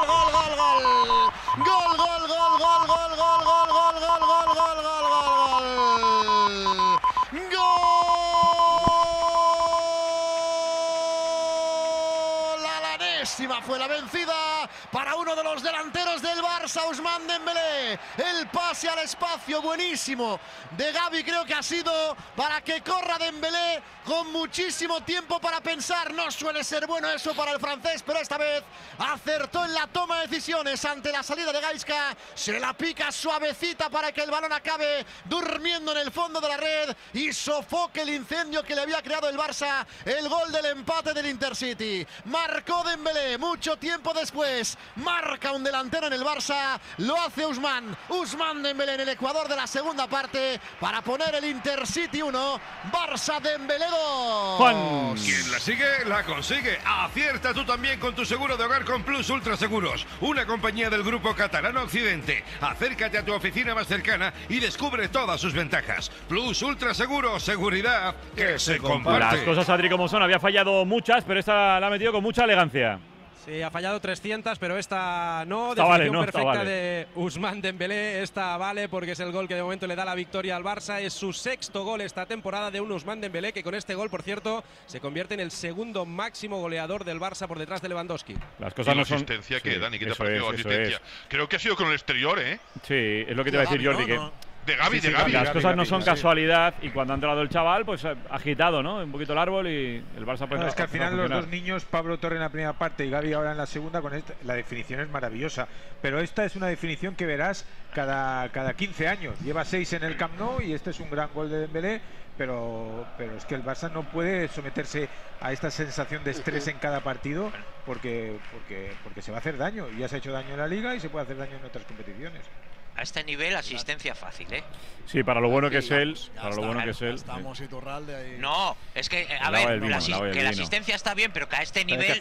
Fue la vencida para uno de los delanteros del Barça, Ousmane Dembélé. El pase al espacio buenísimo de Gavi, creo que ha sido para que corra Dembélé con muchísimo tiempo para pensar. No suele ser bueno eso para el francés, pero esta vez acertó en la toma de decisiones ante la salida de Gaisca. Se la pica suavecita para que el balón acabe durmiendo en el fondo de la red y sofoque el incendio que le había creado el Barça. El gol del empate del Intercity. Marcó Dembélé mucho tiempo después. Marca un delantero en el Barça. Lo hace Ousmane Dembélé en el Ecuador de la segunda parte para poner el Intercity 1, Barça Dembélé 2. Juan. Quien la sigue, la consigue. Acierta tú también con tu seguro de hogar con Plus Ultra Seguros, una compañía del grupo catalano Occidente. Acércate a tu oficina más cercana y descubre todas sus ventajas. Plus Ultra Seguros, seguridad que se comparte. Las cosas, Adri, como son, había fallado muchas, pero esta la ha metido con mucha elegancia. Sí, ha fallado 300, pero esta no. Esta definición vale, perfecta de Ousmane Dembélé. Esta vale porque es el gol que de momento le da la victoria al Barça. Es su 6º gol esta temporada de un Ousmane Dembélé, que con este gol, por cierto, se convierte en el 2º máximo goleador del Barça por detrás de Lewandowski. Las cosas no son. Asistencia que, Dani, ¿qué te ha parecido la asistencia? Creo que ha sido con el exterior, ¿eh? Sí, es lo que te iba a decir, Jordi, que. De Gavi. Las cosas no son casualidad y cuando ha entrado el chaval, pues ha agitado, ¿no? Un poquito el árbol y el Barça pues es que al final los dos niños, Pablo Torre en la primera parte y Gavi ahora en la segunda, con la definición es maravillosa. Pero esta es una definición que verás cada 15 años. Lleva 6 en el Camp Nou y este es un gran gol de Dembélé. Pero es que el Barça no puede someterse a esta sensación de estrés en cada partido porque se va a hacer daño. Y ya se ha hecho daño en la Liga y se puede hacer daño en otras competiciones. A este nivel, asistencia fácil, ¿eh? Sí, para lo bueno que es él. Para lo bueno que es él. Estamos Iturralde ahí. No, es que, a ver, que la asistencia está bien, pero que a este nivel,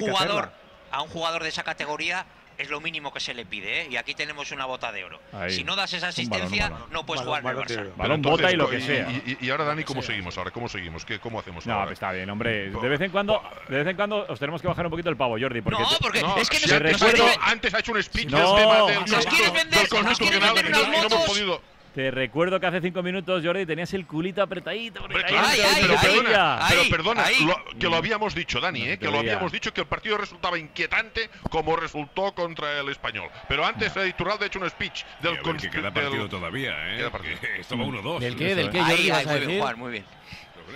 a un jugador de esa categoría, es lo mínimo que se le pide, ¿eh? Y aquí tenemos una bota de oro. Ahí. Si no das esa asistencia, no puedes jugar en el Barça. Balón, bota y lo que sea. Y ahora, Dani, ¿cómo seguimos? ¿Cómo hacemos? No, pues está bien, hombre. De vez en cuando os tenemos que bajar un poquito el pavo, Jordi. Porque es que te recuerdo, antes ha hecho un speech del tema del constitucional y no hemos podido. Te recuerdo que hace 5 minutos, Jordi, tenías el culito apretadito. Pero perdona, que lo habíamos dicho, Dani, que lo habíamos dicho, que el partido resultaba inquietante como resultó contra el Español. Pero antes Iturralde ha hecho un speech del que queda partido todavía, ¿eh? Queda partido. Esto va 1-2. ¿Del qué, Jordi, vas a decir? Muy bien.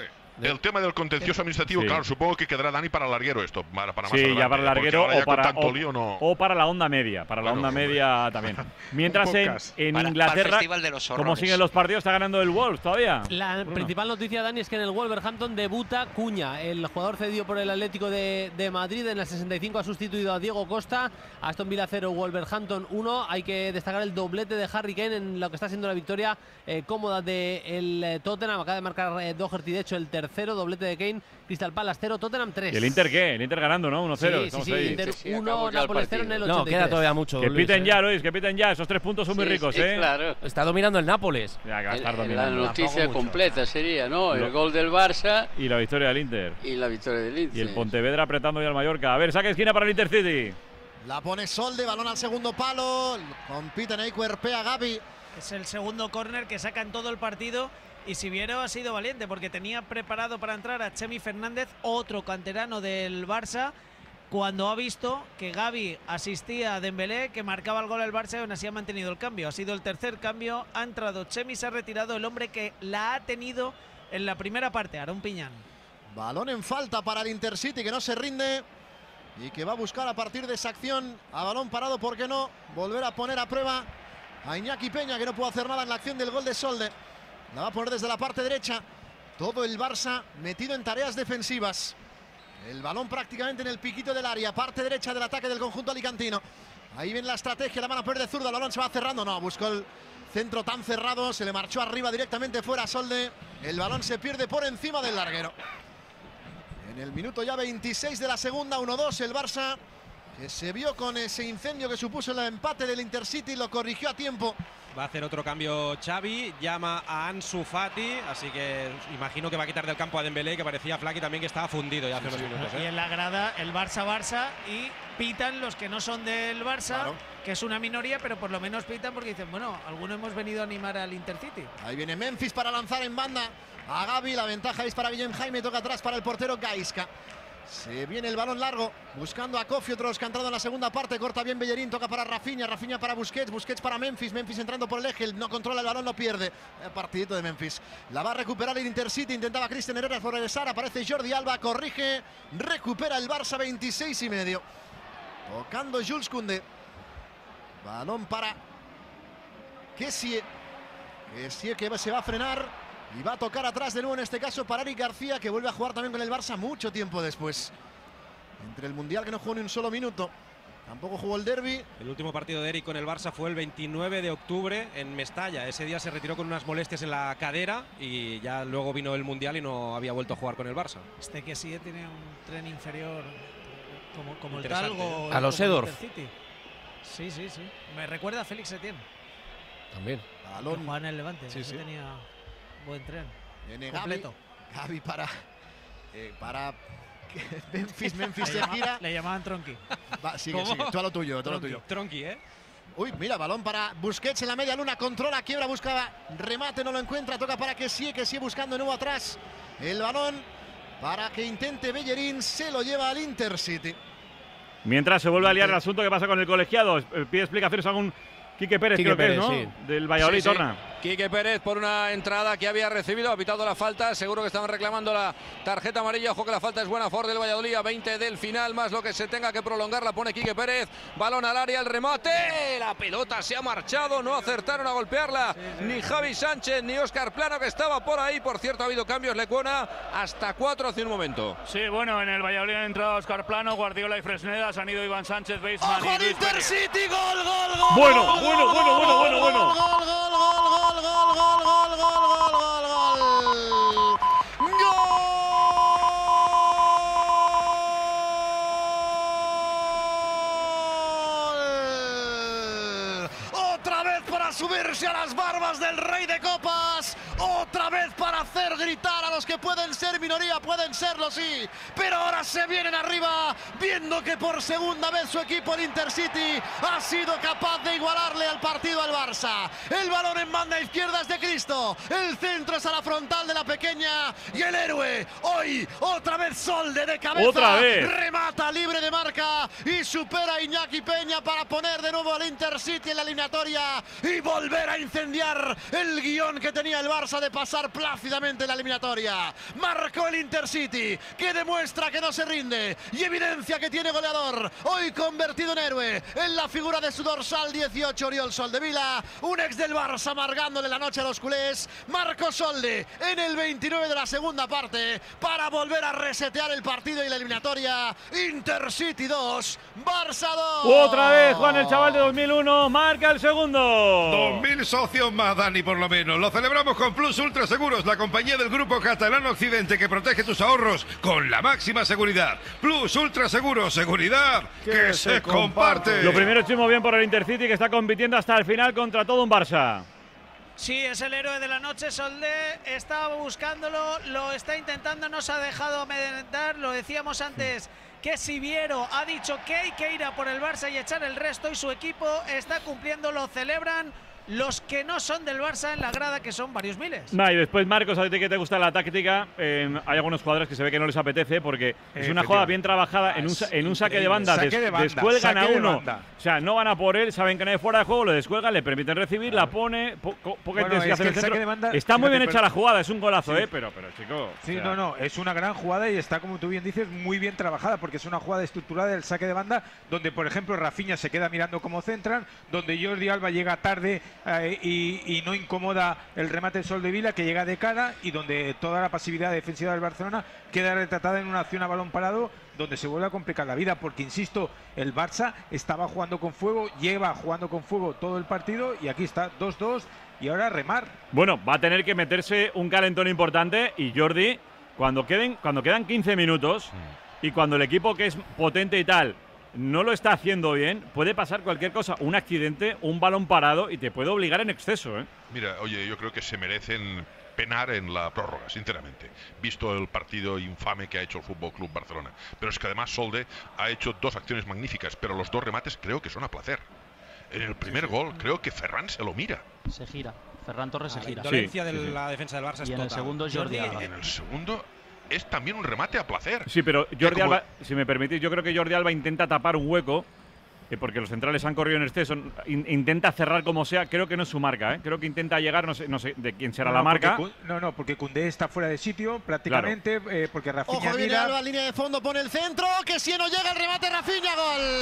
el tema del contencioso administrativo, Sí. claro, supongo que quedará Dani para el larguero esto, para más Sí, adelante, ya para el porque larguero ahora ya o con para, tanto lío no. o para la onda media. Para la Bueno, onda hombre. media también. Mientras en Para el Inglaterra, Festival de los como Horrores. siguen los partidos, está ganando el Wolves todavía. La Bruno. principal noticia, Dani, es que en el Wolverhampton debuta Cuña. El jugador cedido por el Atlético de Madrid en el 65 ha sustituido a Diego Costa. Aston Villa 0, Wolverhampton 1. Hay que destacar el doblete de Harry Kane en lo que está siendo la victoria cómoda del Tottenham. Acaba de marcar Doherty, de hecho, el tercero. Doblete de Kane. Crystal Palace 0, Tottenham 3. ¿Y el Inter qué? El Inter ganando, ¿no? 1-0. Sí, Inter 1, Nápoles 0 en el 83. No, queda todavía mucho. Que Luis, piten ya, Luis, que piten ya. Esos 3 puntos son muy ricos, ¿eh? Claro. Está dominando el Nápoles. Ya, que va a estar La dominando. noticia completa sería, ¿no? Lo- El gol del Barça Y la victoria del Inter. y la victoria del Inter. Y el Pontevedra apretando ya al Mallorca. A ver, saque esquina para el Intercity. La pone Solde, balón al segundo palo. Compiten ahí, cuerpea Gavi. Es el segundo córner que saca en todo el partido. Y Siviero ha sido valiente porque tenía preparado para entrar a Chemi Fernández, otro canterano del Barça, cuando ha visto que Gavi asistía a Dembélé, que marcaba el gol al Barça, y aún así ha mantenido el cambio. Ha sido el tercer cambio, ha entrado Chemi, se ha retirado el hombre que la ha tenido en la primera parte, Aarón Piñán. Balón en falta para el Intercity, que no se rinde y que va a buscar a partir de esa acción a balón parado, ¿por qué no? Volver a poner a prueba a Iñaki Peña, que no pudo hacer nada en la acción del gol de Solde. La va a poner desde la parte derecha. Todo el Barça metido en tareas defensivas. El balón prácticamente en el piquito del área, parte derecha del ataque del conjunto alicantino. Ahí viene la estrategia, la van a poner de zurda, el balón se va cerrando. No, buscó el centro tan cerrado, se le marchó arriba directamente fuera a Solde. El balón se pierde por encima del larguero. En el minuto ya 26 de la segunda, 1-2 el Barça, que se vio con ese incendio que supuso el empate del Intercity, lo corrigió a tiempo. Va a hacer otro cambio Xavi, llama a Ansu Fati, así que imagino que va a quitar del campo a Dembélé, que parecía flaky también, que estaba fundido ya hace unos minutos. Y en la grada el Barça y pitan los que no son del Barça, Claro. que es una minoría, pero por lo menos pitan porque dicen, bueno, algunos hemos venido a animar al Intercity. Ahí viene Memphis para lanzar en banda a Gavi, la ventaja es para Guillem Jaime, toca atrás para el portero Gaisca. Se viene el balón largo, buscando a Kofi, otros que han entrado en la segunda parte, corta bien Bellerín, toca para Rafinha, Rafinha para Busquets, Busquets para Memphis, Memphis entrando por el eje, no controla el balón, lo pierde. Partidito de Memphis. La va a recuperar el Intercity, intentaba Cristian Herrera progresar, aparece Jordi Alba, corrige, recupera el Barça, 26,5. Tocando Jules Koundé. Balón para Kessie. Kessie que se va a frenar. Y va a tocar atrás de nuevo, en este caso, para Eric García, que vuelve a jugar también con el Barça mucho tiempo después. Entre el Mundial, que no jugó ni un solo minuto. Tampoco jugó el derbi. El último partido de Eric con el Barça fue el 29 de octubre en Mestalla. Ese día se retiró con unas molestias en la cadera y ya luego vino el Mundial y no había vuelto a jugar con el Barça. Este que sí tiene un tren inferior como el Interesante, Talgo. A los Seedorf. Sí. Me recuerda a Félix Etienne. También. Balón. Que jugaba en el Levante. Sí, Ese sí. tenía buen tren. Viene Completo. Gavi para Memphis se gira. Le llamaban Tronqui. Sigue, tú a lo tuyo, tú a lo tuyo. Tronqui, ¿eh? Uy, mira, balón para Busquets en la media luna, controla, quiebra, busca remate, no lo encuentra, toca para que sigue buscando de nuevo atrás. El balón para que intente Bellerín, se lo lleva al Intercity. Mientras se vuelve a liar el asunto, ¿qué pasa con el colegiado? Pide explicaciones a algún Quique Pérez, Quique creo que es, ¿no? Pérez, sí. Del Valladolid, Sí, sí. torna. Quique Pérez por una entrada que había recibido, ha pitado la falta, seguro que estaban reclamando la tarjeta amarilla. Ojo que la falta es buena a favor del Valladolid, a 20 del final, más lo que se tenga que prolongar, la pone Quique Pérez, balón al área, el remate, la pelota se ha marchado, no acertaron a golpearla ni Javi Sánchez ni Óscar Plano, que estaba por ahí. Por cierto, ha habido cambios, Lecuona, hasta 4 hace un momento. Sí, bueno, en el Valladolid han entrado Óscar Plano, Guardiola y Fresnedas, han ido Iván Sánchez, Baseman ¡Ojo y al Luis Pérez. Intercity! ¡Gol! Bueno. Otra vez para subirse a las barbas del Rey de Copas. Otra vez para hacer gritar a los que pueden ser minoría, pueden serlo, sí, pero ahora se vienen arriba, viendo que por segunda vez su equipo, el Intercity, ha sido capaz de igualarle al partido al Barça. El balón en banda izquierda es de Cristo, el centro es a la frontal de la pequeña, y el héroe, hoy, otra vez Solde de cabeza, ¡Otra vez! remata libre de marca y supera a Iñaki Peña para poner de nuevo al Intercity en la eliminatoria y volver a incendiar el guión que tenía el Barça Barça de pasar plácidamente la eliminatoria. Marcó el Intercity, que demuestra que no se rinde y evidencia que tiene goleador. Hoy convertido en héroe en la figura de su dorsal 18, Oriol Soldevila, un ex del Barça amargándole la noche a los culés. Marcó Solde en el 29 de la segunda parte para volver a resetear el partido y la eliminatoria. Intercity 2, Barça 2. Otra vez Juan, el chaval de 2001, marca el segundo. 2000 socios más, Dani, por lo menos. Lo celebramos con Plus Ultra Seguros, la compañía del grupo catalán Occidente que protege tus ahorros con la máxima seguridad. Plus Ultra Seguros, seguridad que se comparte. Lo primero, Chimo, bien por el Intercity, que está compitiendo hasta el final contra todo un Barça. Sí, es el héroe de la noche. Solde estaba buscándolo, lo está intentando, no se ha dejado amedrentar. Lo decíamos antes, que Siviero ha dicho que hay que ir a por el Barça y echar el resto, y su equipo está cumpliendo, lo celebran los que no son del Barça en la grada, que son varios miles. Y después, Marcos, a ti que te gusta la táctica, hay algunos jugadores que se ve que no les apetece porque es una jugada bien trabajada en un saque de banda. Descuelgan a uno, o sea, no van a por él, saben que no hay fuera de juego, lo descuelgan, le permiten recibir, la pone, poca intensidad en el centro. Está muy bien hecha la jugada, es un golazo, pero chico. Sí, no, es una gran jugada y está, como tú bien dices, muy bien trabajada, porque es una jugada estructurada del saque de banda, donde, por ejemplo, Rafinha se queda mirando cómo centran, donde Jordi Alba llega tarde y no incomoda el remate de Soldevila, que llega de cara, y donde toda la pasividad defensiva del Barcelona queda retratada en una acción a balón parado, donde se vuelve a complicar la vida, porque, insisto, el Barça estaba jugando con fuego, lleva jugando con fuego todo el partido, y aquí está 2-2, y ahora remar. Bueno, va a tener que meterse un calentón importante, y Jordi, cuando quedan 15 minutos, y cuando el equipo, que es potente y tal, no lo está haciendo bien, puede pasar cualquier cosa, un accidente, un balón parado, y te puede obligar en exceso, ¿eh? Mira, oye, yo creo que se merecen penar en la prórroga, sinceramente, visto el partido infame que ha hecho el Fútbol Club Barcelona. Pero es que además Solde ha hecho dos acciones magníficas, pero los dos remates creo que son a placer. En el primer gol creo que Ferran se lo mira. Se gira, Ferran Torres se gira. La indolencia de la defensa del Barça es total. En el segundo Jordi Alba. En el segundo es también un remate a placer. Sí, pero Jordi Alba, si me permitís, yo creo que Jordi Alba intenta tapar un hueco, porque los centrales han corrido en exceso, intenta cerrar como sea, creo que no es su marca, creo que intenta llegar, no sé de quién será la marca. Porque Koundé está fuera de sitio prácticamente, porque Rafinha Ojo, viene mira… Alba, línea de fondo, pone el centro, que si no llega el remate, Rafinha,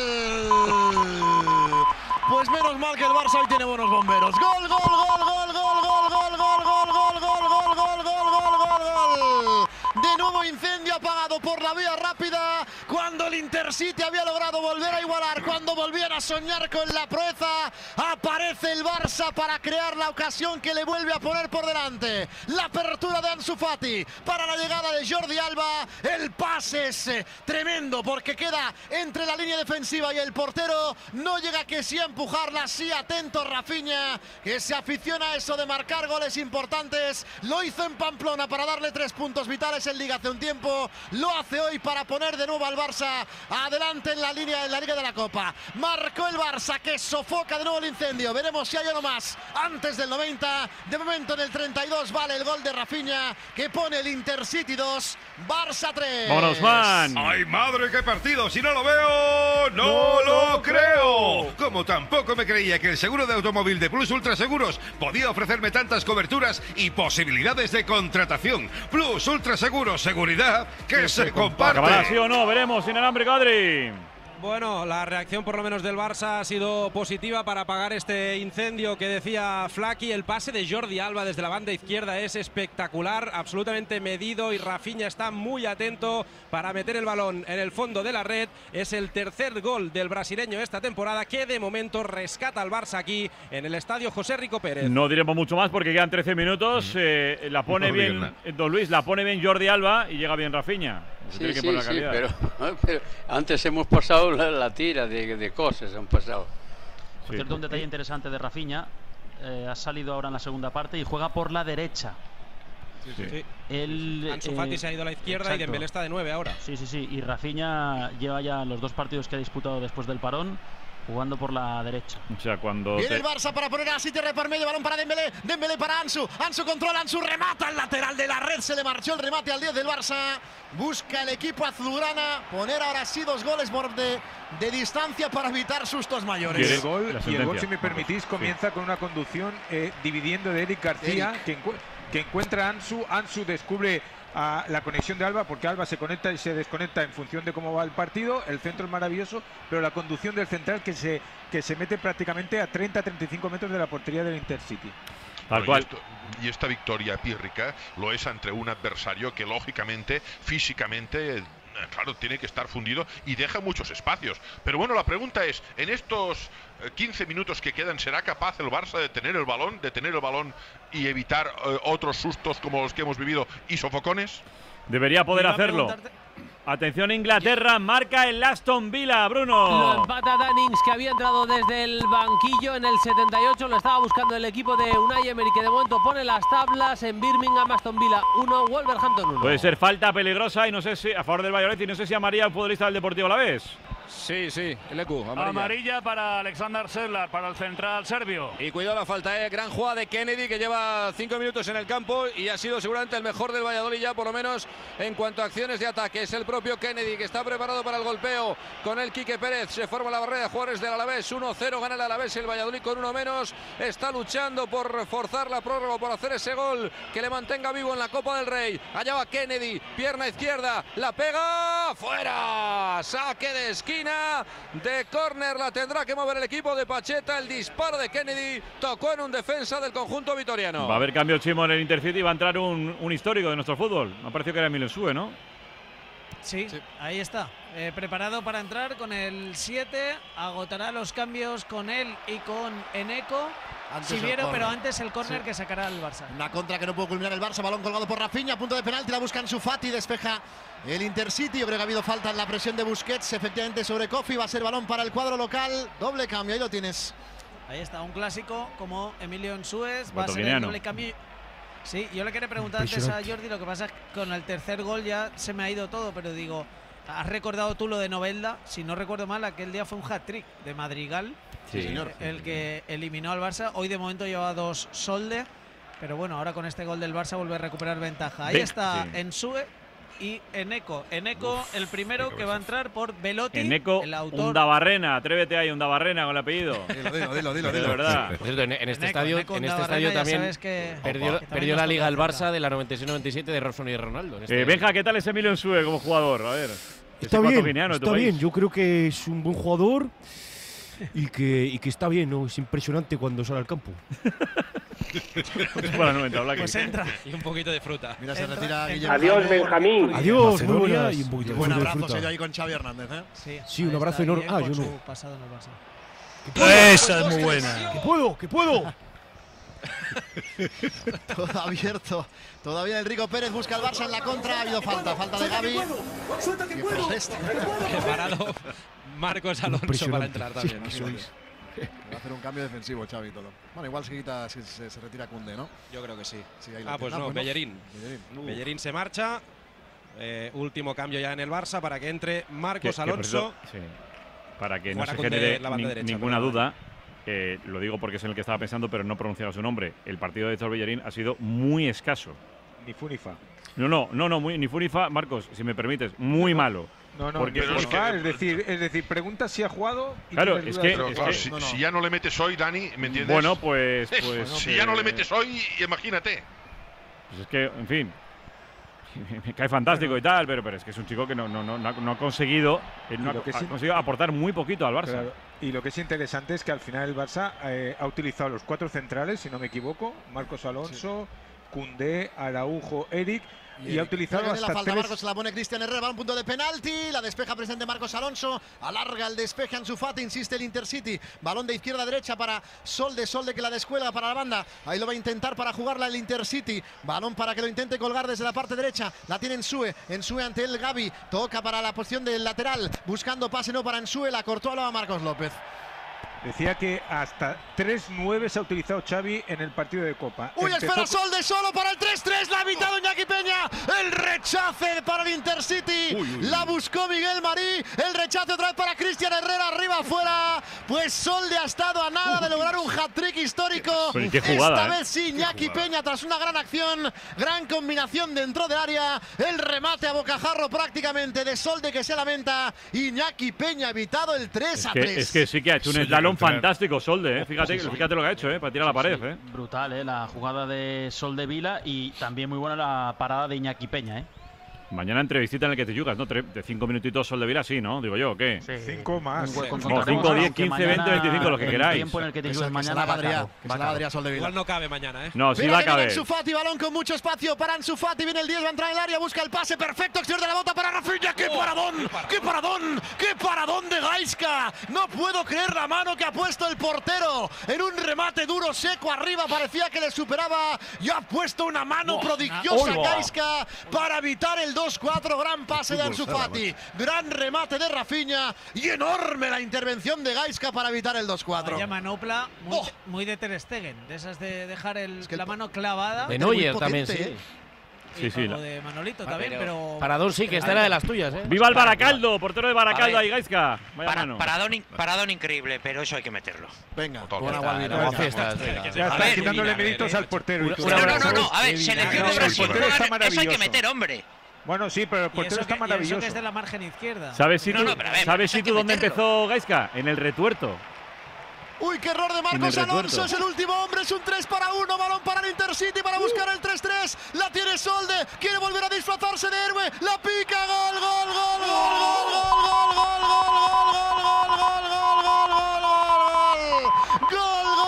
gol. Pues menos mal que el Barça hoy tiene buenos bomberos. Gol, gol, gol, gol, gol, gol, gol, gol, gol, gol, gol, gol, gol, gol, gol, gol. De nuevo incendio apagado por la vía rápida, cuando el Intercity había logrado volver a igualar, cuando volvían a soñar con la proeza, aparece el Barça para crear la ocasión que le vuelve a poner por delante. La apertura de Ansu Fati para la llegada de Jordi Alba. El pase es tremendo porque queda entre la línea defensiva y el portero. No llega que sí a empujarla, sí atento Rafinha, que se aficiona a eso de marcar goles importantes. Lo hizo en Pamplona para darle 3 puntos vitales en Liga hace un tiempo, lo hace hoy para poner de nuevo al Barça adelante en la Liga de la Copa. Marcó el Barça, que sofoca de nuevo el incendio. Veremos si hay uno más antes del 90. De momento en el 32 vale el gol de Rafinha, que pone el Intercity 2, Barça 3. ¡Vámonos, Juan! ¡Ay, madre, qué partido! Si no lo veo, no lo creo. Como tampoco me creía que el seguro de automóvil de Plus Ultra Seguros podía ofrecerme tantas coberturas y posibilidades de contratación. Plus Ultra Seguros, seguridad que se comparte. ¿Acabará sí o no? Veremos. Inalámbrico, Adri. Bueno, la reacción por lo menos del Barça ha sido positiva para apagar este incendio que decía Flaky. El pase de Jordi Alba desde la banda izquierda es espectacular, absolutamente medido, y Rafinha está muy atento para meter el balón en el fondo de la red. Es el tercer gol del brasileño esta temporada, que de momento rescata al Barça aquí en el estadio José Rico Pérez. No diremos mucho más porque quedan 13 minutos. La pone bien Don Luis, la pone bien Jordi Alba y llega bien Rafinha. Sí, pero antes hemos pasado la tira de cosas, han pasado. Por cierto, un detalle interesante de Rafinha, ha salido ahora en la segunda parte y juega por la derecha. Ansu Fati se ha ido a la izquierda, exacto. Y Dembélé está de 9 ahora. Sí, y Rafinha lleva ya los 2 partidos que ha disputado después del parón jugando por la derecha. O sea, cuando viene el Barça para poner a City por medio, balón para Dembélé, Dembélé para Ansu, Ansu controla, Ansu remata al lateral de la red, se le marchó el remate al 10 del Barça. Busca el equipo azulgrana poner ahora sí 2 goles de distancia para evitar sustos mayores. Y el gol, si me permitís, comienza con una conducción dividiendo de Eric García, que encuentra a Ansu. Ansu descubre la conexión de Alba, porque Alba se conecta y se desconecta en función de cómo va el partido. El centro es maravilloso, pero la conducción del central que se mete prácticamente a 30-35 metros de la portería del Intercity. Tal cual. Y esta victoria pírrica lo es ante un adversario que lógicamente, físicamente, claro, tiene que estar fundido y deja muchos espacios. Pero bueno, la pregunta es, en estos 15 minutos que quedan, ¿será capaz el Barça de tener el balón y evitar otros sustos como los que hemos vivido y sofocones? Debería poder hacerlo. Atención, Inglaterra, marca el Aston Villa, Bruno. Lo empata Dan Ings, que había entrado desde el banquillo en el 78. Lo estaba buscando el equipo de Unai Emery, que de momento pone las tablas en Birmingham. Aston Villa 1, Wolverhampton 1. Puede ser falta peligrosa y no sé si a favor del Valladolid, y no sé si amarilla al futbolista del Deportivo Alavés. Sí, el EQ, amarilla para Alexander Sedlar, para el central serbio. Y cuidado la falta, gran jugada de Kennedy, que lleva 5 minutos en el campo y ha sido seguramente el mejor del Valladolid ya, por lo menos en cuanto a acciones de ataque. Es el propio Kennedy que está preparado para el golpeo con el Quique Pérez. Se forma la barrera de jugadores del Alavés. 1-0 gana el Alavés, el Valladolid con uno menos está luchando por forzar la prórroga, por hacer ese gol que le mantenga vivo en la Copa del Rey. Allá va Kennedy, pierna izquierda, la pega, fuera, saque de esquina. De córner la tendrá que mover el equipo de Pacheta. El disparo de Kennedy tocó en un defensa del conjunto vitoriano. Va a haber cambio, Chimo, en el Intercity. Va a entrar un histórico de nuestro fútbol. Me ha parecido que era Emilio Sue, ¿no? Sí, ahí está. Preparado para entrar con el 7. Agotará los cambios con él y con Eneco. Pero antes el córner que sacará el Barça. Una contra que no pudo culminar el Barça. Balón colgado por Rafinha. Punto de penalti. La busca Ansu Fati. Despeja el Intercity. Yo creo que ha habido falta en la presión de Busquets. Efectivamente sobre Kofi. Va a ser balón para el cuadro local. Doble cambio. Ahí lo tienes. Ahí está. Un clásico como Emilio Nsúez. Va a ser el doble cambio. Sí, yo le quería preguntar antes a Jordi. Lo que pasa es que con el tercer gol ya se me ha ido todo. Pero digo, has recordado tú lo de Novelda. Si no recuerdo mal, aquel día fue un hat-trick de Madrigal. Sí, señor. El que eliminó al Barça. Hoy de momento lleva 2 Solde. Pero bueno, ahora con este gol del Barça vuelve a recuperar ventaja. Ahí está Ensue y Eneco. Eneco, el primero que va a entrar por Belotti. Eneco, el autor. Undabarrena. Atrévete ahí, Undabarrena con el apellido. Dilo. De verdad. Por cierto, en este estadio también perdió la Liga el Barça de la 96-97 de Robson y de Ronaldo. Benja, ¿qué tal es Emilio Ensue como jugador? A ver. Está bien. Yo creo que es un buen jugador. Y que está bien, ¿no? Es impresionante cuando sale al campo. Pues entra. Y un poquito de fruta. Mira, se retira Guillermo. Adiós, Benjamín. Adiós, muy buena. Y un buen abrazo se dio ahí con Xavi Hernández, ¿eh? Sí, un abrazo enorme. Yo no. Pasado en el Barça. Esa es muy buena. ¡Que puedo! Todo abierto. Todavía Enrico Pérez busca al Barça en la contra. Ha habido falta de Gavi. Preparado Marcos Alonso para entrar también. Va a hacer un cambio defensivo Xavi todo. Bueno, igual se retira Koundé, ¿no? Yo creo que sí. Pues no, Bellerín. Bellerín se marcha. Último cambio ya en el Barça para que entre Marcos Alonso. Para que no se genere ninguna duda. Lo digo porque es en el que estaba pensando, pero no pronunciaba su nombre. El partido de Héctor Bellerín ha sido muy escaso. Ni Funifa. No, ni Funifa, Marcos, si me permites, muy malo. Porque es decir, pregunta si ha jugado. Y claro, si ya no le metes hoy, Dani, ¿me entiendes? Bueno, pues si ya no le metes hoy, imagínate. Pues es que, en fin, me cae fantástico y tal, pero es que es un chico que no ha conseguido, ha conseguido aportar muy poquito al Barça. Claro. Y lo que es interesante es que al final el Barça ha utilizado los 4 centrales, si no me equivoco, Marcos Alonso, Koundé, Araujo, Eric. Y ha utilizado hasta la falta Marcos, se la pone Cristian Herrera, va a un punto de penalti, la despeja presente Marcos Alonso, alarga el despeje Ansu Fati, insiste el Intercity, balón de izquierda a derecha para Solde que la descuelga para la banda, ahí lo va a intentar para jugarla el Intercity, balón para que lo intente colgar desde la parte derecha, la tiene Ensue ante el Gavi, toca para la posición del lateral, buscando pase no para Ensue, la cortó a Marcos López. Decía que hasta 3-9 se ha utilizado Xavi en el partido de Copa. Espera Solde solo para el 3-3, la ha evitado Iñaki Peña, el rechace para el Intercity, la buscó Miguel Marí, el rechace otra vez para Cristian Herrera, arriba afuera, pues Solde ha estado a nada de lograr un hat-trick histórico. Esta vez sí, Iñaki Peña tras una gran acción, gran combinación dentro del área, el remate a bocajarro prácticamente de Solde que se lamenta, Iñaki Peña ha evitado el 3-3. Es que sí que ha hecho un eslalón balón fantástico, Solde, fíjate lo que ha hecho, para tirar a la pared. Brutal, la jugada de Soldevila y también muy buena la parada de Iñaki Peña. Mañana entrevistita en el que te yugas, ¿no? De 5 minutitos Soldevila, sí, ¿no? Digo yo, ¿o qué? Sí. 5 más. 5, 10, 15, 20, 25, lo que queráis. El tiempo en el que te yugas mañana va Adrià Soldevila. Igual no cabe mañana, ¿eh? No, sí va a caber. Ansu Fati, balón con mucho espacio para Ansu Fati, viene el 10, va a entrar en el área, busca el pase perfecto, exterior de la bota para Rafinha. ¡Qué paradón! ¡Qué paradón! ¡Qué paradón de Gaizka! No puedo creer la mano que ha puesto el portero en un remate duro, seco arriba, parecía que le superaba y ha puesto una mano prodigiosa Gaizka para evitar el 2-4. Gran pase de Ansu Fati, gran remate de Rafinha y enorme la intervención de Gaizka para evitar el 2-4. Vaya manopla muy de Ter Stegen, de esas de dejar la mano clavada. De Neuer también, sí. Sí, lo de Manolito también, pero... Paradón sí, que esta era de las tuyas, ¡Viva el Baracaldo! Portero de Baracaldo ahí, Gaizka. Paradón increíble, pero eso hay que meterlo. Venga, ya está quitándole méritos al portero. No, a ver, selección de Brasil, eso hay que meter, hombre. Bueno, sí, pero el portero está maravilloso. Eso que es de la margen izquierda. ¿Sabes si tú dónde empezó Gaizka? En el retuerto. Uy, qué error de Marcos Alonso, es el último hombre, es un 3-1, balón para el Intercity para buscar el 3-3, la tiene Solde, quiere volver a disfrazarse de héroe, la pica, gol, gol, gol, gol, gol, gol, gol,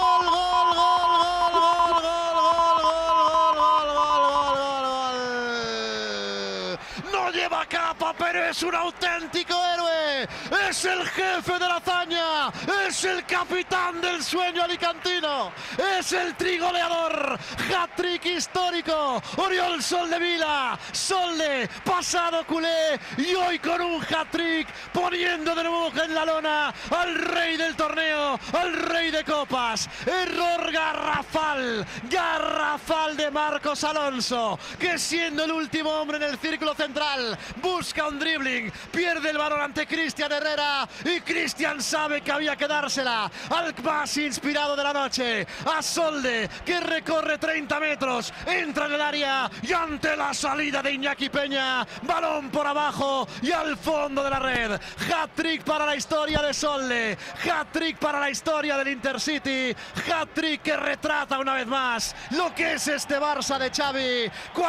pero es un auténtico héroe, es el jefe de la hazaña, es el capitán del sueño alicantino, es el trigoleador, hat-trick histórico, Oriol Soldevila, Solde, pasado culé y hoy con un hat-trick poniendo de nuevo en la lona al rey del torneo, al rey de copas, error garrafal de Marcos Alonso, que siendo el último hombre en el círculo central, busca un dribbling, pierde el balón ante Cristian Herrera y Cristian sabe que había que dársela al más inspirado de la noche, a Solde, que recorre 30 metros, entra en el área y ante la salida de Iñaki Peña, balón por abajo y al fondo de la red. Hat-trick para la historia de Solde, hat-trick para la historia del Intercity, hat-trick que retrata una vez más lo que es este Barça de Xavi.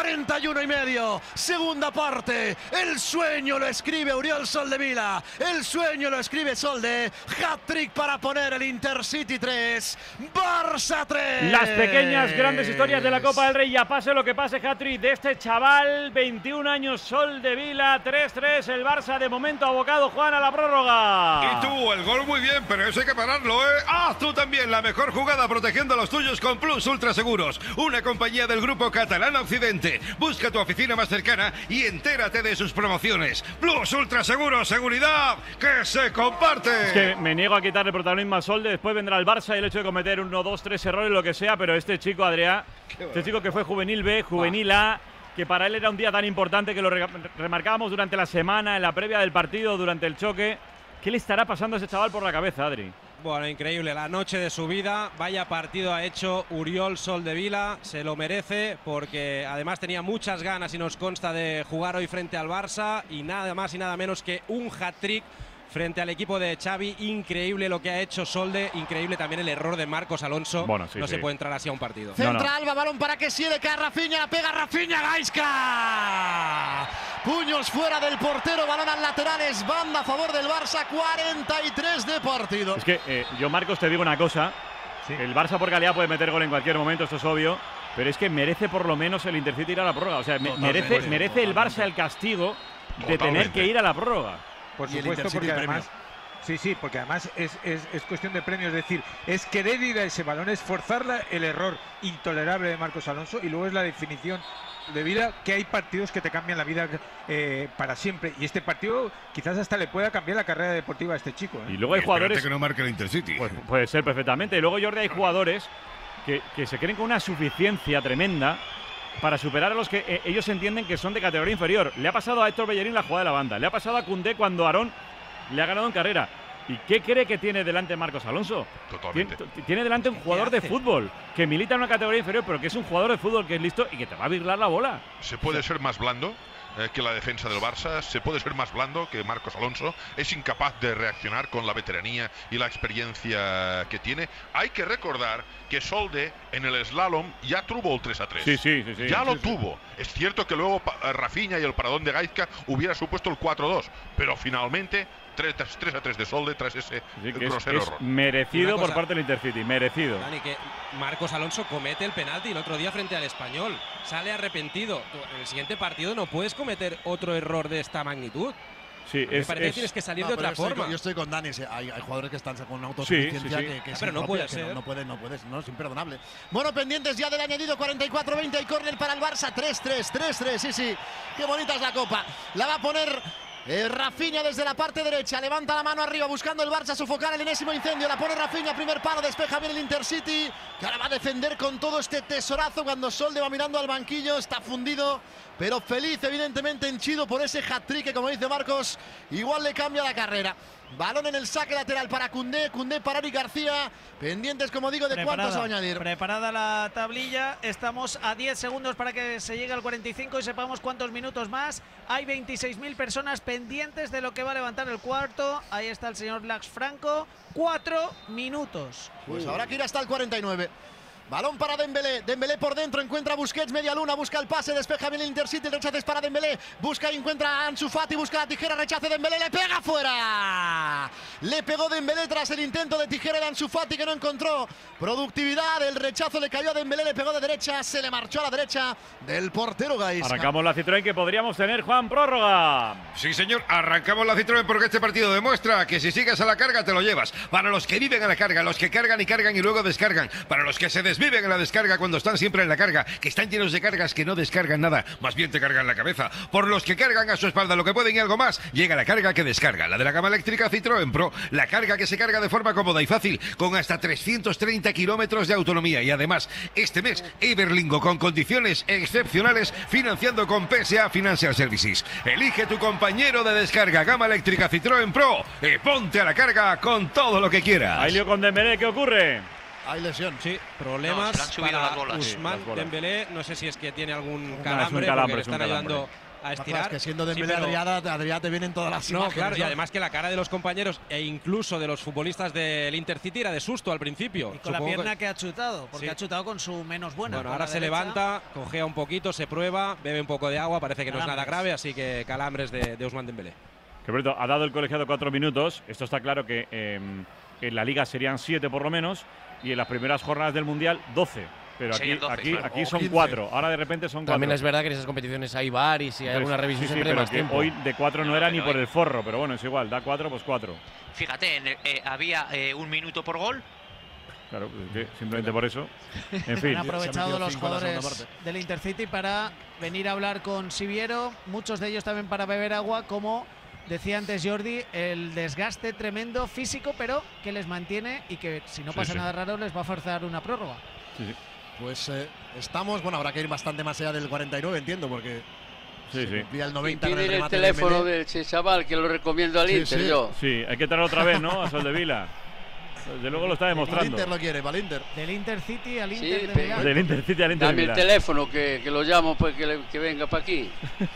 41,5, segunda parte, el sueño lo escribe Oriol Soldevila, el sueño lo escribe Solde, hat-trick para poner el Intercity 3, Barça 3. Las pequeñas grandes historias de la Copa del Rey, ya pase lo que pase, hat-trick de este chaval, 21 años, Soldevila, 3-3, el Barça de momento abocado, Juan, a la prórroga. Y tú, el gol muy bien, pero eso hay que pararlo, Haz tú también la mejor jugada protegiendo a los tuyos con Plus Ultra Seguros, una compañía del grupo Catalana Occidente. Busca tu oficina más cercana y entérate de sus promociones. Plus Ultra Seguros, seguridad que se comparte. Es que me niego a quitarle protagonismo a Solde, después vendrá el Barça y el hecho de cometer 1, 2, 3 errores, lo que sea, pero este chico, Adrià, este chico que fue juvenil B, juvenil A, que para él era un día tan importante que lo remarcábamos durante la semana, en la previa del partido, durante el choque. ¿Qué le estará pasando a ese chaval por la cabeza, Adri? Bueno, increíble, la noche de su vida, vaya partido ha hecho Oriol Soldevila, se lo merece porque además tenía muchas ganas y nos consta de jugar hoy frente al Barça y nada más y nada menos que un hat-trick frente al equipo de Xavi. Increíble lo que ha hecho Solde, increíble también el error de Marcos Alonso. Bueno, sí, no se puede entrar así a un partido. Centra Alba, balón para que sigue, cae Rafinha, la pega Rafinha, Gaizka. Puños fuera del portero, balón al laterales, banda a favor del Barça, 43 de partido. Es que yo, Marcos, te digo una cosa. Sí. El Barça por calidad puede meter gol en cualquier momento, esto es obvio. Pero es que merece por lo menos el Intercity ir a la prórroga. O sea, merece el Barça el castigo de tener que ir a la prórroga. Por supuesto, porque además, porque además es cuestión de premio, es decir, es querer ir a ese balón, es forzar el error intolerable de Marcos Alonso y luego es la definición de vida, que hay partidos que te cambian la vida para siempre y este partido quizás hasta le pueda cambiar la carrera deportiva a este chico. Y luego hay jugadores que no marque el Intercity. Pues puede ser perfectamente. Y luego, Jordi, hay jugadores que se creen con una suficiencia tremenda para superar a los que ellos entienden que son de categoría inferior. Le ha pasado a Héctor Bellerín la jugada de la banda, le ha pasado a Koundé cuando Aarón le ha ganado en carrera. ¿Y qué cree que tiene delante Marcos Alonso? Totalmente. Tiene delante un jugador de fútbol que milita en una categoría inferior, pero que es un jugador de fútbol que es listo y que te va a virlar la bola. ¿Se puede ser más blando? que la defensa del Barça. Se puede ser más blando que Marcos Alonso. Es incapaz de reaccionar con la veteranía y la experiencia que tiene. Hay que recordar que Solde en el slalom ya tuvo el 3-3. Sí. Ya lo tuvo. Es cierto que luego Rafinha y el paradón de Gaizka hubiera supuesto el 4-2, pero finalmente 3-3 de Solde tras ese grosero error. Merecido por parte del Intercity, merecido. Dani, que Marcos Alonso comete el penalti el otro día frente al Español. Sale arrepentido. En el siguiente partido no puedes cometer otro error de esta magnitud. Sí, me parece que tienes que salir de otra forma. Yo estoy con Dani. Hay jugadores que están con una autosuficiencia que es pero no puede ser. No puedes, no, es imperdonable. Bueno, pendientes ya del añadido 44-20 y córner para el Barça. 3-3, sí. Qué bonita es la copa. La va a poner Rafinha desde la parte derecha. Levanta la mano arriba buscando el Barça sofocar el enésimo incendio. La pone Rafinha, primer palo, despeja bien el Intercity, que ahora va a defender con todo este tesorazo cuando Solde va mirando al banquillo. Está fundido, pero feliz evidentemente Henchido por ese hat-trick que, como dice Marcos, igual le cambia la carrera. Balón en el saque lateral para Koundé para Eric García. Pendientes, como digo, de cuántos va a añadir. Preparada la tablilla. Estamos a 10 segundos para que se llegue al 45 y sepamos cuántos minutos más. Hay 26.000 personas pendientes de lo que va a levantar el cuarto. Ahí está el señor Lax Franco. 4 minutos. Pues habrá que ir hasta el 49. Balón para Dembélé, Dembélé por dentro, encuentra a Busquets, media luna, busca el pase, despeja bien el Intercity, el rechace es para Dembélé, busca y encuentra a Ansu Fati, busca la tijera, rechace Dembélé, le pega fuera. Le pegó Dembélé tras el intento de tijera de Ansu Fati que no encontró productividad, el rechazo le cayó a Dembélé, le pegó de derecha, se le marchó a la derecha del portero Gaisca. Arrancamos la Citroën que podríamos tener, Juan, prórroga. Sí, señor, arrancamos la Citroën porque este partido demuestra que si sigues a la carga te lo llevas. Para los que viven a la carga, los que cargan y luego descargan, para los que se desviven en la descarga cuando están siempre en la carga, que están llenos de cargas que no descargan nada, más bien te cargan la cabeza. Por los que cargan a su espalda lo que pueden y algo más, llega la carga que descarga, la de la gama eléctrica Citroën Pro, la carga que se carga de forma cómoda y fácil, con hasta 330 kilómetros de autonomía. Y además, este mes, Iberlingo con condiciones excepcionales, financiando con PSA Financial Services. Elige tu compañero de descarga, gama eléctrica Citroën Pro, y ponte a la carga con todo lo que quieras. Hay lío con Dembélé, ¿qué ocurre? Hay lesión. Sí, problemas para Ousmane Dembélé. No sé si es que tiene algún calambre, porque le están ayudando a estirar. Es que siendo Dembélé Adrià te vienen todas las imágenes. Claro, y además que la cara de los compañeros e incluso de los futbolistas del Intercity era de susto al principio. Y con la pierna que ha chutado, porque ha chutado con su menos buena. Bueno, ahora se levanta, cojea un poquito, se prueba, bebe un poco de agua, parece que no es nada grave, así que calambres de Ousmane Dembélé. Que pronto ha dado el colegiado 4 minutos. Esto está claro que en la Liga serían 7 por lo menos. Y en las primeras jornadas del Mundial, 12. Pero aquí son 4. Ahora de repente son 4. También es verdad que en esas competiciones hay VAR y si hay alguna revisión siempre más tiempo. Hoy de 4 no era ni por el forro, pero bueno, es igual. Da 4, pues 4. Fíjate, había 1 minuto por gol. Claro, pues simplemente por eso. En fin. Han aprovechado los jugadores del Intercity para venir a hablar con Siviero. Muchos de ellos también para beber agua, como decía antes Jordi, el desgaste tremendo físico, pero que les mantiene y que si no pasa nada raro les va a forzar una prórroga. Pues estamos, bueno, habrá que ir bastante más allá del 49, entiendo, porque el 90 y tiene el teléfono del chaval, que lo recomiendo al Inter, yo. Sí, hay que traerlo otra vez, ¿no? A Soldevila. Desde luego lo está demostrando. El Inter lo quiere, para el Inter. Del Intercity al Inter de Milán. Del Intercity al Inter de Milán. Dame el teléfono, que lo llamo, pues que venga para aquí.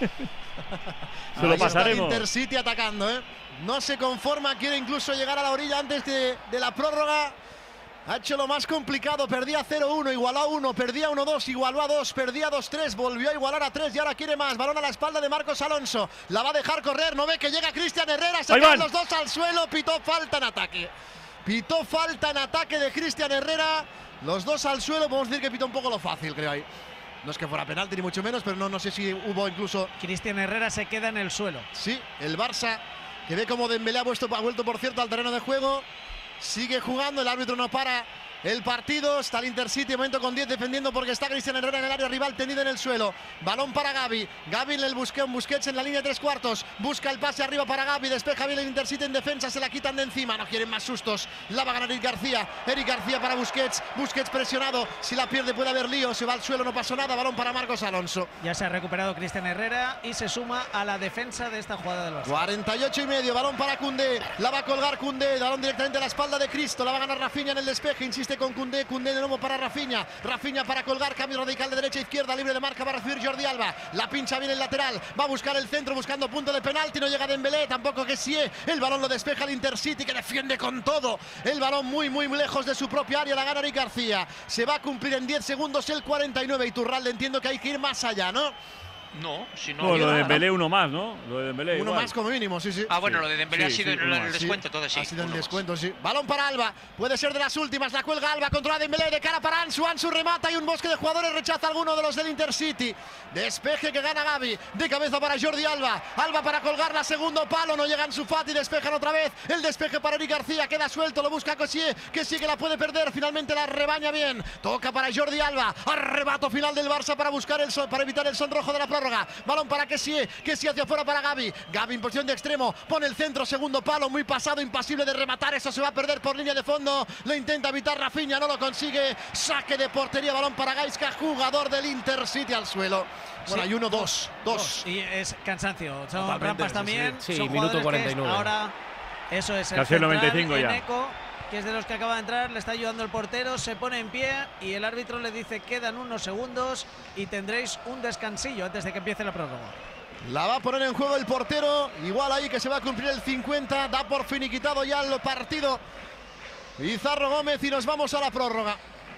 Se lo pasaremos. Está el Intercity atacando, ¿eh? No se conforma, quiere incluso llegar a la orilla antes de la prórroga. Ha hecho lo más complicado, perdía 0-1, igualó a 1, perdía 1-2, igualó a 2, perdía 2-3, volvió a igualar a 3 y ahora quiere más. Balón a la espalda de Marcos Alonso, la va a dejar correr, no ve que llega Cristian Herrera, se caen los dos al suelo, pitó falta en ataque. Pitó falta en ataque de Cristian Herrera, los dos al suelo, podemos decir que pitó un poco lo fácil, creo ahí. No es que fuera penalti ni mucho menos, pero no sé si hubo incluso… Cristian Herrera se queda en el suelo. Sí, el Barça, que ve como Dembélé ha vuelto por cierto al terreno de juego. Sigue jugando, el árbitro no para el partido. Está el Intercity, momento con 10 defendiendo porque está Cristian Herrera en el área rival, tendido en el suelo. Balón para Gavi, Gavi en el Busquets en la línea de 3/4. Busca el pase arriba para Gavi, despeja bien el Intercity en defensa, se la quitan de encima, no quieren más sustos. La va a ganar Eric García para Busquets, Busquets presionado, si la pierde puede haber lío, se va al suelo, no pasó nada. Balón para Marcos Alonso. Ya se ha recuperado Cristian Herrera y se suma a la defensa de esta jugada del Barça. 48,5, balón para Koundé, la va a colgar Koundé, balón directamente a la espalda de Cristo, la va a ganar Rafinha en el despeje, insiste Koundé con Koundé. Koundé de nuevo para Rafinha. Rafinha para colgar. Cambio radical de derecha a izquierda. Libre de marca. Va a recibir Jordi Alba. La pincha bien el lateral. Va a buscar el centro buscando punto de penalti. No llega Dembélé. Tampoco Kessie. El balón lo despeja el Intercity que defiende con todo. El balón muy lejos de su propia área. La gana Eric García. Se va a cumplir en 10 segundos el 49. Iturralde, entiendo que hay que ir más allá, ¿no? No, si no. Bueno, lo de Dembélé uno más, ¿no? Lo de Dembélé uno igual. más como mínimo, sí. Ah, bueno, lo de Dembélé ha sido en el descuento, entonces sí. Ha sido en descuento, sí. Balón para Alba. Puede ser de las últimas. La cuelga Alba contra Dembélé. De cara para Ansu. Ansu remata y un bosque de jugadores rechaza a alguno de los del Intercity. Despeje que gana Gavi. De cabeza para Jordi Alba. Alba para colgarla. Segundo palo. No llega Ansu Fati. Despejan otra vez. El despeje para Eric García. Queda suelto. Lo busca Kessie. Kessie que la puede perder. Finalmente la rebaña bien. Toca para Jordi Alba. Arrebato final del Barça para buscar para evitar el sonrojo de la prórroga. Balón para Kessie hacia afuera para Gavi. Gavi en posición de extremo, pone el centro, segundo palo, muy pasado, impasible de rematar, eso se va a perder por línea de fondo. Lo intenta evitar Rafinha, no lo consigue. Saque de portería, balón para Gaisca, jugador del Intercity al suelo. Bueno, hay 1-2. Y es cansancio, son rampas también. Sí, son minuto 49. Ahora, eso es el casi el 95 ya. Eneco, que es de los que acaba de entrar, le está ayudando el portero, se pone en pie y el árbitro le dice quedan unos segundos y tendréis un descansillo antes de que empiece la prórroga. La va a poner en juego el portero, igual ahí que se va a cumplir el 50, da por finiquitado ya el partido Pizarro Gómez y nos vamos a la prórroga.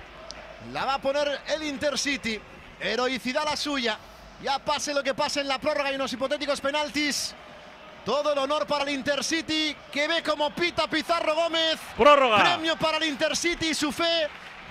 La va a poner el Intercity, heroicidad la suya, ya pase lo que pase en la prórroga y unos hipotéticos penaltis. Todo el honor para el Intercity, que ve como pita Pizarro Gómez. Prórroga. Premio para el Intercity y su fe.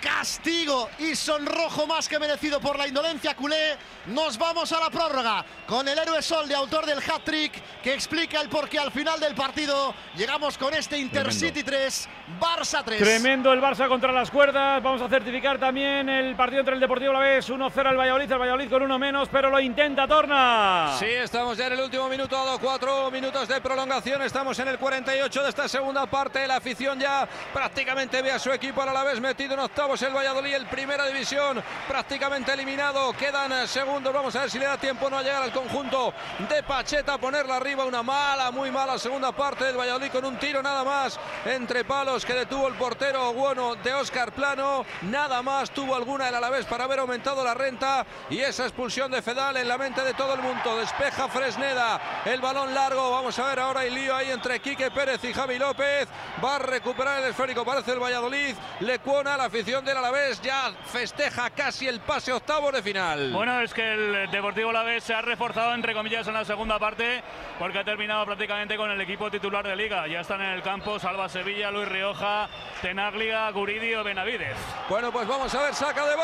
Castigo y sonrojo más que merecido por la indolencia culé. Nos vamos a la prórroga con el héroe Sol de autor del hat-trick que explica el porqué al final del partido. Llegamos con este Intercity 3, Barça 3. Tremendo el Barça contra las cuerdas. Vamos a certificar también el partido entre el Deportivo Alavés. 1-0 al Valladolid. El Valladolid con uno menos, pero lo intenta Torna. Sí, estamos ya en el último minuto, dado 4 minutos de prolongación. Estamos en el 48 de esta segunda parte. La afición ya prácticamente ve a su equipo al Alavés metido en octavos. El Valladolid, el primera división, prácticamente eliminado. Quedan segundos. Vamos a ver si le da tiempo no a llegar al conjunto de Pacheta a ponerla arriba. Una mala, muy mala segunda parte del Valladolid con un tiro nada más entre palos que detuvo el portero bueno de Óscar Plano. Nada más tuvo alguna el Alavés para haber aumentado la renta y esa expulsión de Fedal en la mente de todo el mundo. Despeja Fresneda, el balón largo. Vamos a ver ahora el lío ahí entre Quique Pérez y Javi López. Va a recuperar el esférico, parece el Valladolid. Lecuona, la afición del Alavés ya festeja casi el pase octavos de final. Bueno, es que el Deportivo Alavés se ha reforzado entre comillas en la segunda parte porque ha terminado prácticamente con el equipo titular de Liga. Ya están en el campo Salva Sevilla, Luis Rioja, Tenaglia, Guridi o Benavides. Bueno, pues vamos a ver, saca de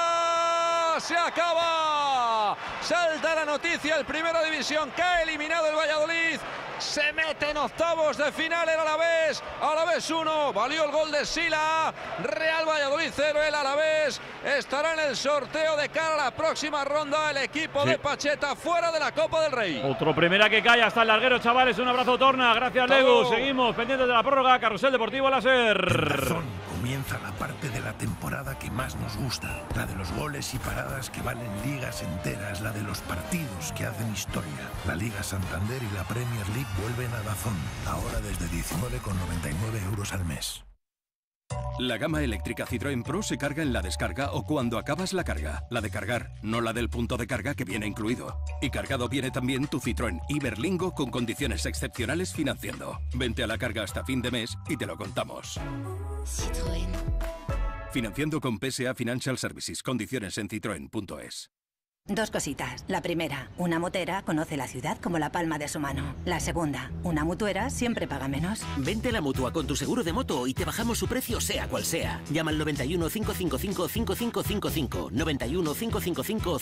banda. Se acaba. Salta la noticia, el Primera División que ha eliminado el Valladolid. Se mete en octavos de final el Alavés. Alavés 1, valió el gol de Sila. Real Valladolid 0, el Alavés estará en el sorteo de cara a la próxima ronda. El equipo de Pacheta fuera de la Copa del Rey. Otro primera que cae hasta el larguero, chavales. Un abrazo, Torna. Gracias, Legu. Seguimos pendientes de la prórroga. Carrusel Deportivo Láser. Comienza la parte de la temporada que más nos gusta, la de los goles y paradas que valen ligas enteras, la de los partidos que hacen historia. La Liga Santander y la Premier League vuelven a DAZN, ahora desde 19,99 € al mes. La gama eléctrica Citroën Pro se carga en la descarga o cuando acabas la carga. La de cargar, no la del punto de carga que viene incluido. Y cargado viene también tu Citroën Iberlingo con condiciones excepcionales financiando. Vente a la carga hasta fin de mes y te lo contamos. Citroën. Financiando con PSA Financial Services. Condiciones en citroen.es. Dos cositas. La primera, una motera conoce la ciudad como la palma de su mano. La segunda, una mutuera siempre paga menos. Vente a la Mutua con tu seguro de moto y te bajamos su precio sea cual sea. Llama al 91 555 5555. 91 555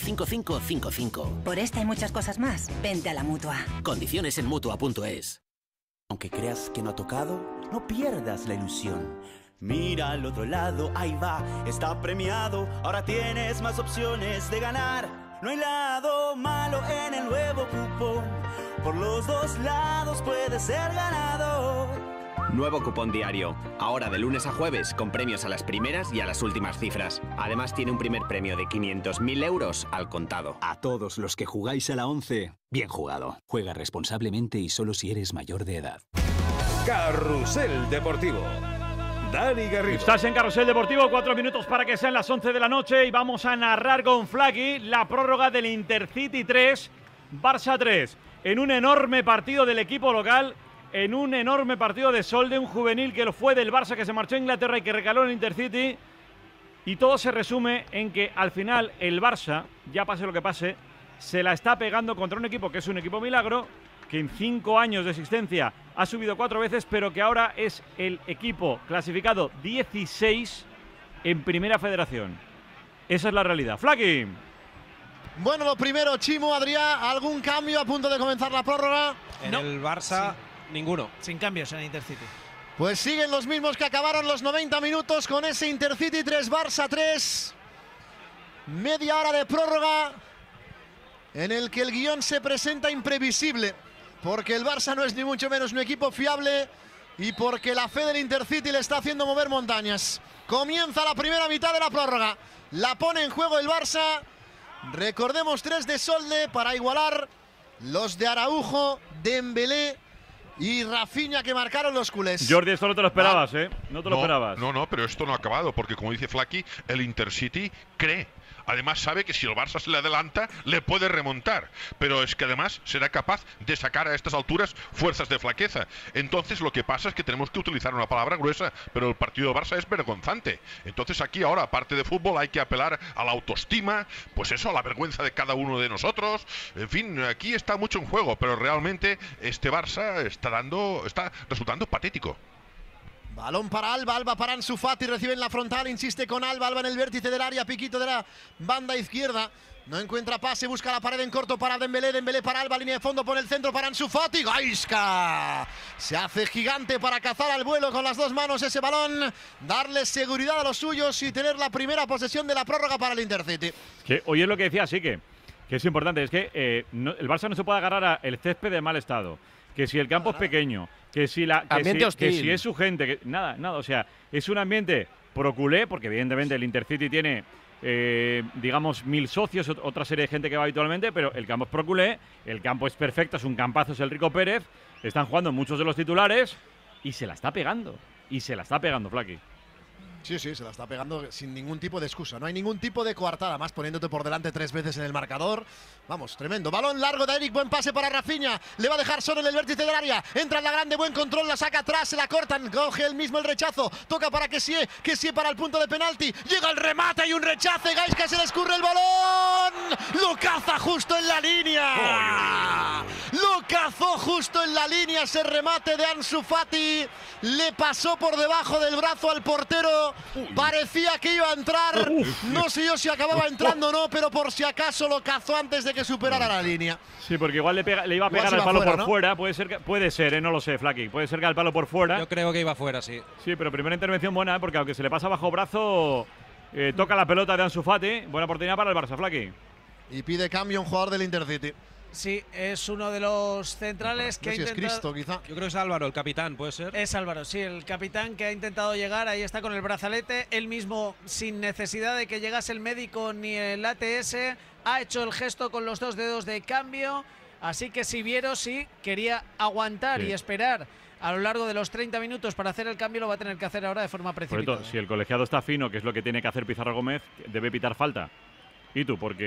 5555. Por esta y muchas cosas más, vente a la Mutua. Condiciones en Mutua.es. Aunque creas que no ha tocado, no pierdas la ilusión. Mira al otro lado, ahí va, está premiado. Ahora tienes más opciones de ganar. No hay lado malo en el nuevo cupón. Por los dos lados puedes ser ganador. Nuevo cupón diario. Ahora de lunes a jueves con premios a las primeras y a las últimas cifras. Además tiene un primer premio de 500.000 € al contado. A todos los que jugáis a la 11, bien jugado. Juega responsablemente y solo si eres mayor de edad. Carrusel Deportivo. Dani Garrido. Estás en Carrusel Deportivo, 4 minutos para que sean las 11 de la noche y vamos a narrar con Flaky la prórroga del Intercity 3, Barça 3. En un enorme partido del equipo local, en un enorme partido de Solde, un juvenil que lo fue del Barça, que se marchó a Inglaterra y que recaló en el Intercity. Y todo se resume en que al final el Barça, ya pase lo que pase, se la está pegando contra un equipo que es un equipo milagro, que en 5 años de existencia ha subido 4 veces, pero que ahora es el equipo clasificado 16 en Primera Federación. Esa es la realidad. Flaky. Bueno, lo primero, Chimo, Adrián, ¿algún cambio a punto de comenzar la prórroga? En el Barça, ninguno. Sin cambios en el Intercity. Pues siguen los mismos que acabaron los 90 minutos con ese Intercity 3, Barça 3. Media hora de prórroga en el que el guión se presenta imprevisible, porque el Barça no es ni mucho menos un equipo fiable y porque la fe del Intercity le está haciendo mover montañas. Comienza la primera mitad de la prórroga. La pone en juego el Barça. Recordemos 3 de Solde para igualar los de Araujo, Dembélé y Rafinha que marcaron los culés. Jordi, esto no te lo esperabas, ¿eh? No te lo esperabas. No, pero esto no ha acabado, porque como dice Flaky, el Intercity cree. Además sabe que si el Barça se le adelanta, le puede remontar. Pero es que además será capaz de sacar a estas alturas fuerzas de flaqueza. Entonces lo que pasa es que tenemos que utilizar una palabra gruesa, pero el partido de Barça es vergonzante. Entonces aquí ahora, aparte de fútbol, hay que apelar a la autoestima, pues eso, a la vergüenza de cada uno de nosotros. En fin, aquí está mucho en juego, pero realmente este Barça está resultando patético. Balón para Alba, Alba para Ansu Fati, recibe en la frontal, insiste con Alba, Alba en el vértice del área, piquito de la banda izquierda. No encuentra pase, busca la pared en corto para Dembélé, Dembélé para Alba, línea de fondo, pone el centro para Ansu Fati. Gaisca se hace gigante para cazar al vuelo con las 2 manos ese balón, darle seguridad a los suyos y tener la primera posesión de la prórroga para el Intercity. Que hoy es lo que decía, sí que es importante, es que el Barça no se puede agarrar al césped de mal estado. Que si el campo es pequeño, que si es su gente, que nada, o sea, es un ambiente pro culé, porque evidentemente el Intercity tiene, digamos, 1000 socios, otra serie de gente que va habitualmente, pero el campo es pro culé, el campo es perfecto, es un campazo, es el Rico Pérez, están jugando muchos de los titulares y se la está pegando, Flaky. Sí, se la está pegando sin ningún tipo de excusa. No hay ningún tipo de coartada, más poniéndote por delante 3 veces en el marcador. Vamos, tremendo. Balón largo de Eric, buen pase para Rafinha. Le va a dejar solo en el vértice del área. Entra en la grande, buen control, la saca atrás, se la cortan. Coge él mismo el rechazo. Toca para que sí para el punto de penalti. Llega el remate y un rechace. Gaisca se le escurre el balón. Lo caza justo en la línea. Lo cazó justo en la línea ese remate de Ansu Fati. Le pasó por debajo del brazo al portero. Parecía que iba a entrar. No sé yo si acababa entrando o no, pero por si acaso lo cazó antes de que superara la línea. Sí, porque igual le iba a pegar al palo fuera, por fuera. Puede ser, no lo sé, Flaky. Puede ser que al palo por fuera. Yo creo que iba fuera, sí. Sí, pero primera intervención buena, porque aunque se le pasa bajo brazo, toca la pelota de Ansu Fati. Buena oportunidad para el Barça, Flaky. Y pide cambio un jugador del Intercity. Sí, es uno de los centrales que ha intentado… es Cristo, quizá. Yo creo que es Álvaro, el capitán, ¿puede ser? Es Álvaro, sí, el capitán que ha intentado llegar. Ahí está con el brazalete. Él mismo, sin necesidad de que llegase el médico ni el ATS, ha hecho el gesto con los 2 dedos de cambio. Así que Siviero sí quería aguantar y esperar a lo largo de los 30 minutos para hacer el cambio, lo va a tener que hacer ahora de forma precipitada. Por si el colegiado está fino, que es lo que tiene que hacer Pizarro Gómez, debe pitar falta. Y tú, porque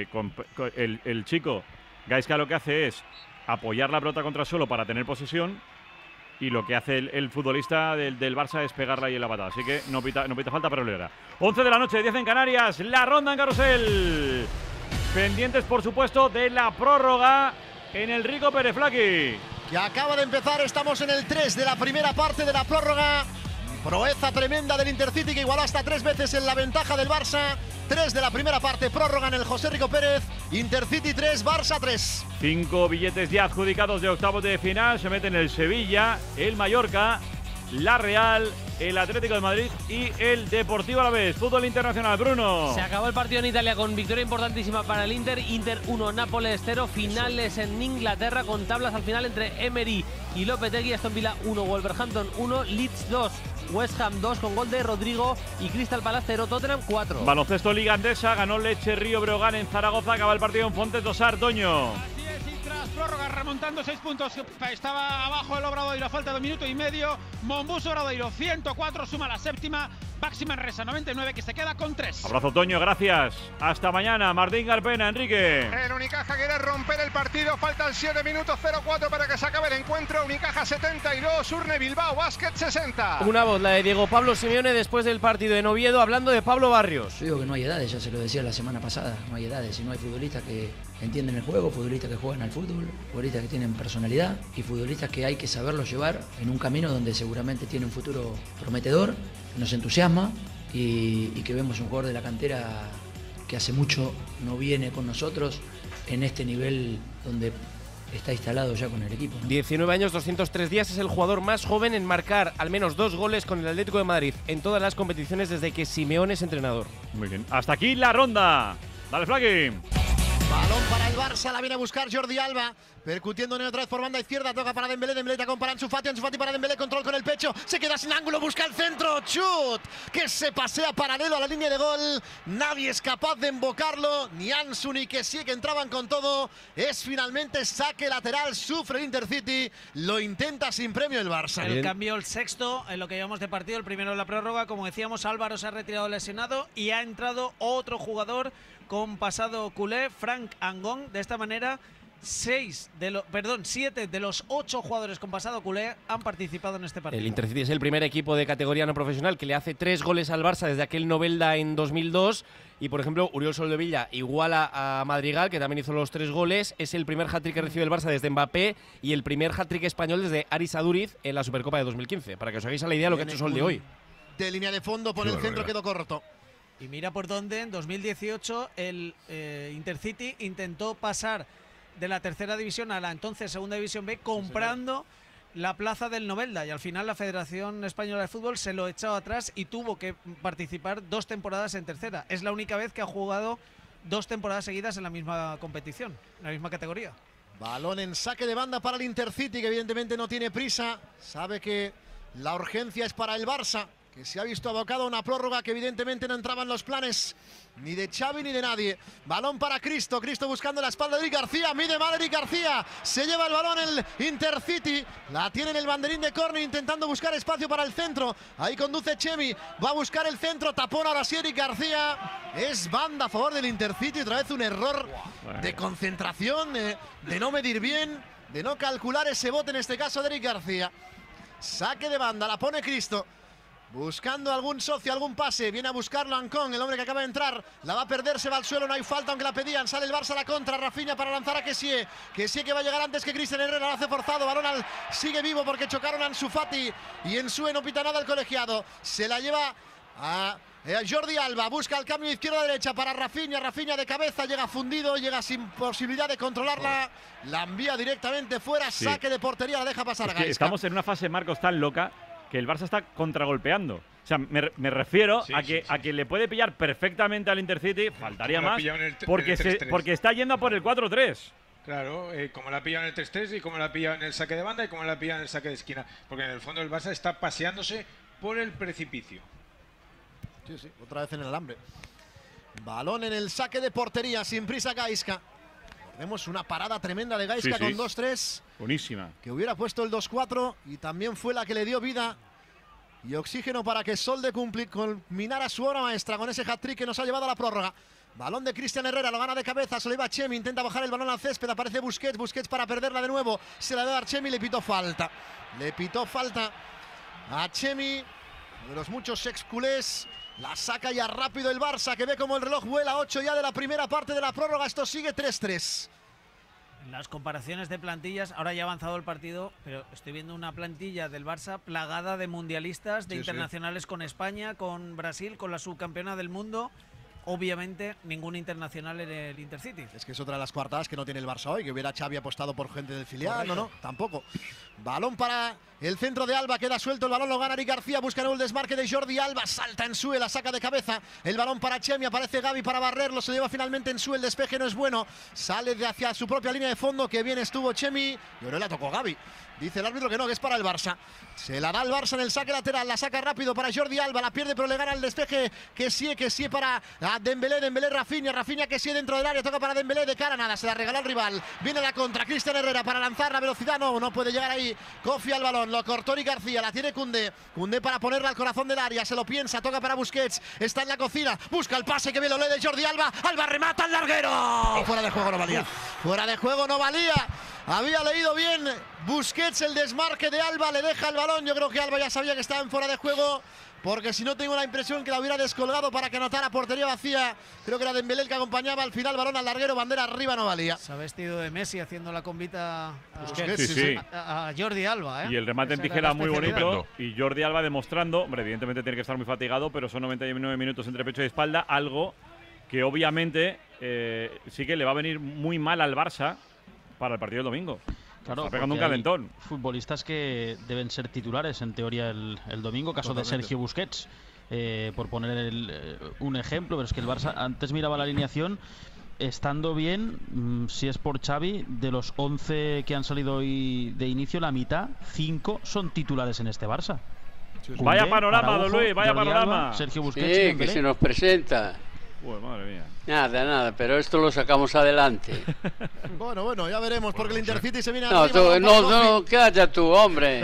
el chico… Gaisca lo que hace es apoyar la pelota contra el suelo para tener posesión y lo que hace el futbolista del Barça es pegarla ahí en la patada. Así que no pita falta, pero lo hará. 11 de la noche, 10 en Canarias, la ronda en Carrusel. Pendientes, por supuesto, de la prórroga en el Rico Pérez, Flaky. Que acaba de empezar, estamos en el 3 de la primera parte de la prórroga. Proeza tremenda del Intercity que igualó hasta 3 veces en la ventaja del Barça. 3 de la primera parte, prórroga en el José Rico Pérez. Intercity 3, Barça 3. 5 billetes ya adjudicados de octavos de final. Se meten el Sevilla, el Mallorca, la Real, el Atlético de Madrid y el Deportivo Alavés. Fútbol internacional, Bruno. Se acabó el partido en Italia con victoria importantísima para el Inter. Inter 1, Nápoles 0. Finales en Inglaterra con tablas al final entre Emery y Lopetegui. Aston Villa 1, Wolverhampton 1, Leeds 2. West Ham 2 con gol de Rodrigo y Crystal Palace 0, Tottenham 4. Baloncesto Liga Andesa, ganó Leche Río Breogán en Zaragoza, acaba el partido en Fontes dos Ardoño. Así es, y tras prórroga remontando 6 puntos. Estaba abajo el Obradoiro a falta de 1 minuto y medio. Monbus Obradoiro 104, suma la séptima. Baxi Manresa 99, que se queda con 3. Abrazo, Toño, gracias. Hasta mañana. Martín Garpena, Enrique. El Unicaja quiere romper el partido. Faltan 7 minutos, 0-4 para que se acabe el encuentro. Unicaja 72, Urne Bilbao Basket 60. Una voz, la de Diego Pablo Simeone después del partido en Oviedo, hablando de Pablo Barrios. Yo digo que no hay edades, ya se lo decía la semana pasada. No hay edades, y no hay futbolistas que entienden el juego, futbolistas que juegan al fútbol, futbolistas que tienen personalidad y futbolistas que hay que saberlo llevar en un camino donde seguramente tiene un futuro prometedor, que nos entusiasma y que vemos un jugador de la cantera que hace mucho no viene con nosotros en este nivel donde está instalado ya con el equipo, ¿no? 19 años, 203 días, es el jugador más joven en marcar al menos 2 goles con el Atlético de Madrid en todas las competiciones desde que Simeone es entrenador. Muy bien, hasta aquí la ronda. Dale, Flaqui. Balón para el Barça, la viene a buscar Jordi Alba, percutiendo otra vez por banda izquierda, toca para Dembélé, Dembélé tacón para Ansu Fati para Dembélé, control con el pecho, se queda sin ángulo, busca el centro, chut, que se pasea paralelo a la línea de gol, nadie es capaz de embocarlo, ni Ansu ni Kessie, que entraban con todo, es finalmente saque lateral, sufre el Intercity, lo intenta sin premio el Barça. El cambio, el sexto en lo que llevamos de partido, el primero en la prórroga, como decíamos, Álvaro se ha retirado lesionado y ha entrado otro jugador con pasado culé, Frank Angón. De esta manera, 7 de los 8 jugadores con pasado culé han participado en este partido. El Intercity es el primer equipo de categoría no profesional que le hace 3 goles al Barça desde aquel Novelda en 2002. Y, por ejemplo, Uriol Soldevilla iguala a Madrigal, que también hizo los 3 goles. Es el primer hat-trick que recibe el Barça desde Mbappé y el primer hat-trick español desde Aris Aduriz en la Supercopa de 2015. Para que os hagáis a la idea de lo que ha hecho Sol de hoy. De línea de fondo, por el centro, quedó corto. Y mira por dónde, en 2018 el Intercity intentó pasar de la tercera división a la entonces segunda división B comprando la plaza del Novelda, y al final la Federación Española de Fútbol se lo echó atrás y tuvo que participar 2 temporadas en tercera. Es la única vez que ha jugado 2 temporadas seguidas en la misma competición, en la misma categoría. Balón en saque de banda para el Intercity, que evidentemente no tiene prisa, sabe que la urgencia es para el Barça, que se ha visto abocado a una prórroga que evidentemente no entraba en los planes ni de Xavi ni de nadie. Balón para Cristo, Cristo buscando la espalda de Eric García, mide mal Eric García, se lleva el balón el Intercity, la tiene en el banderín de córner intentando buscar espacio para el centro, ahí conduce Chemi, va a buscar el centro, tapón ahora sí Eric García, es banda a favor del Intercity, otra vez un error de concentración, de no medir bien, de no calcular ese bote, en este caso de Eric García. Saque de banda, la pone Cristo. Buscando algún socio, algún pase, viene a buscarlo Ancón, el hombre que acaba de entrar, la va a perder, se va al suelo, no hay falta aunque la pedían, sale el Barça a la contra, Rafinha para lanzar a Kessie, Kessie que va a llegar antes que Cristian Herrera, lo hace forzado, balón sigue vivo porque chocaron a Ansu Fati y Ensue no pita nada el colegiado, se la lleva a Jordi Alba, busca el cambio de izquierda a derecha para Rafinha, Rafinha de cabeza, llega fundido, llega sin posibilidad de controlarla, la envía directamente fuera, saque de portería, la deja pasar a Gaisca. Estamos en una fase, Marcos, tan loca que el Barça está contragolpeando. O sea, me refiero a que le puede pillar perfectamente al Intercity, faltaría más, porque está yendo a por el 4-3. Claro, como la ha pillado en el 3-3 y como la ha pillado en el saque de banda y como la ha pillado en el saque de esquina. Porque en el fondo el Barça está paseándose por el precipicio. Sí, otra vez en el alambre. Balón en el saque de portería, sin prisa Gaisca. Vemos una parada tremenda de Gaisca con 2-3. Buenísima. Que hubiera puesto el 2-4 y también fue la que le dio vida y oxígeno para que Solde culminara su obra maestra con ese hat-trick que nos ha llevado a la prórroga. Balón de Cristian Herrera, lo gana de cabeza, se lo iba a Chemi, intenta bajar el balón al césped, aparece Busquets, Busquets para perderla de nuevo, se la da a Chemi, le pitó falta. Le pitó falta a Chemi, uno de los muchos ex-culés. La saca ya rápido el Barça, que ve como el reloj vuela, 8 ya de la primera parte de la prórroga, esto sigue 3-3. Las comparaciones de plantillas, ahora ya ha avanzado el partido, pero estoy viendo una plantilla del Barça plagada de mundialistas, de internacionales con España, con Brasil, con la subcampeona del mundo. Obviamente ningún internacional en el Intercity. Es que es otra de las coartadas que no tiene el Barça hoy, que hubiera Xavi apostado por gente del filial. No, tampoco. Balón para el centro de Alba, queda suelto el balón, lo gana Eric García, busca el desmarque de Jordi Alba, salta Ensue, la saca de cabeza, el balón para Chemi, aparece Gavi para barrerlo, se lleva finalmente Ensue, el despeje no es bueno, sale de hacia su propia línea de fondo, que bien estuvo Chemi, y ahora la tocó Gavi. Dice el árbitro que no, que es para el Barça. Se la da el Barça en el saque lateral, la saca rápido para Jordi Alba, la pierde pero le gana el despeje que sí para Dembélé, Rafinha que sí dentro del área, toca para Dembélé, de cara nada, se la regaló al rival. Viene la contra, Cristian Herrera para lanzar, la velocidad no puede llegar ahí. Kofi al balón, lo cortó Eric García, la tiene Koundé para ponerla al corazón del área, se lo piensa, toca para Busquets, está en la cocina, busca el pase que bien lo lee de Jordi Alba, Alba remata al larguero. Fuera de juego no valía. Fuera de juego no valía. Había leído bien Busquets el desmarque de Alba, le deja el balón. Yo creo que Alba ya sabía que estaba en fuera de juego, porque si no tengo la impresión que la hubiera descolgado para que anotara portería vacía. Creo que era Dembélé el que acompañaba al final, balón al larguero, bandera arriba, no valía. Se ha vestido de Messi haciendo la convita a Jordi Alba. Y el remate en tijera muy bonito. Y Jordi Alba demostrando, hombre, evidentemente tiene que estar muy fatigado, pero son 99 minutos entre pecho y espalda, algo que obviamente sí que le va a venir muy mal al Barça para el partido del domingo. Claro, está pegando un calentón. Futbolistas que deben ser titulares en teoría el domingo, caso de Sergio Busquets, por poner un ejemplo, pero es que el Barça antes miraba la alineación estando bien, si es por Xavi, de los 11 que han salido hoy de inicio, la mitad, 5 son titulares en este Barça. Koundé, vaya panorama, don Luis, vaya Jordi panorama. Alba, Sergio Busquets, que se nos presenta. Uy, madre mía. Nada, pero esto lo sacamos adelante. Bueno, ya veremos, porque el Intercity se viene arriba. No, cállate tú, hombre.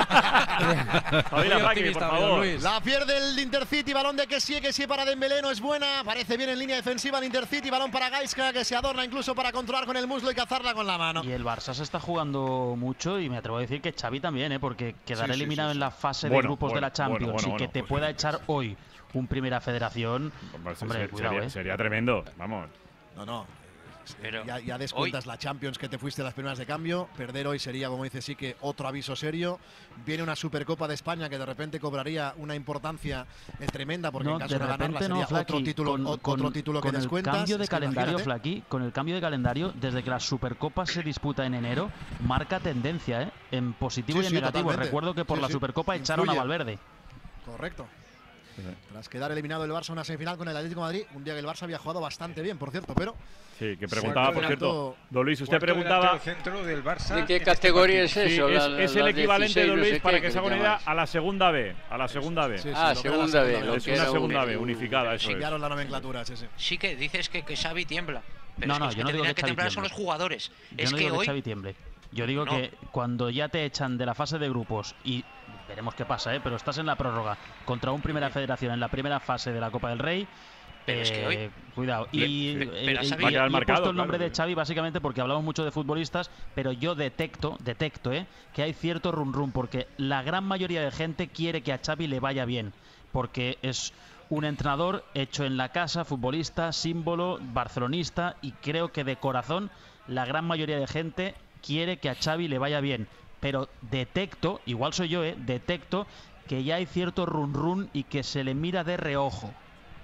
La pierde el Intercity, balón de Kessie para Dembélé, no es buena. Parece bien en línea defensiva el Intercity, balón para Gaisca, que se adorna incluso para controlar con el muslo y cazarla con la mano. Y el Barça se está jugando mucho, y me atrevo a decir que Xavi también, porque quedar eliminado en la fase de grupos de la Champions y que te pueda echar hoy un Primera Federación, hombre, cuidado, sería tremendo, vamos. No. Pero ya descuentas la Champions que te fuiste a las primeras de cambio. Perder hoy sería, como dice Sique, otro aviso serio. Viene una Supercopa de España que de repente cobraría una importancia tremenda, porque en caso de ganarla sería otro título que descuentas. Cambio de calendario, Flaqui, con el cambio de calendario, desde que la Supercopa se disputa en enero, marca tendencia, en positivo y en negativo. Totalmente. Recuerdo que por la Supercopa echaron a Valverde. Correcto. Tras quedar eliminado el Barça en una semifinal con el Atlético de Madrid, un día que el Barça había jugado bastante bien, por cierto, pero... Sí, que preguntaba, por cierto, don Luis, usted preguntaba... ¿De qué categoría es eso? Es el equivalente, don Luis, para que se haga una idea, a la segunda B. A la segunda B. Segunda B. Es una segunda B, unificada, eso es. Cambiaron la nomenclatura, Sí que dices que Xavi tiembla. Pero no, es que yo no digo que temblar son los jugadores. Yo no digo que Xavi tiemble. Yo digo que cuando ya te echan de la fase de grupos y veremos qué pasa, pero estás en la prórroga contra un Primera Federación en la primera fase de la Copa del Rey. Pero es que hoy... Cuidado. Y he puesto el nombre de Xavi básicamente porque hablamos mucho de futbolistas, pero yo detecto que hay cierto run porque la gran mayoría de gente quiere que a Xavi le vaya bien, porque es un entrenador hecho en la casa, futbolista, símbolo, barcelonista, y creo que de corazón la gran mayoría de gente quiere que a Xavi le vaya bien. Pero detecto, igual soy yo, detecto que ya hay cierto run y que se le mira de reojo.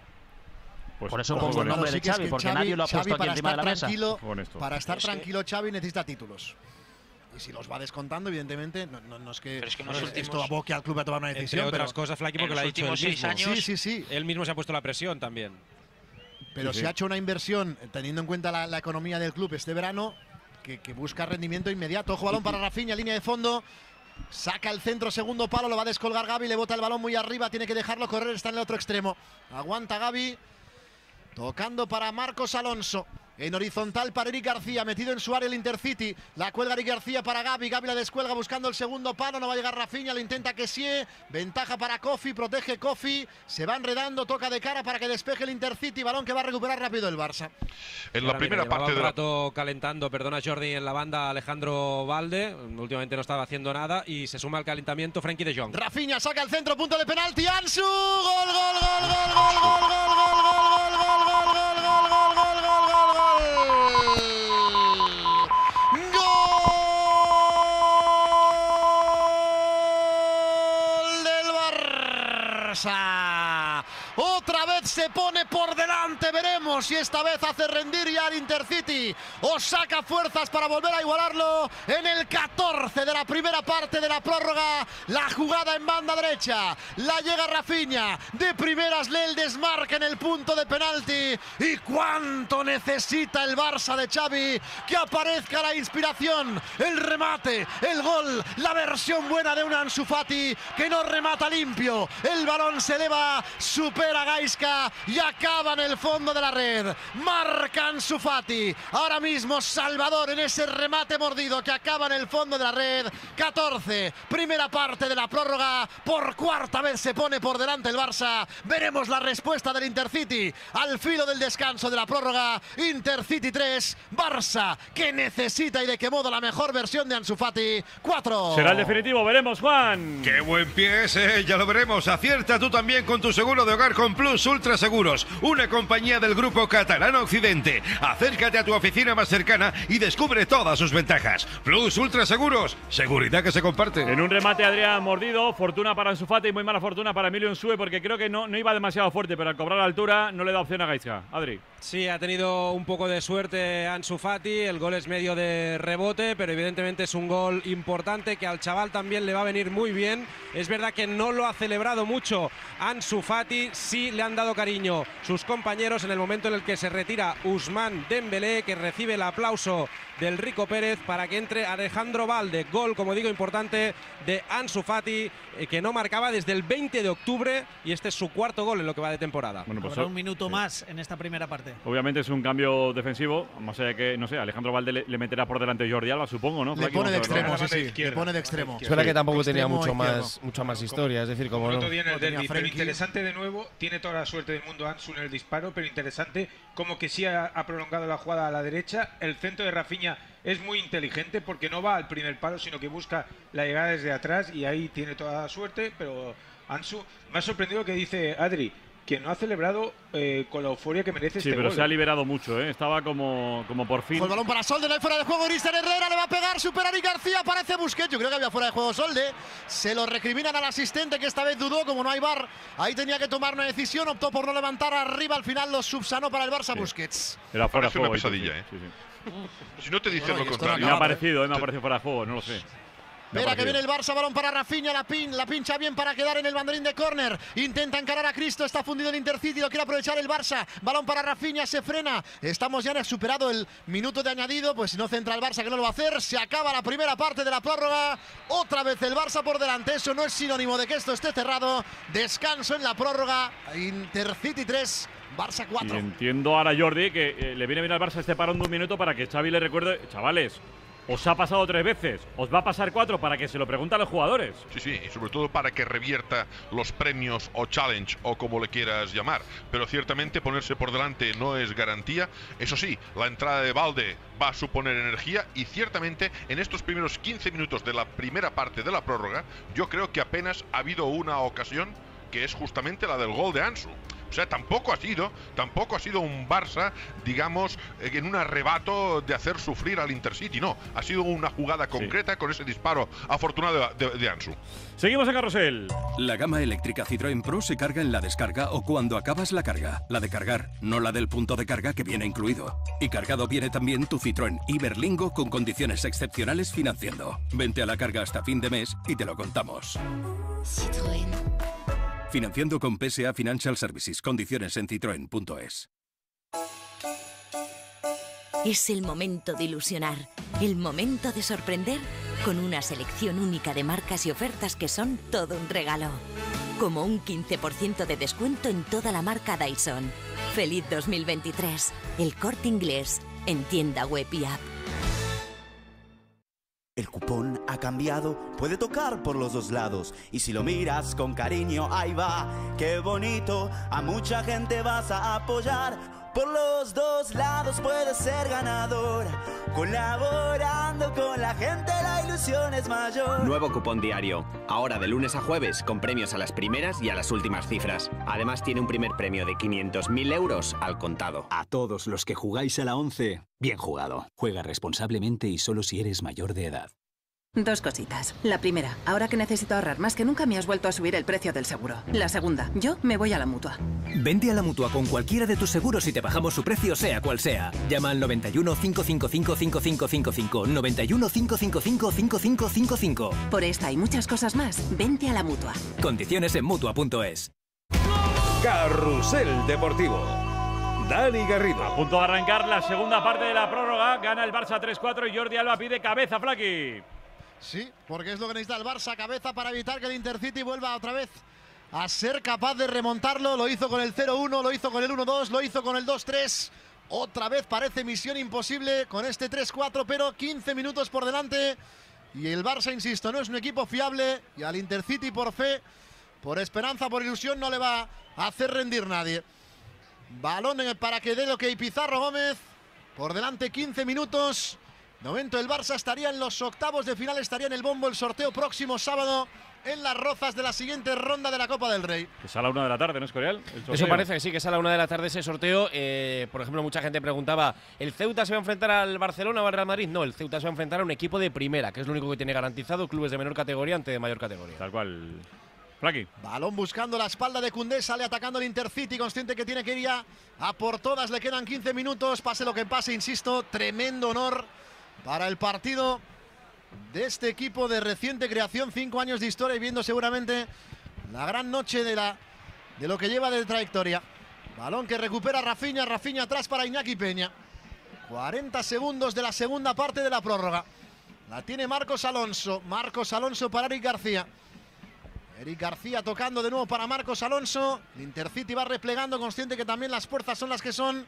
Pues por eso pongo el nombre de Xavi, porque nadie lo ha puesto aquí encima de la mesa. Para estar tranquilo, Xavi necesita títulos. Y si los va descontando, evidentemente, no es que, esto aboque al club a tomar una decisión. Entre otras cosas, Flaqui, porque lo ha dicho él mismo. Sí. Él mismo se ha puesto la presión también. Pero se ha hecho una inversión, teniendo en cuenta la economía del club este verano, que busca rendimiento inmediato. Ojo, balón para Rafinha, línea de fondo. Saca el centro, segundo palo, lo va a descolgar Gavi, le bota el balón muy arriba, tiene que dejarlo correr, está en el otro extremo. Aguanta Gavi. Tocando para Marcos Alonso. En horizontal para Eric García, metido en su área el Intercity. La cuelga Eric García para Gavi. Gavi la descuelga buscando el segundo palo. No va a llegar Rafinha, lo intenta Kessie. Ventaja para Kofi, protege Kofi. Se va enredando, toca de cara para que despeje el Intercity. Balón que va a recuperar rápido el Barça. En la primera parte de rato calentando, perdona Jordi, en la banda Alejandro Valde. Últimamente no estaba haciendo nada y se suma al calentamiento Frenkie de Jong. Rafinha saca el centro, punto de penalti. Ansu. Gol. Otra vez se pone por delante, veremos si esta vez hace rendir ya al Intercity o saca fuerzas para volver a igualarlo en el 14 de la primera parte de la prórroga. La jugada en banda derecha, la llega Rafinha, de primeras lee el desmarque en el punto de penalti. Y cuánto necesita el Barça de Xavi que aparezca la inspiración, el remate, el gol, la versión buena de un Ansu Fati que no remata limpio. El balón se eleva, supera a Gaisca y acaba en el fondo de la red. Marca Ansu Fati, ahora mismo Salvador en ese remate mordido que acaba en el fondo de la red. 14, primera parte de la prórroga, por cuarta vez se pone por delante el Barça. Veremos la respuesta del Intercity al filo del descanso de la prórroga. Intercity 3, Barça que necesita y de qué modo la mejor versión de Ansu Fati 4. Será el definitivo, veremos, Juan. Qué buen pie ese, ya lo veremos. Acierta tú también con tu seguro de hogar con Plus Ultra Seguros, una compañía del grupo catalán Occidente. Acércate a tu oficina más cercana y descubre todas sus ventajas. Plus Ultra Seguros, seguridad que se comparte. En un remate Adrián mordido, fortuna para Ansu Fati y muy mala fortuna para Emilio Nsue, porque creo que no iba demasiado fuerte, pero al cobrar la altura no le da opción a Gaisca. Adri. Sí, ha tenido un poco de suerte Ansu Fati, el gol es medio de rebote, pero evidentemente es un gol importante que al chaval también le va a venir muy bien. Es verdad que no lo ha celebrado mucho Ansu Fati, sí le han dado cariño sus compañeros en el momento en el que se retira Ousmane Dembélé, que recibe el aplauso del Rico Pérez para que entre Alejandro Balde. Gol, como digo, importante de Ansu Fati, que no marcaba desde el 20 de octubre y este es su cuarto gol en lo que va de temporada. Bueno, pues un minuto más en esta primera parte. Obviamente es un cambio defensivo, más allá de que, no sé, Alejandro Balde le meterá por delante Jordi Alba, supongo, ¿no? Le pone de extremo, sí, le pone de extremo. Suena que tampoco tenía mucha más historia, es decir, como el otro día en el derbi, pero interesante de nuevo, tiene toda la suerte del mundo Ansu en el disparo, pero interesante como que sí ha prolongado la jugada a la derecha. El centro de Rafinha es muy inteligente porque no va al primer palo, sino que busca la llegada desde atrás y ahí tiene toda la suerte. Pero Ansu, me ha sorprendido que dice Adri que no ha celebrado con la euforia que merece este gol. Sí, pero se ha liberado mucho, ¿eh? Estaba como por fin. El balón para Solde, no hay fuera de juego. Cristian Herrera le va a pegar, supera a Eric García, parece Busquets. Yo creo que había fuera de juego Solde. Se lo recriminan al asistente que esta vez dudó, como no hay VAR. Ahí tenía que tomar una decisión, optó por no levantar arriba. Al final lo subsanó para el Barça Busquets. Era fuera de juego. Una pesadilla, ¿eh? Si no te dicen lo contrario. Me ha parecido fuera de juego, no lo sé. Mira que viene el Barça, balón para Rafinha, la pincha bien para quedar en el banderín de córner. Intenta encarar a Cristo, está fundido el Intercity, lo quiere aprovechar el Barça. Balón para Rafinha, se frena. Estamos ya en superado el minuto de añadido, pues si no centra el Barça, que no lo va a hacer. Se acaba la primera parte de la prórroga. Otra vez el Barça por delante, eso no es sinónimo de que esto esté cerrado. Descanso en la prórroga, Intercity 3. Barça 4. Y entiendo ahora, Jordi, que le viene bien al Barça este parón de un minuto para que Xavi le recuerde, chavales, os ha pasado 3 veces, os va a pasar 4 para que se lo pregunten a los jugadores. Sí, y sobre todo para que revierta los premios o challenge o como le quieras llamar. Pero ciertamente ponerse por delante no es garantía. Eso sí, la entrada de Balde va a suponer energía y ciertamente en estos primeros 15 minutos de la primera parte de la prórroga, yo creo que apenas ha habido una ocasión que es justamente la del gol de Ansu. O sea, tampoco ha sido un Barça, digamos, en un arrebato de hacer sufrir al Intercity. No, ha sido una jugada concreta con ese disparo afortunado de Ansu. Seguimos en Carrusel. La gama eléctrica Citroën Pro se carga en la descarga o cuando acabas la carga. La de cargar, no la del punto de carga que viene incluido. Y cargado viene también tu Citroën Iberlingo con condiciones excepcionales financiando. Vente a la carga hasta fin de mes y te lo contamos. Citroën. Financiando con PSA Financial Services. Condiciones en citroen.es. Es el momento de ilusionar, el momento de sorprender con una selección única de marcas y ofertas que son todo un regalo. Como un 15% de descuento en toda la marca Dyson. ¡Feliz 2023! El Corte Inglés, en tienda web y app. El cupón ha cambiado, puede tocar por los dos lados. Y si lo miras con cariño, ahí va, qué bonito. A mucha gente vas a apoyar. Por los dos lados puedes ser ganador. Colaborando con la gente la ilusión es mayor. Nuevo cupón diario. Ahora de lunes a jueves con premios a las primeras y a las últimas cifras. Además tiene un primer premio de 500.000 euros al contado. A todos los que jugáis a la 11, bien jugado. Juega responsablemente y solo si eres mayor de edad. 2 cositas. La primera, ahora que necesito ahorrar más que nunca me has vuelto a subir el precio del seguro. La segunda, yo me voy a la Mutua. Vente a la Mutua con cualquiera de tus seguros y te bajamos su precio sea cual sea. Llama al 91 555 5555. 91 555 5555. Por esta y muchas cosas más, vente a la Mutua. Condiciones en Mutua.es. Carrusel Deportivo. Dani Garrido. A punto de arrancar la segunda parte de la prórroga. Gana el Barça 3-4 y Jordi Alba pide cabeza, Flaqui. Sí, porque es lo que necesita el Barça, cabeza, para evitar que el Intercity vuelva otra vez a ser capaz de remontarlo. Lo hizo con el 0-1, lo hizo con el 1-2, lo hizo con el 2-3. Otra vez parece misión imposible con este 3-4, pero 15 minutos por delante. Y el Barça, insisto, no es un equipo fiable. Y al Intercity, por fe, por esperanza, por ilusión, no le va a hacer rendir nadie. Balón para que dé lo que Pizarro Gómez. Por delante 15 minutos. De momento el Barça estaría en los octavos de final, estaría en el bombo el sorteo próximo sábado en Las Rozas de la siguiente ronda de la Copa del Rey. Que es a la 1 de la tarde, ¿no, Escorial? Eso parece que sí, que es a la 1 de la tarde ese sorteo. Por ejemplo, mucha gente preguntaba, ¿el Ceuta se va a enfrentar al Barcelona o al Real Madrid? No, el Ceuta se va a enfrentar a un equipo de primera, que es lo único que tiene garantizado, clubes de menor categoría ante de mayor categoría. Tal cual. Flaqui. Balón buscando la espalda de Koundé, sale atacando el Intercity, consciente que tiene que ir ya a por todas, le quedan 15 minutos, pase lo que pase, insisto, tremendo honor para el partido de este equipo de reciente creación, 5 años de historia y viendo seguramente la gran noche de lo que lleva de trayectoria. Balón que recupera Rafinha, Rafinha atrás para Iñaki Peña. 40 segundos de la segunda parte de la prórroga. La tiene Marcos Alonso para Eric García. Eric García tocando de nuevo para Marcos Alonso. El Intercity va replegando, consciente que también las fuerzas son las que son.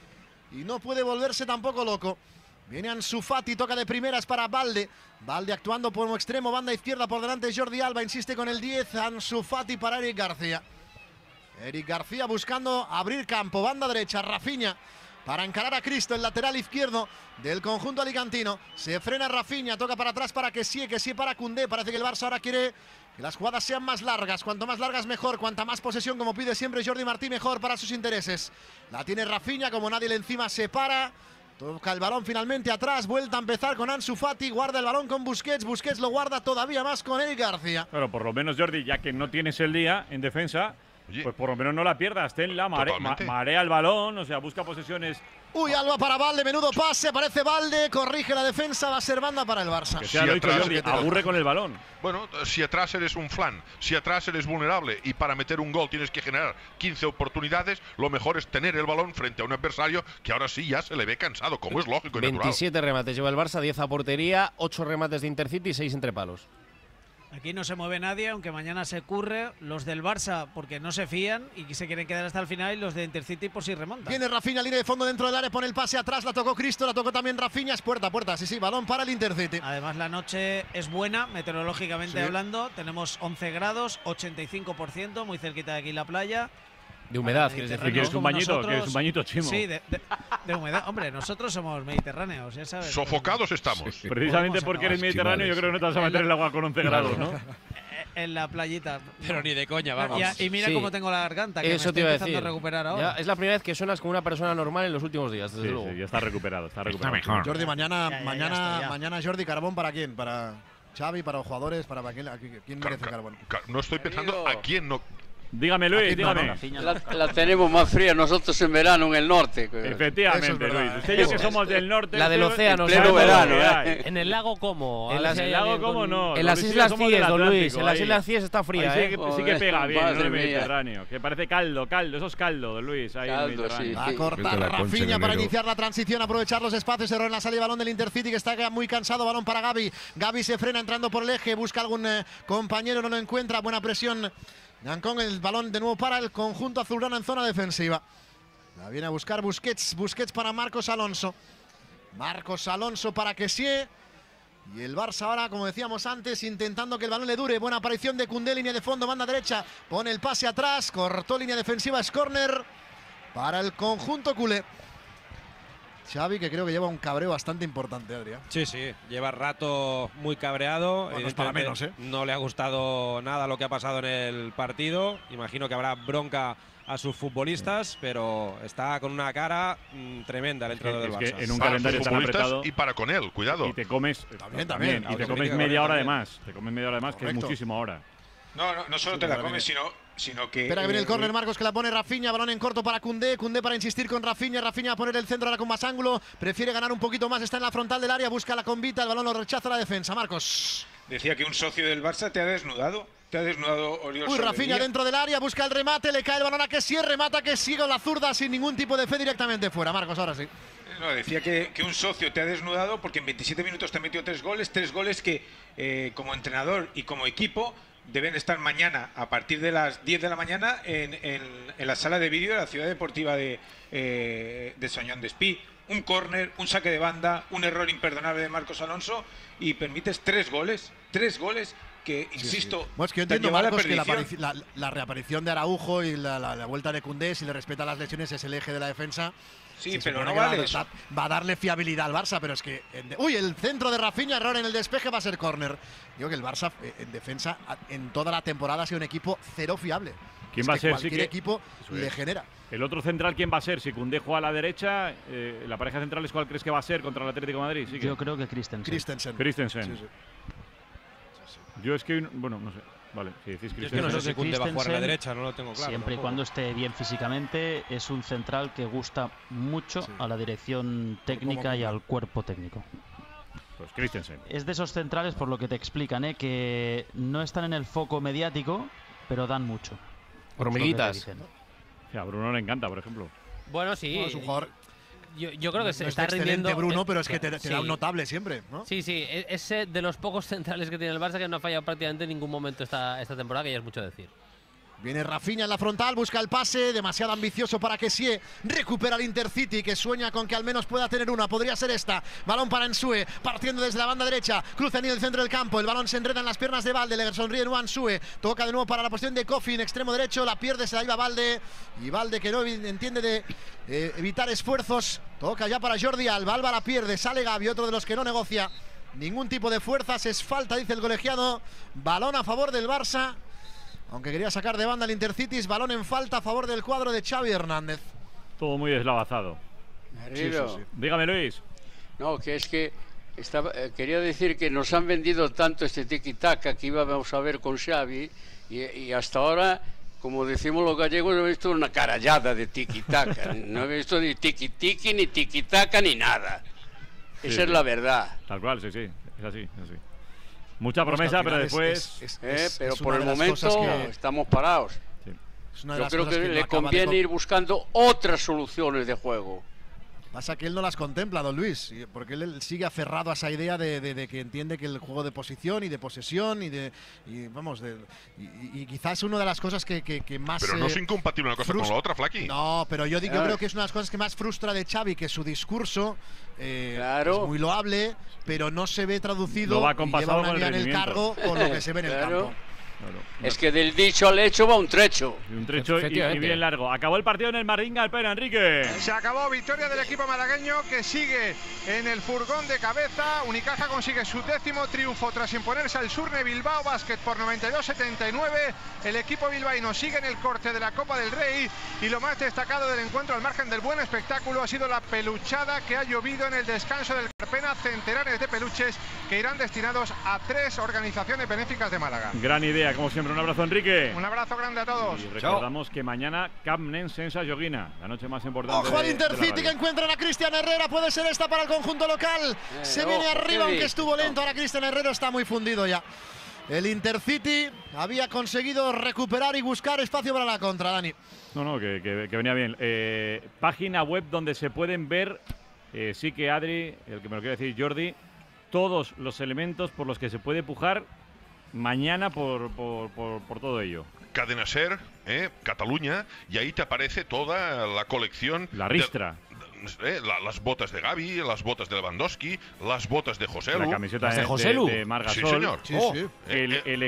Y no puede volverse tampoco loco. Viene Ansu Fati, toca de primeras para Balde. Balde actuando como extremo, banda izquierda por delante Jordi Alba. Insiste con el 10, Ansu Fati para Eric García. Eric García buscando abrir campo, banda derecha, Rafinha. Para encarar a Cristo, el lateral izquierdo del conjunto alicantino. Se frena Rafinha, toca para atrás para que sí para Koundé. Parece que el Barça ahora quiere que las jugadas sean más largas. Cuanto más largas mejor, cuanta más posesión, como pide siempre Jordi Martí, mejor para sus intereses. La tiene Rafinha, como nadie le encima se para. Toca el balón finalmente atrás, vuelta a empezar con Ansu Fati, guarda el balón con Busquets. Busquets lo guarda todavía más con Eric García. Pero por lo menos, Jordi, ya que no tienes el día en defensa, pues por lo menos no la pierdas, tenla, marea el balón, o sea, busca posesiones. Uy, Alba para Balde, menudo pase, aparece Balde, corrige la defensa, va a ser banda para el Barça. Que sea, lo dicho Jordi, aburre con el balón. Bueno, si atrás eres un flan, si atrás eres vulnerable y para meter un gol tienes que generar 15 oportunidades, lo mejor es tener el balón frente a un adversario que ahora sí ya se le ve cansado, como es lógico y natural. 27 remates lleva el Barça, 10 a portería, 8 remates de Intercity y 6 entre palos. Aquí no se mueve nadie, aunque mañana se curre. Los del Barça porque no se fían y se quieren quedar hasta el final, y los de Intercity por si remontan. Viene Rafinha, línea de fondo dentro del área, pone el pase atrás, la tocó Cristo, la tocó también Rafinha, es puerta, sí, balón para el Intercity. Además la noche es buena, meteorológicamente hablando, tenemos 11 grados, 85%, muy cerquita de aquí la playa. De humedad, ¿quieres decir? ¿Quieres un bañito? ¿Quieres un bañito, Chimo? Sí, de humedad. Hombre, nosotros somos mediterráneos, ya sabes. Sofocados estamos. Sí. Precisamente porque eres mediterráneo, yo creo que no te vas a meter en el agua con 11 grados, ¿no? En la playita. Pero ni de coña, vamos. Y mira cómo tengo la garganta, que eso me te iba a empezando decir. a recuperar ahora. Ya, es la primera vez que suenas como una persona normal en los últimos días, desde luego. Sí, ya está recuperado, está mejor. Jordi, mañana Jordi, carbón ¿para quién? ¿Para Xavi, para los jugadores, para quién merece carbón? No estoy pensando a quién no. Dígame, Luis, dígame. La tenemos más fría nosotros en verano en el norte. Efectivamente, Luis. Ustedes que somos del norte. La del océano. En pleno verano. En el lago, ¿cómo? En el lago, ¿cómo no? En las Islas Cíes, don Luis. En las Islas Cíes está fría, sí que pega bien, ¿no? El Mediterráneo. Que parece caldo. Eso es caldo, don Luis. Ahí caldo, sí. Va a cortar Rafinha para iniciar la transición, aprovechar los espacios. Error en la salida de balón del Intercity, que está muy cansado. Balón para Gavi. Gavi se frena entrando por el eje. Busca algún compañero, no lo encuentra. Buena presión. Yancón, el balón de nuevo para el conjunto azulgrana en zona defensiva. La viene a buscar Busquets. Busquets para Marcos Alonso. Marcos Alonso para Kessie. Y el Barça ahora, como decíamos antes, intentando que el balón le dure. Buena aparición de Koundé, línea de fondo, banda derecha. Pone el pase atrás, cortó línea defensiva, es córner para el conjunto culé. Xavi, que creo que lleva un cabreo bastante importante, Adrián. Sí, lleva rato muy cabreado. Bueno, es para menos, ¿eh? No le ha gustado nada lo que ha pasado en el partido. Imagino que habrá bronca a sus futbolistas, pero está con una cara tremenda el entrenador del Barça. Que en un calendario tan apretado y para con él, cuidado. Y te comes también. Y te comes media hora de más. Te comes media hora de más, que es muchísimo ahora. No solo te la comes, sino que… Espera que viene el córner, Marcos, que la pone Rafinha. Balón en corto para Koundé. Koundé para insistir con Rafinha. Rafinha a poner el centro ahora con más ángulo. Prefiere ganar un poquito más. Está en la frontal del área. Busca la convita. El balón lo rechaza la defensa. Marcos. Decía que un socio del Barça te ha desnudado. Te ha desnudado Oriol Uy, Rafinha Soler. dentro del área. Busca el remate. Le cae el balón a Kessie. Remata Kessie con la zurda sin ningún tipo de fe directamente fuera. Marcos, ahora sí. No, decía que un socio te ha desnudado porque en 27 minutos te ha metido 3 goles. 3 goles que como entrenador y como equipo deben estar mañana a partir de las 10 de la mañana en la sala de vídeo de la Ciudad Deportiva de Soñón d'Espí. Un córner, un saque de banda, un error imperdonable de Marcos Alonso y permites 3 goles que, insisto… Bueno, es que yo entiendo, Marcos, que la reaparición de Araujo y la vuelta de Koundé, si le respeta las lesiones, es el eje de la defensa. Sí, pero no vale eso. Va a darle fiabilidad al Barça, pero es que… Uy, el centro de Rafinha, error en el despeje, va a ser córner. Digo que el Barça en defensa en toda la temporada ha sido un equipo cero fiable. ¿Quién va a ser? Cualquier equipo le genera. El otro central, ¿quién va a ser? Si Koundé juega a la derecha, la pareja central, ¿cuál crees que va a ser contra el Atlético de Madrid? Yo creo que Christensen. Sí. Yo es que… Bueno, no sé. Vale, si decís Christensen… Yo es que no sé si Koundé va a jugar a la derecha, no lo tengo claro. Siempre y cuando esté bien físicamente, es un central que gusta mucho a la dirección técnica y al cuerpo técnico. Pues Christensen. Es de esos centrales, por lo que te explican, que no están en el foco mediático, pero dan mucho. Hormiguitas. A Bruno le encanta, por ejemplo. Bueno, sí. Es un jugador… Yo creo que se está excelente rindiendo Bruno, pero es que te da un notable siempre, ¿no? Sí, es de los pocos centrales que tiene el Barça que no ha fallado prácticamente en ningún momento esta temporada, que ya es mucho decir. Viene Rafinha en la frontal, busca el pase, demasiado ambicioso para Kessie. Recupera el Intercity, que sueña con que al menos pueda tener una. Podría ser esta. Balón para Nsue, partiendo desde la banda derecha. Cruza en el centro del campo. El balón se enreda en las piernas de Valde. Le sonríe Nuan Nsue. Toca de nuevo para la posición de Kofi en extremo derecho. La pierde, se la lleva Valde. Y Valde, que no entiende de evitar esfuerzos. Toca ya para Jordi Alba. Alba la pierde. Sale Gavi, otro de los que no negocia ningún tipo de fuerzas. Es falta, dice el colegiado. Balón a favor del Barça. Aunque quería sacar de banda el Intercities, balón en falta a favor del cuadro de Xavi Hernández. Todo muy deslavazado. Sí. Dígame, Luis. No, que es que quería decir que nos han vendido tanto este tiki-taka que íbamos a ver con Xavi y hasta ahora, como decimos los gallegos, no he visto una carallada de tiki-taka. No he visto ni tiki-tiki, ni tiki-taka, ni nada. Esa es la verdad. Tal cual, sí. Es así. Mucha promesa, pero después… pero por el momento estamos parados. Sí. Yo creo que le conviene ir buscando otras soluciones de juego. Pasa que él no las contempla, don Luis, porque él sigue aferrado a esa idea de que entiende que el juego de posición y de posesión y quizás es una de las cosas que más… Pero no es incompatible una cosa con la otra, Flaqui. No, pero yo creo que es una de las cosas que más frustra de Xavi, que su discurso es muy loable, pero no se ve traducido no va y lleva una guía en el cargo con lo que se ve en el campo. Claro. Es que del dicho al hecho va un trecho. Un trecho y bien largo. Acabó el partido en el Maringa, espera, Enrique. Se acabó, victoria del equipo malagueño que sigue en el furgón de cabeza. Unicaja consigue su 10º triunfo tras imponerse al Surne Bilbao Basket por 92-79. El equipo bilbaíno sigue en el corte de la Copa del Rey y lo más destacado del encuentro, al margen del buen espectáculo, ha sido la peluchada que ha llovido en el descanso del Carpena. Centenares de peluches que irán destinados a 3 organizaciones benéficas de Málaga. Gran idea, como siempre. Un abrazo, Enrique. Un abrazo grande a todos. Y recordamos que mañana Camp Nen Sensa Joguina, la noche más importante. Ojo al Intercity, que encuentran a Cristian Herrera. Puede ser esta para el conjunto local. Se viene arriba, aunque estuvo lento. Ahora Cristian Herrera está muy fundido ya. El Intercity había conseguido recuperar y buscar espacio para la contra, Dani. No, que venía bien. Página web donde se pueden ver, sí que Adri, el que me lo quiere decir Jordi, todos los elementos por los que se puede pujar mañana por todo ello. Cadena Ser, Cataluña, y ahí te aparece toda la colección. La ristra. Las botas de Gavi, las botas de Lewandowski, las botas de Joselu. La camiseta de Margasol. Sí, señor. Sí. El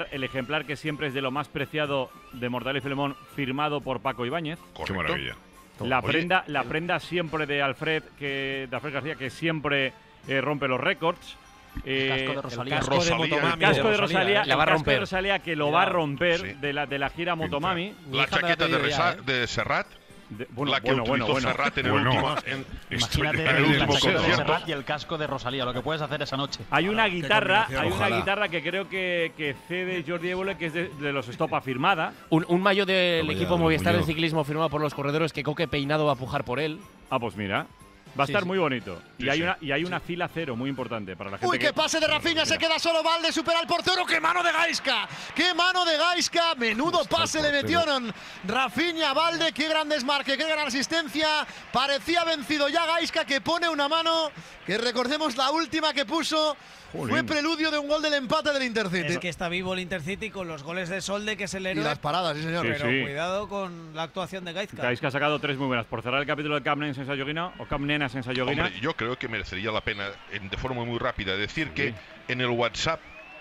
ejemplar que siempre es de lo más preciado de Mortadelo y Filemón, firmado por Paco Ibáñez. Correcto. Qué maravilla. La prenda siempre de Alfred García, que siempre rompe los récords. El casco de Rosalía. El casco de Rosalía, la va a romper. Rosalía, que lo va a romper de la gira Motomami. La chaqueta de Serrat. Utilizó Serrat en el último. Imagínate la chaqueta de Serrat y el casco de Rosalía, lo que puedes hacer esa noche. Hay una guitarra que creo que cede Jordi Évole, que es de los Estopa firmada. Un maillot del equipo Movistar de ciclismo firmado por los corredores, que Coque Peinado va a pujar por él. Ah, pues mira. Va a estar muy bonito. Y hay una fila cero muy importante para la gente. ¡Uy, qué pase de Rafinha! Se queda solo Valde, supera al portero. ¡Qué mano de Gaisca! ¡Qué mano de Gaisca! Menudo pase le metieron Rafinha a Valde. ¡Qué gran desmarque! ¡Qué gran asistencia! Parecía vencido ya Gaisca, que pone una mano que, recordemos, la última que puso fue preludio de un gol del empate del Intercity. Es que está vivo el Intercity con los goles de Solde, que es el héroe. Y las paradas, sí, señor. Pero cuidado con la actuación de Gaisca. Gaisca ha sacado 3 muy buenas. Por cerrar el capítulo de Camp Nens en Sayoguina, o Camp Nenas en Sayoguina. Hombre, yo creo que merecería la pena, de forma muy rápida, decir que en el WhatsApp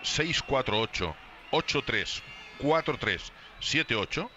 648-834378,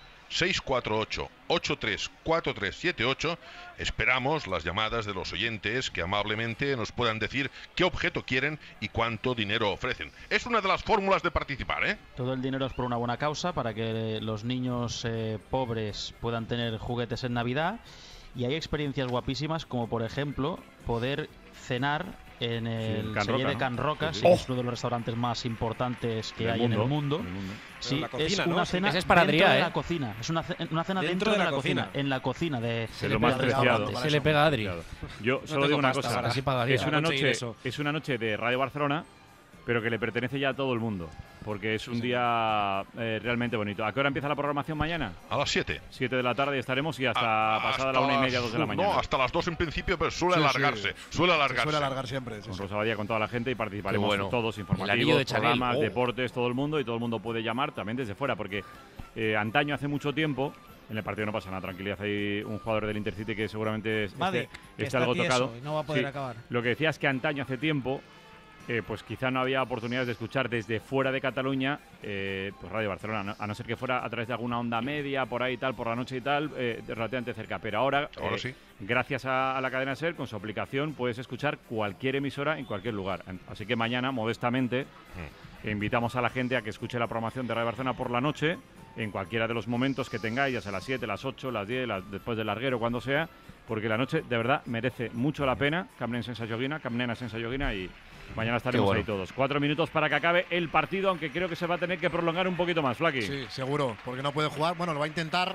648-834378, esperamos las llamadas de los oyentes que amablemente nos puedan decir qué objeto quieren y cuánto dinero ofrecen. Es una de las fórmulas de participar, ¿eh? Todo el dinero es por una buena causa, para que los niños pobres puedan tener juguetes en Navidad. Y hay experiencias guapísimas, como por ejemplo poder cenar en el Celler de Can Roca, que es uno de los restaurantes más importantes que hay en el mundo. Sí, es una cena para dentro de la cocina. Es una cena dentro de la cocina. En la cocina de lo más preciado. Se le pega a Adri. Yo solo digo una cosa. Es una noche de Radio Barcelona, pero que le pertenece ya a todo el mundo, porque es un día realmente bonito. ¿A qué hora empieza la programación mañana? A las 7. 7 de la tarde estaremos y hasta pasada la 1:30, 2 de la mañana. No, hasta las 2 en principio, pero suele alargarse. Suele alargar siempre. Con Rosa Badía, con toda la gente, y participaremos todos, informativos, programas, deportes, todo el mundo, y todo el mundo puede llamar también desde fuera, porque antaño, hace mucho tiempo, en el partido no pasa nada, tranquilidad, hay un jugador del Intercity que seguramente esté algo tocado. Y no va a poder acabar. Lo que decía es que antaño, hace tiempo, pues quizá no había oportunidades de escuchar desde fuera de Cataluña pues Radio Barcelona, a no ser que fuera a través de alguna onda media, por ahí tal, por la noche y tal, relativamente cerca. Pero ahora sí, gracias a la cadena SER, con su aplicación, puedes escuchar cualquier emisora en cualquier lugar. Así que mañana, modestamente, invitamos a la gente a que escuche la programación de Radio Barcelona por la noche, en cualquiera de los momentos que tengáis, ya sea las 7, las 8, las 10, después del larguero, cuando sea, porque la noche de verdad merece mucho la pena. Camp Nens en Sayoguina, Camp Nenas en Sayoguina, y mañana estaremos ahí todos. 4 minutos para que acabe el partido, aunque creo que se va a tener que prolongar un poquito más, Flaky. Sí, seguro, porque no puede jugar. Bueno, lo va a intentar.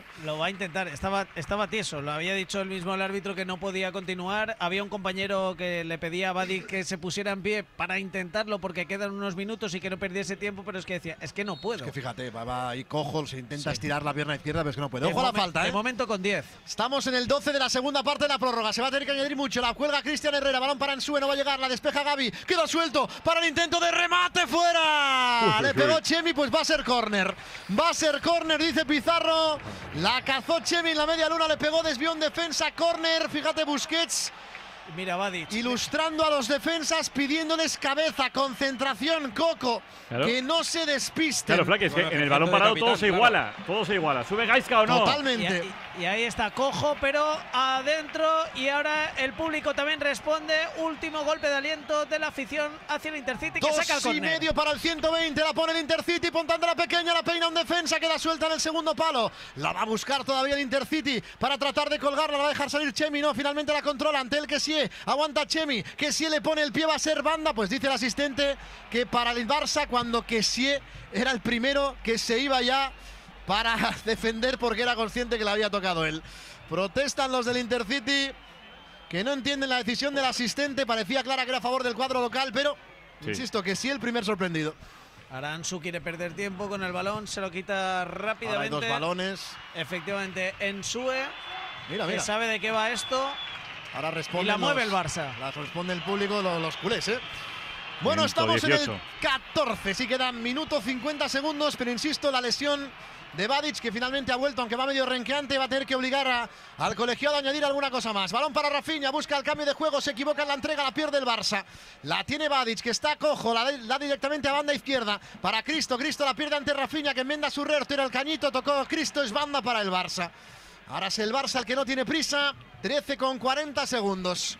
Estaba tieso. Lo había dicho el mismo el árbitro, que no podía continuar. Había un compañero que le pedía a Badi que se pusiera en pie para intentarlo, porque quedan unos minutos y que no perdiese tiempo, pero es que decía, es que no puedo. Es que fíjate, va ahí cojo, se intenta estirar la pierna izquierda, pero es que no puede. Ojo a la falta, De momento con 10. Estamos en el 12 de la segunda parte de la prórroga. Se va a tener que añadir mucho. La cuelga Cristian Herrera, balón para Ensue, no va a llegar, la despeja Gavi. Queda suelto para el intento de remate, fuera. Le pegó Chemi, pues va a ser córner. Va a ser córner, dice Pizarro. La cazó Chemi en la media luna, le pegó, desvió en defensa, córner. Fíjate, Busquets. Mira, Badic ilustrando a los defensas, pidiéndoles cabeza, concentración, Coco, que no se despisten. Claro, Flaky, es que en el balón parado todo se iguala. ¿Sube Gaisca o no? Totalmente. Y ahí está Cojo, pero adentro, y ahora el público también responde. Último golpe de aliento de la afición hacia el Intercity, que saca el córner. 2,5 para el 120, la pone el Intercity, Pontando la pequeña, la peina un defensa, queda suelta en el segundo palo. La va a buscar todavía el Intercity para tratar de colgarla, la va a dejar salir Chemi, no, finalmente la controla ante el Kessie. Aguanta Chemi, Kessie le pone el pie, va a ser banda, pues dice el asistente que para el Barça, cuando Kessie era el primero que se iba ya para defender, porque era consciente que le había tocado él. Protestan los del Intercity, que no entienden la decisión del asistente. Parecía clara que era a favor del cuadro local, pero insisto, que sí, el primer sorprendido. Aranzu quiere perder tiempo con el balón, se lo quita rápidamente. Ahora hay 2 balones. Efectivamente, Ensue, mira. que sabe de qué va esto. Ahora responde. Y la mueve el Barça. La responde el público, los culés, Bueno, estamos 18. en el 14. Sí quedan minuto 50 segundos, pero insisto, la lesión de Badic, que finalmente ha vuelto, aunque va medio renqueante, va a tener que obligar al colegiado a añadir alguna cosa más. Balón para Rafinha, busca el cambio de juego, se equivoca en la entrega, la pierde el Barça. La tiene Badic, que está cojo, la da directamente a banda izquierda para Cristo. Cristo la pierde ante Rafinha, que enmienda su reto, tira el cañito, tocó Cristo, es banda para el Barça. Ahora es el Barça el que no tiene prisa. 13 con 40 segundos.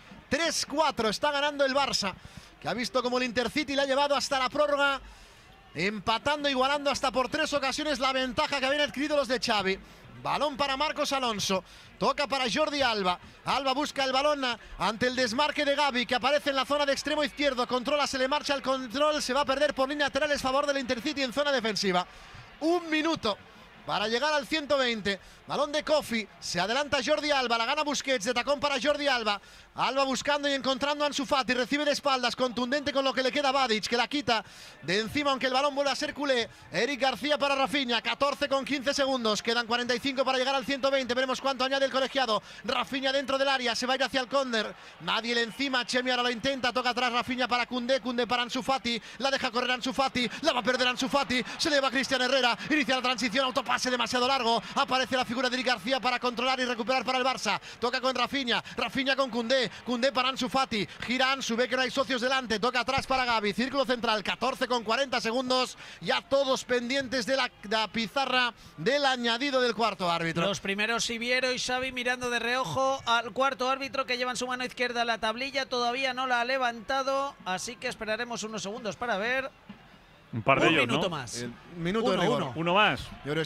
3-4 está ganando el Barça, que ha visto como el Intercity le ha llevado hasta la prórroga, empatando, igualando hasta por 3 ocasiones la ventaja que habían adquirido los de Xavi. Balón para Marcos Alonso, toca para Jordi Alba. Alba busca el balón ante el desmarque de Gavi, que aparece en la zona de extremo izquierdo. Controla, se le marcha el control, se va a perder por línea lateral, es favor del Intercity en zona defensiva. 1 minuto para llegar al 120. Balón de Kofi, se adelanta Jordi Alba, la gana Busquets, de tacón para Jordi Alba. Alba buscando y encontrando a Ansu Fati, recibe de espaldas, contundente con lo que le queda a Badic, que la quita de encima, aunque el balón vuelve a ser culé. Eric García para Rafinha, 14 con 15 segundos, quedan 45 para llegar al 120, veremos cuánto añade el colegiado. Rafinha dentro del área, se va a ir hacia el córner, nadie le encima, Chemi ahora lo intenta, toca atrás Rafinha para Koundé, Koundé para Ansu Fati, la deja correr Ansu Fati, la va a perder Ansu Fati, se le va a Cristian Herrera, inicia la transición, autopase demasiado largo, aparece la figura de Eric García para controlar y recuperar para el Barça, toca con Rafinha, Rafinha con Koundé, Koundé para Ansu Fati, gira Ansu, ve que no hay socios delante, toca atrás para Gavi, círculo central, 14 con 40 segundos, ya todos pendientes de la pizarra del añadido del cuarto árbitro. Los primeros Siviero y Xavi mirando de reojo al cuarto árbitro, que lleva en su mano izquierda la tablilla, todavía no la ha levantado, así que esperaremos unos segundos para ver. Un par de ellos, minuto ¿no? más. Minuto de rigor. Uno más. Yo creo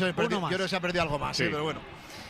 que se ha perdido algo más, sí. Pero bueno.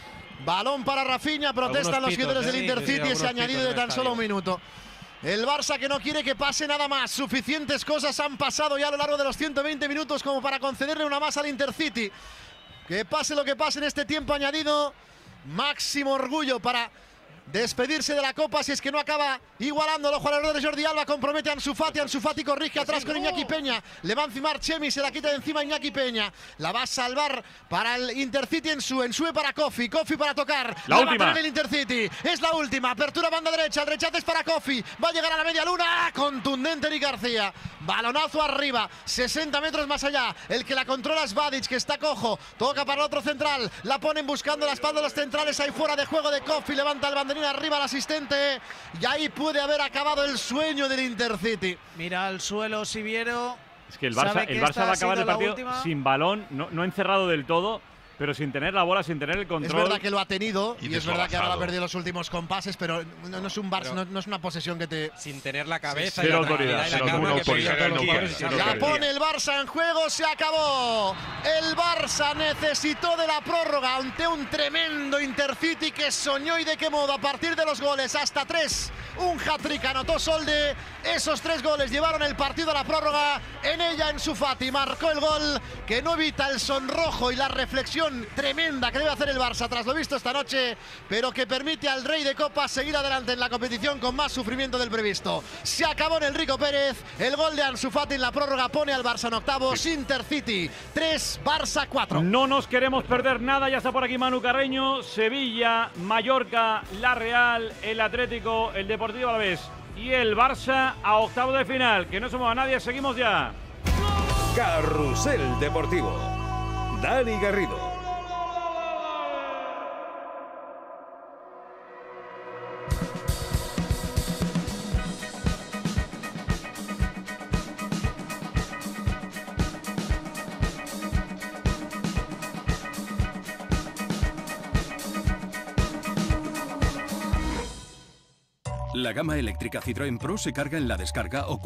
Balón para Rafinha, protestan los seguidores del Intercity, ese añadido de tan solo 1 minuto. El Barça que no quiere que pase nada más. Suficientes cosas han pasado ya a lo largo de los 120 minutos como para concederle una más al Intercity. Que pase lo que pase en este tiempo añadido. Máximo orgullo para despedirse de la Copa si es que no acaba igualando los jugadores de Jordi Alba. Compromete a Ansu Fati, Ansu Fati corrige atrás con Iñaki Peña, le va a encimar Chemi, se la quita de encima Iñaki Peña, la va a salvar para el Intercity Ensue para Kofi, Kofi para tocar, la última. Va a tener el Intercity, es la última, apertura banda derecha, el rechace es para Kofi, va a llegar a la media luna, contundente Eric García, balonazo arriba, 60 metros más allá, el que la controla es Badic, que está cojo, toca para el otro central, la ponen buscando la espalda de los centrales, ahí fuera de juego de Kofi, levanta el banderín arriba al asistente y ahí puede haber acabado el sueño del Intercity. Mira al suelo Siviero. Es que el Barça va a acabar el partido sin balón, no encerrado del todo, pero sin tener la bola, sin tener el control. Es verdad que lo ha tenido y es verdad que ahora lo ha perdido los últimos compases, pero no es un Barça, no es una posesión que te… Sin tener la cabeza y la autoridad, la pone el Barça en juego, se acabó. El Barça necesitó de la prórroga ante un tremendo Intercity que soñó, y de qué modo, a partir de los goles hasta 3. Un hat-trick anotó Solde, esos 3 goles llevaron el partido a la prórroga. En ella Ansu Fati marcó el gol que no evita el sonrojo y la reflexión tremenda que debe hacer el Barça tras lo visto esta noche, pero que permite al Rey de Copas seguir adelante en la competición con más sufrimiento del previsto. Se acabó en el Rico Pérez, el gol de Ansu Fati en la prórroga pone al Barça en octavos. Intercity 3, Barça 4. No nos queremos perder nada, ya está por aquí Manu Carreño. Sevilla, Mallorca, La Real, el Atlético, el Deportivo Alavés y el Barça a octavos de final. Que no se mueva nadie, seguimos ya. Carrusel Deportivo. Dani Garrido. La gama eléctrica Citroën Pro se carga en la descarga o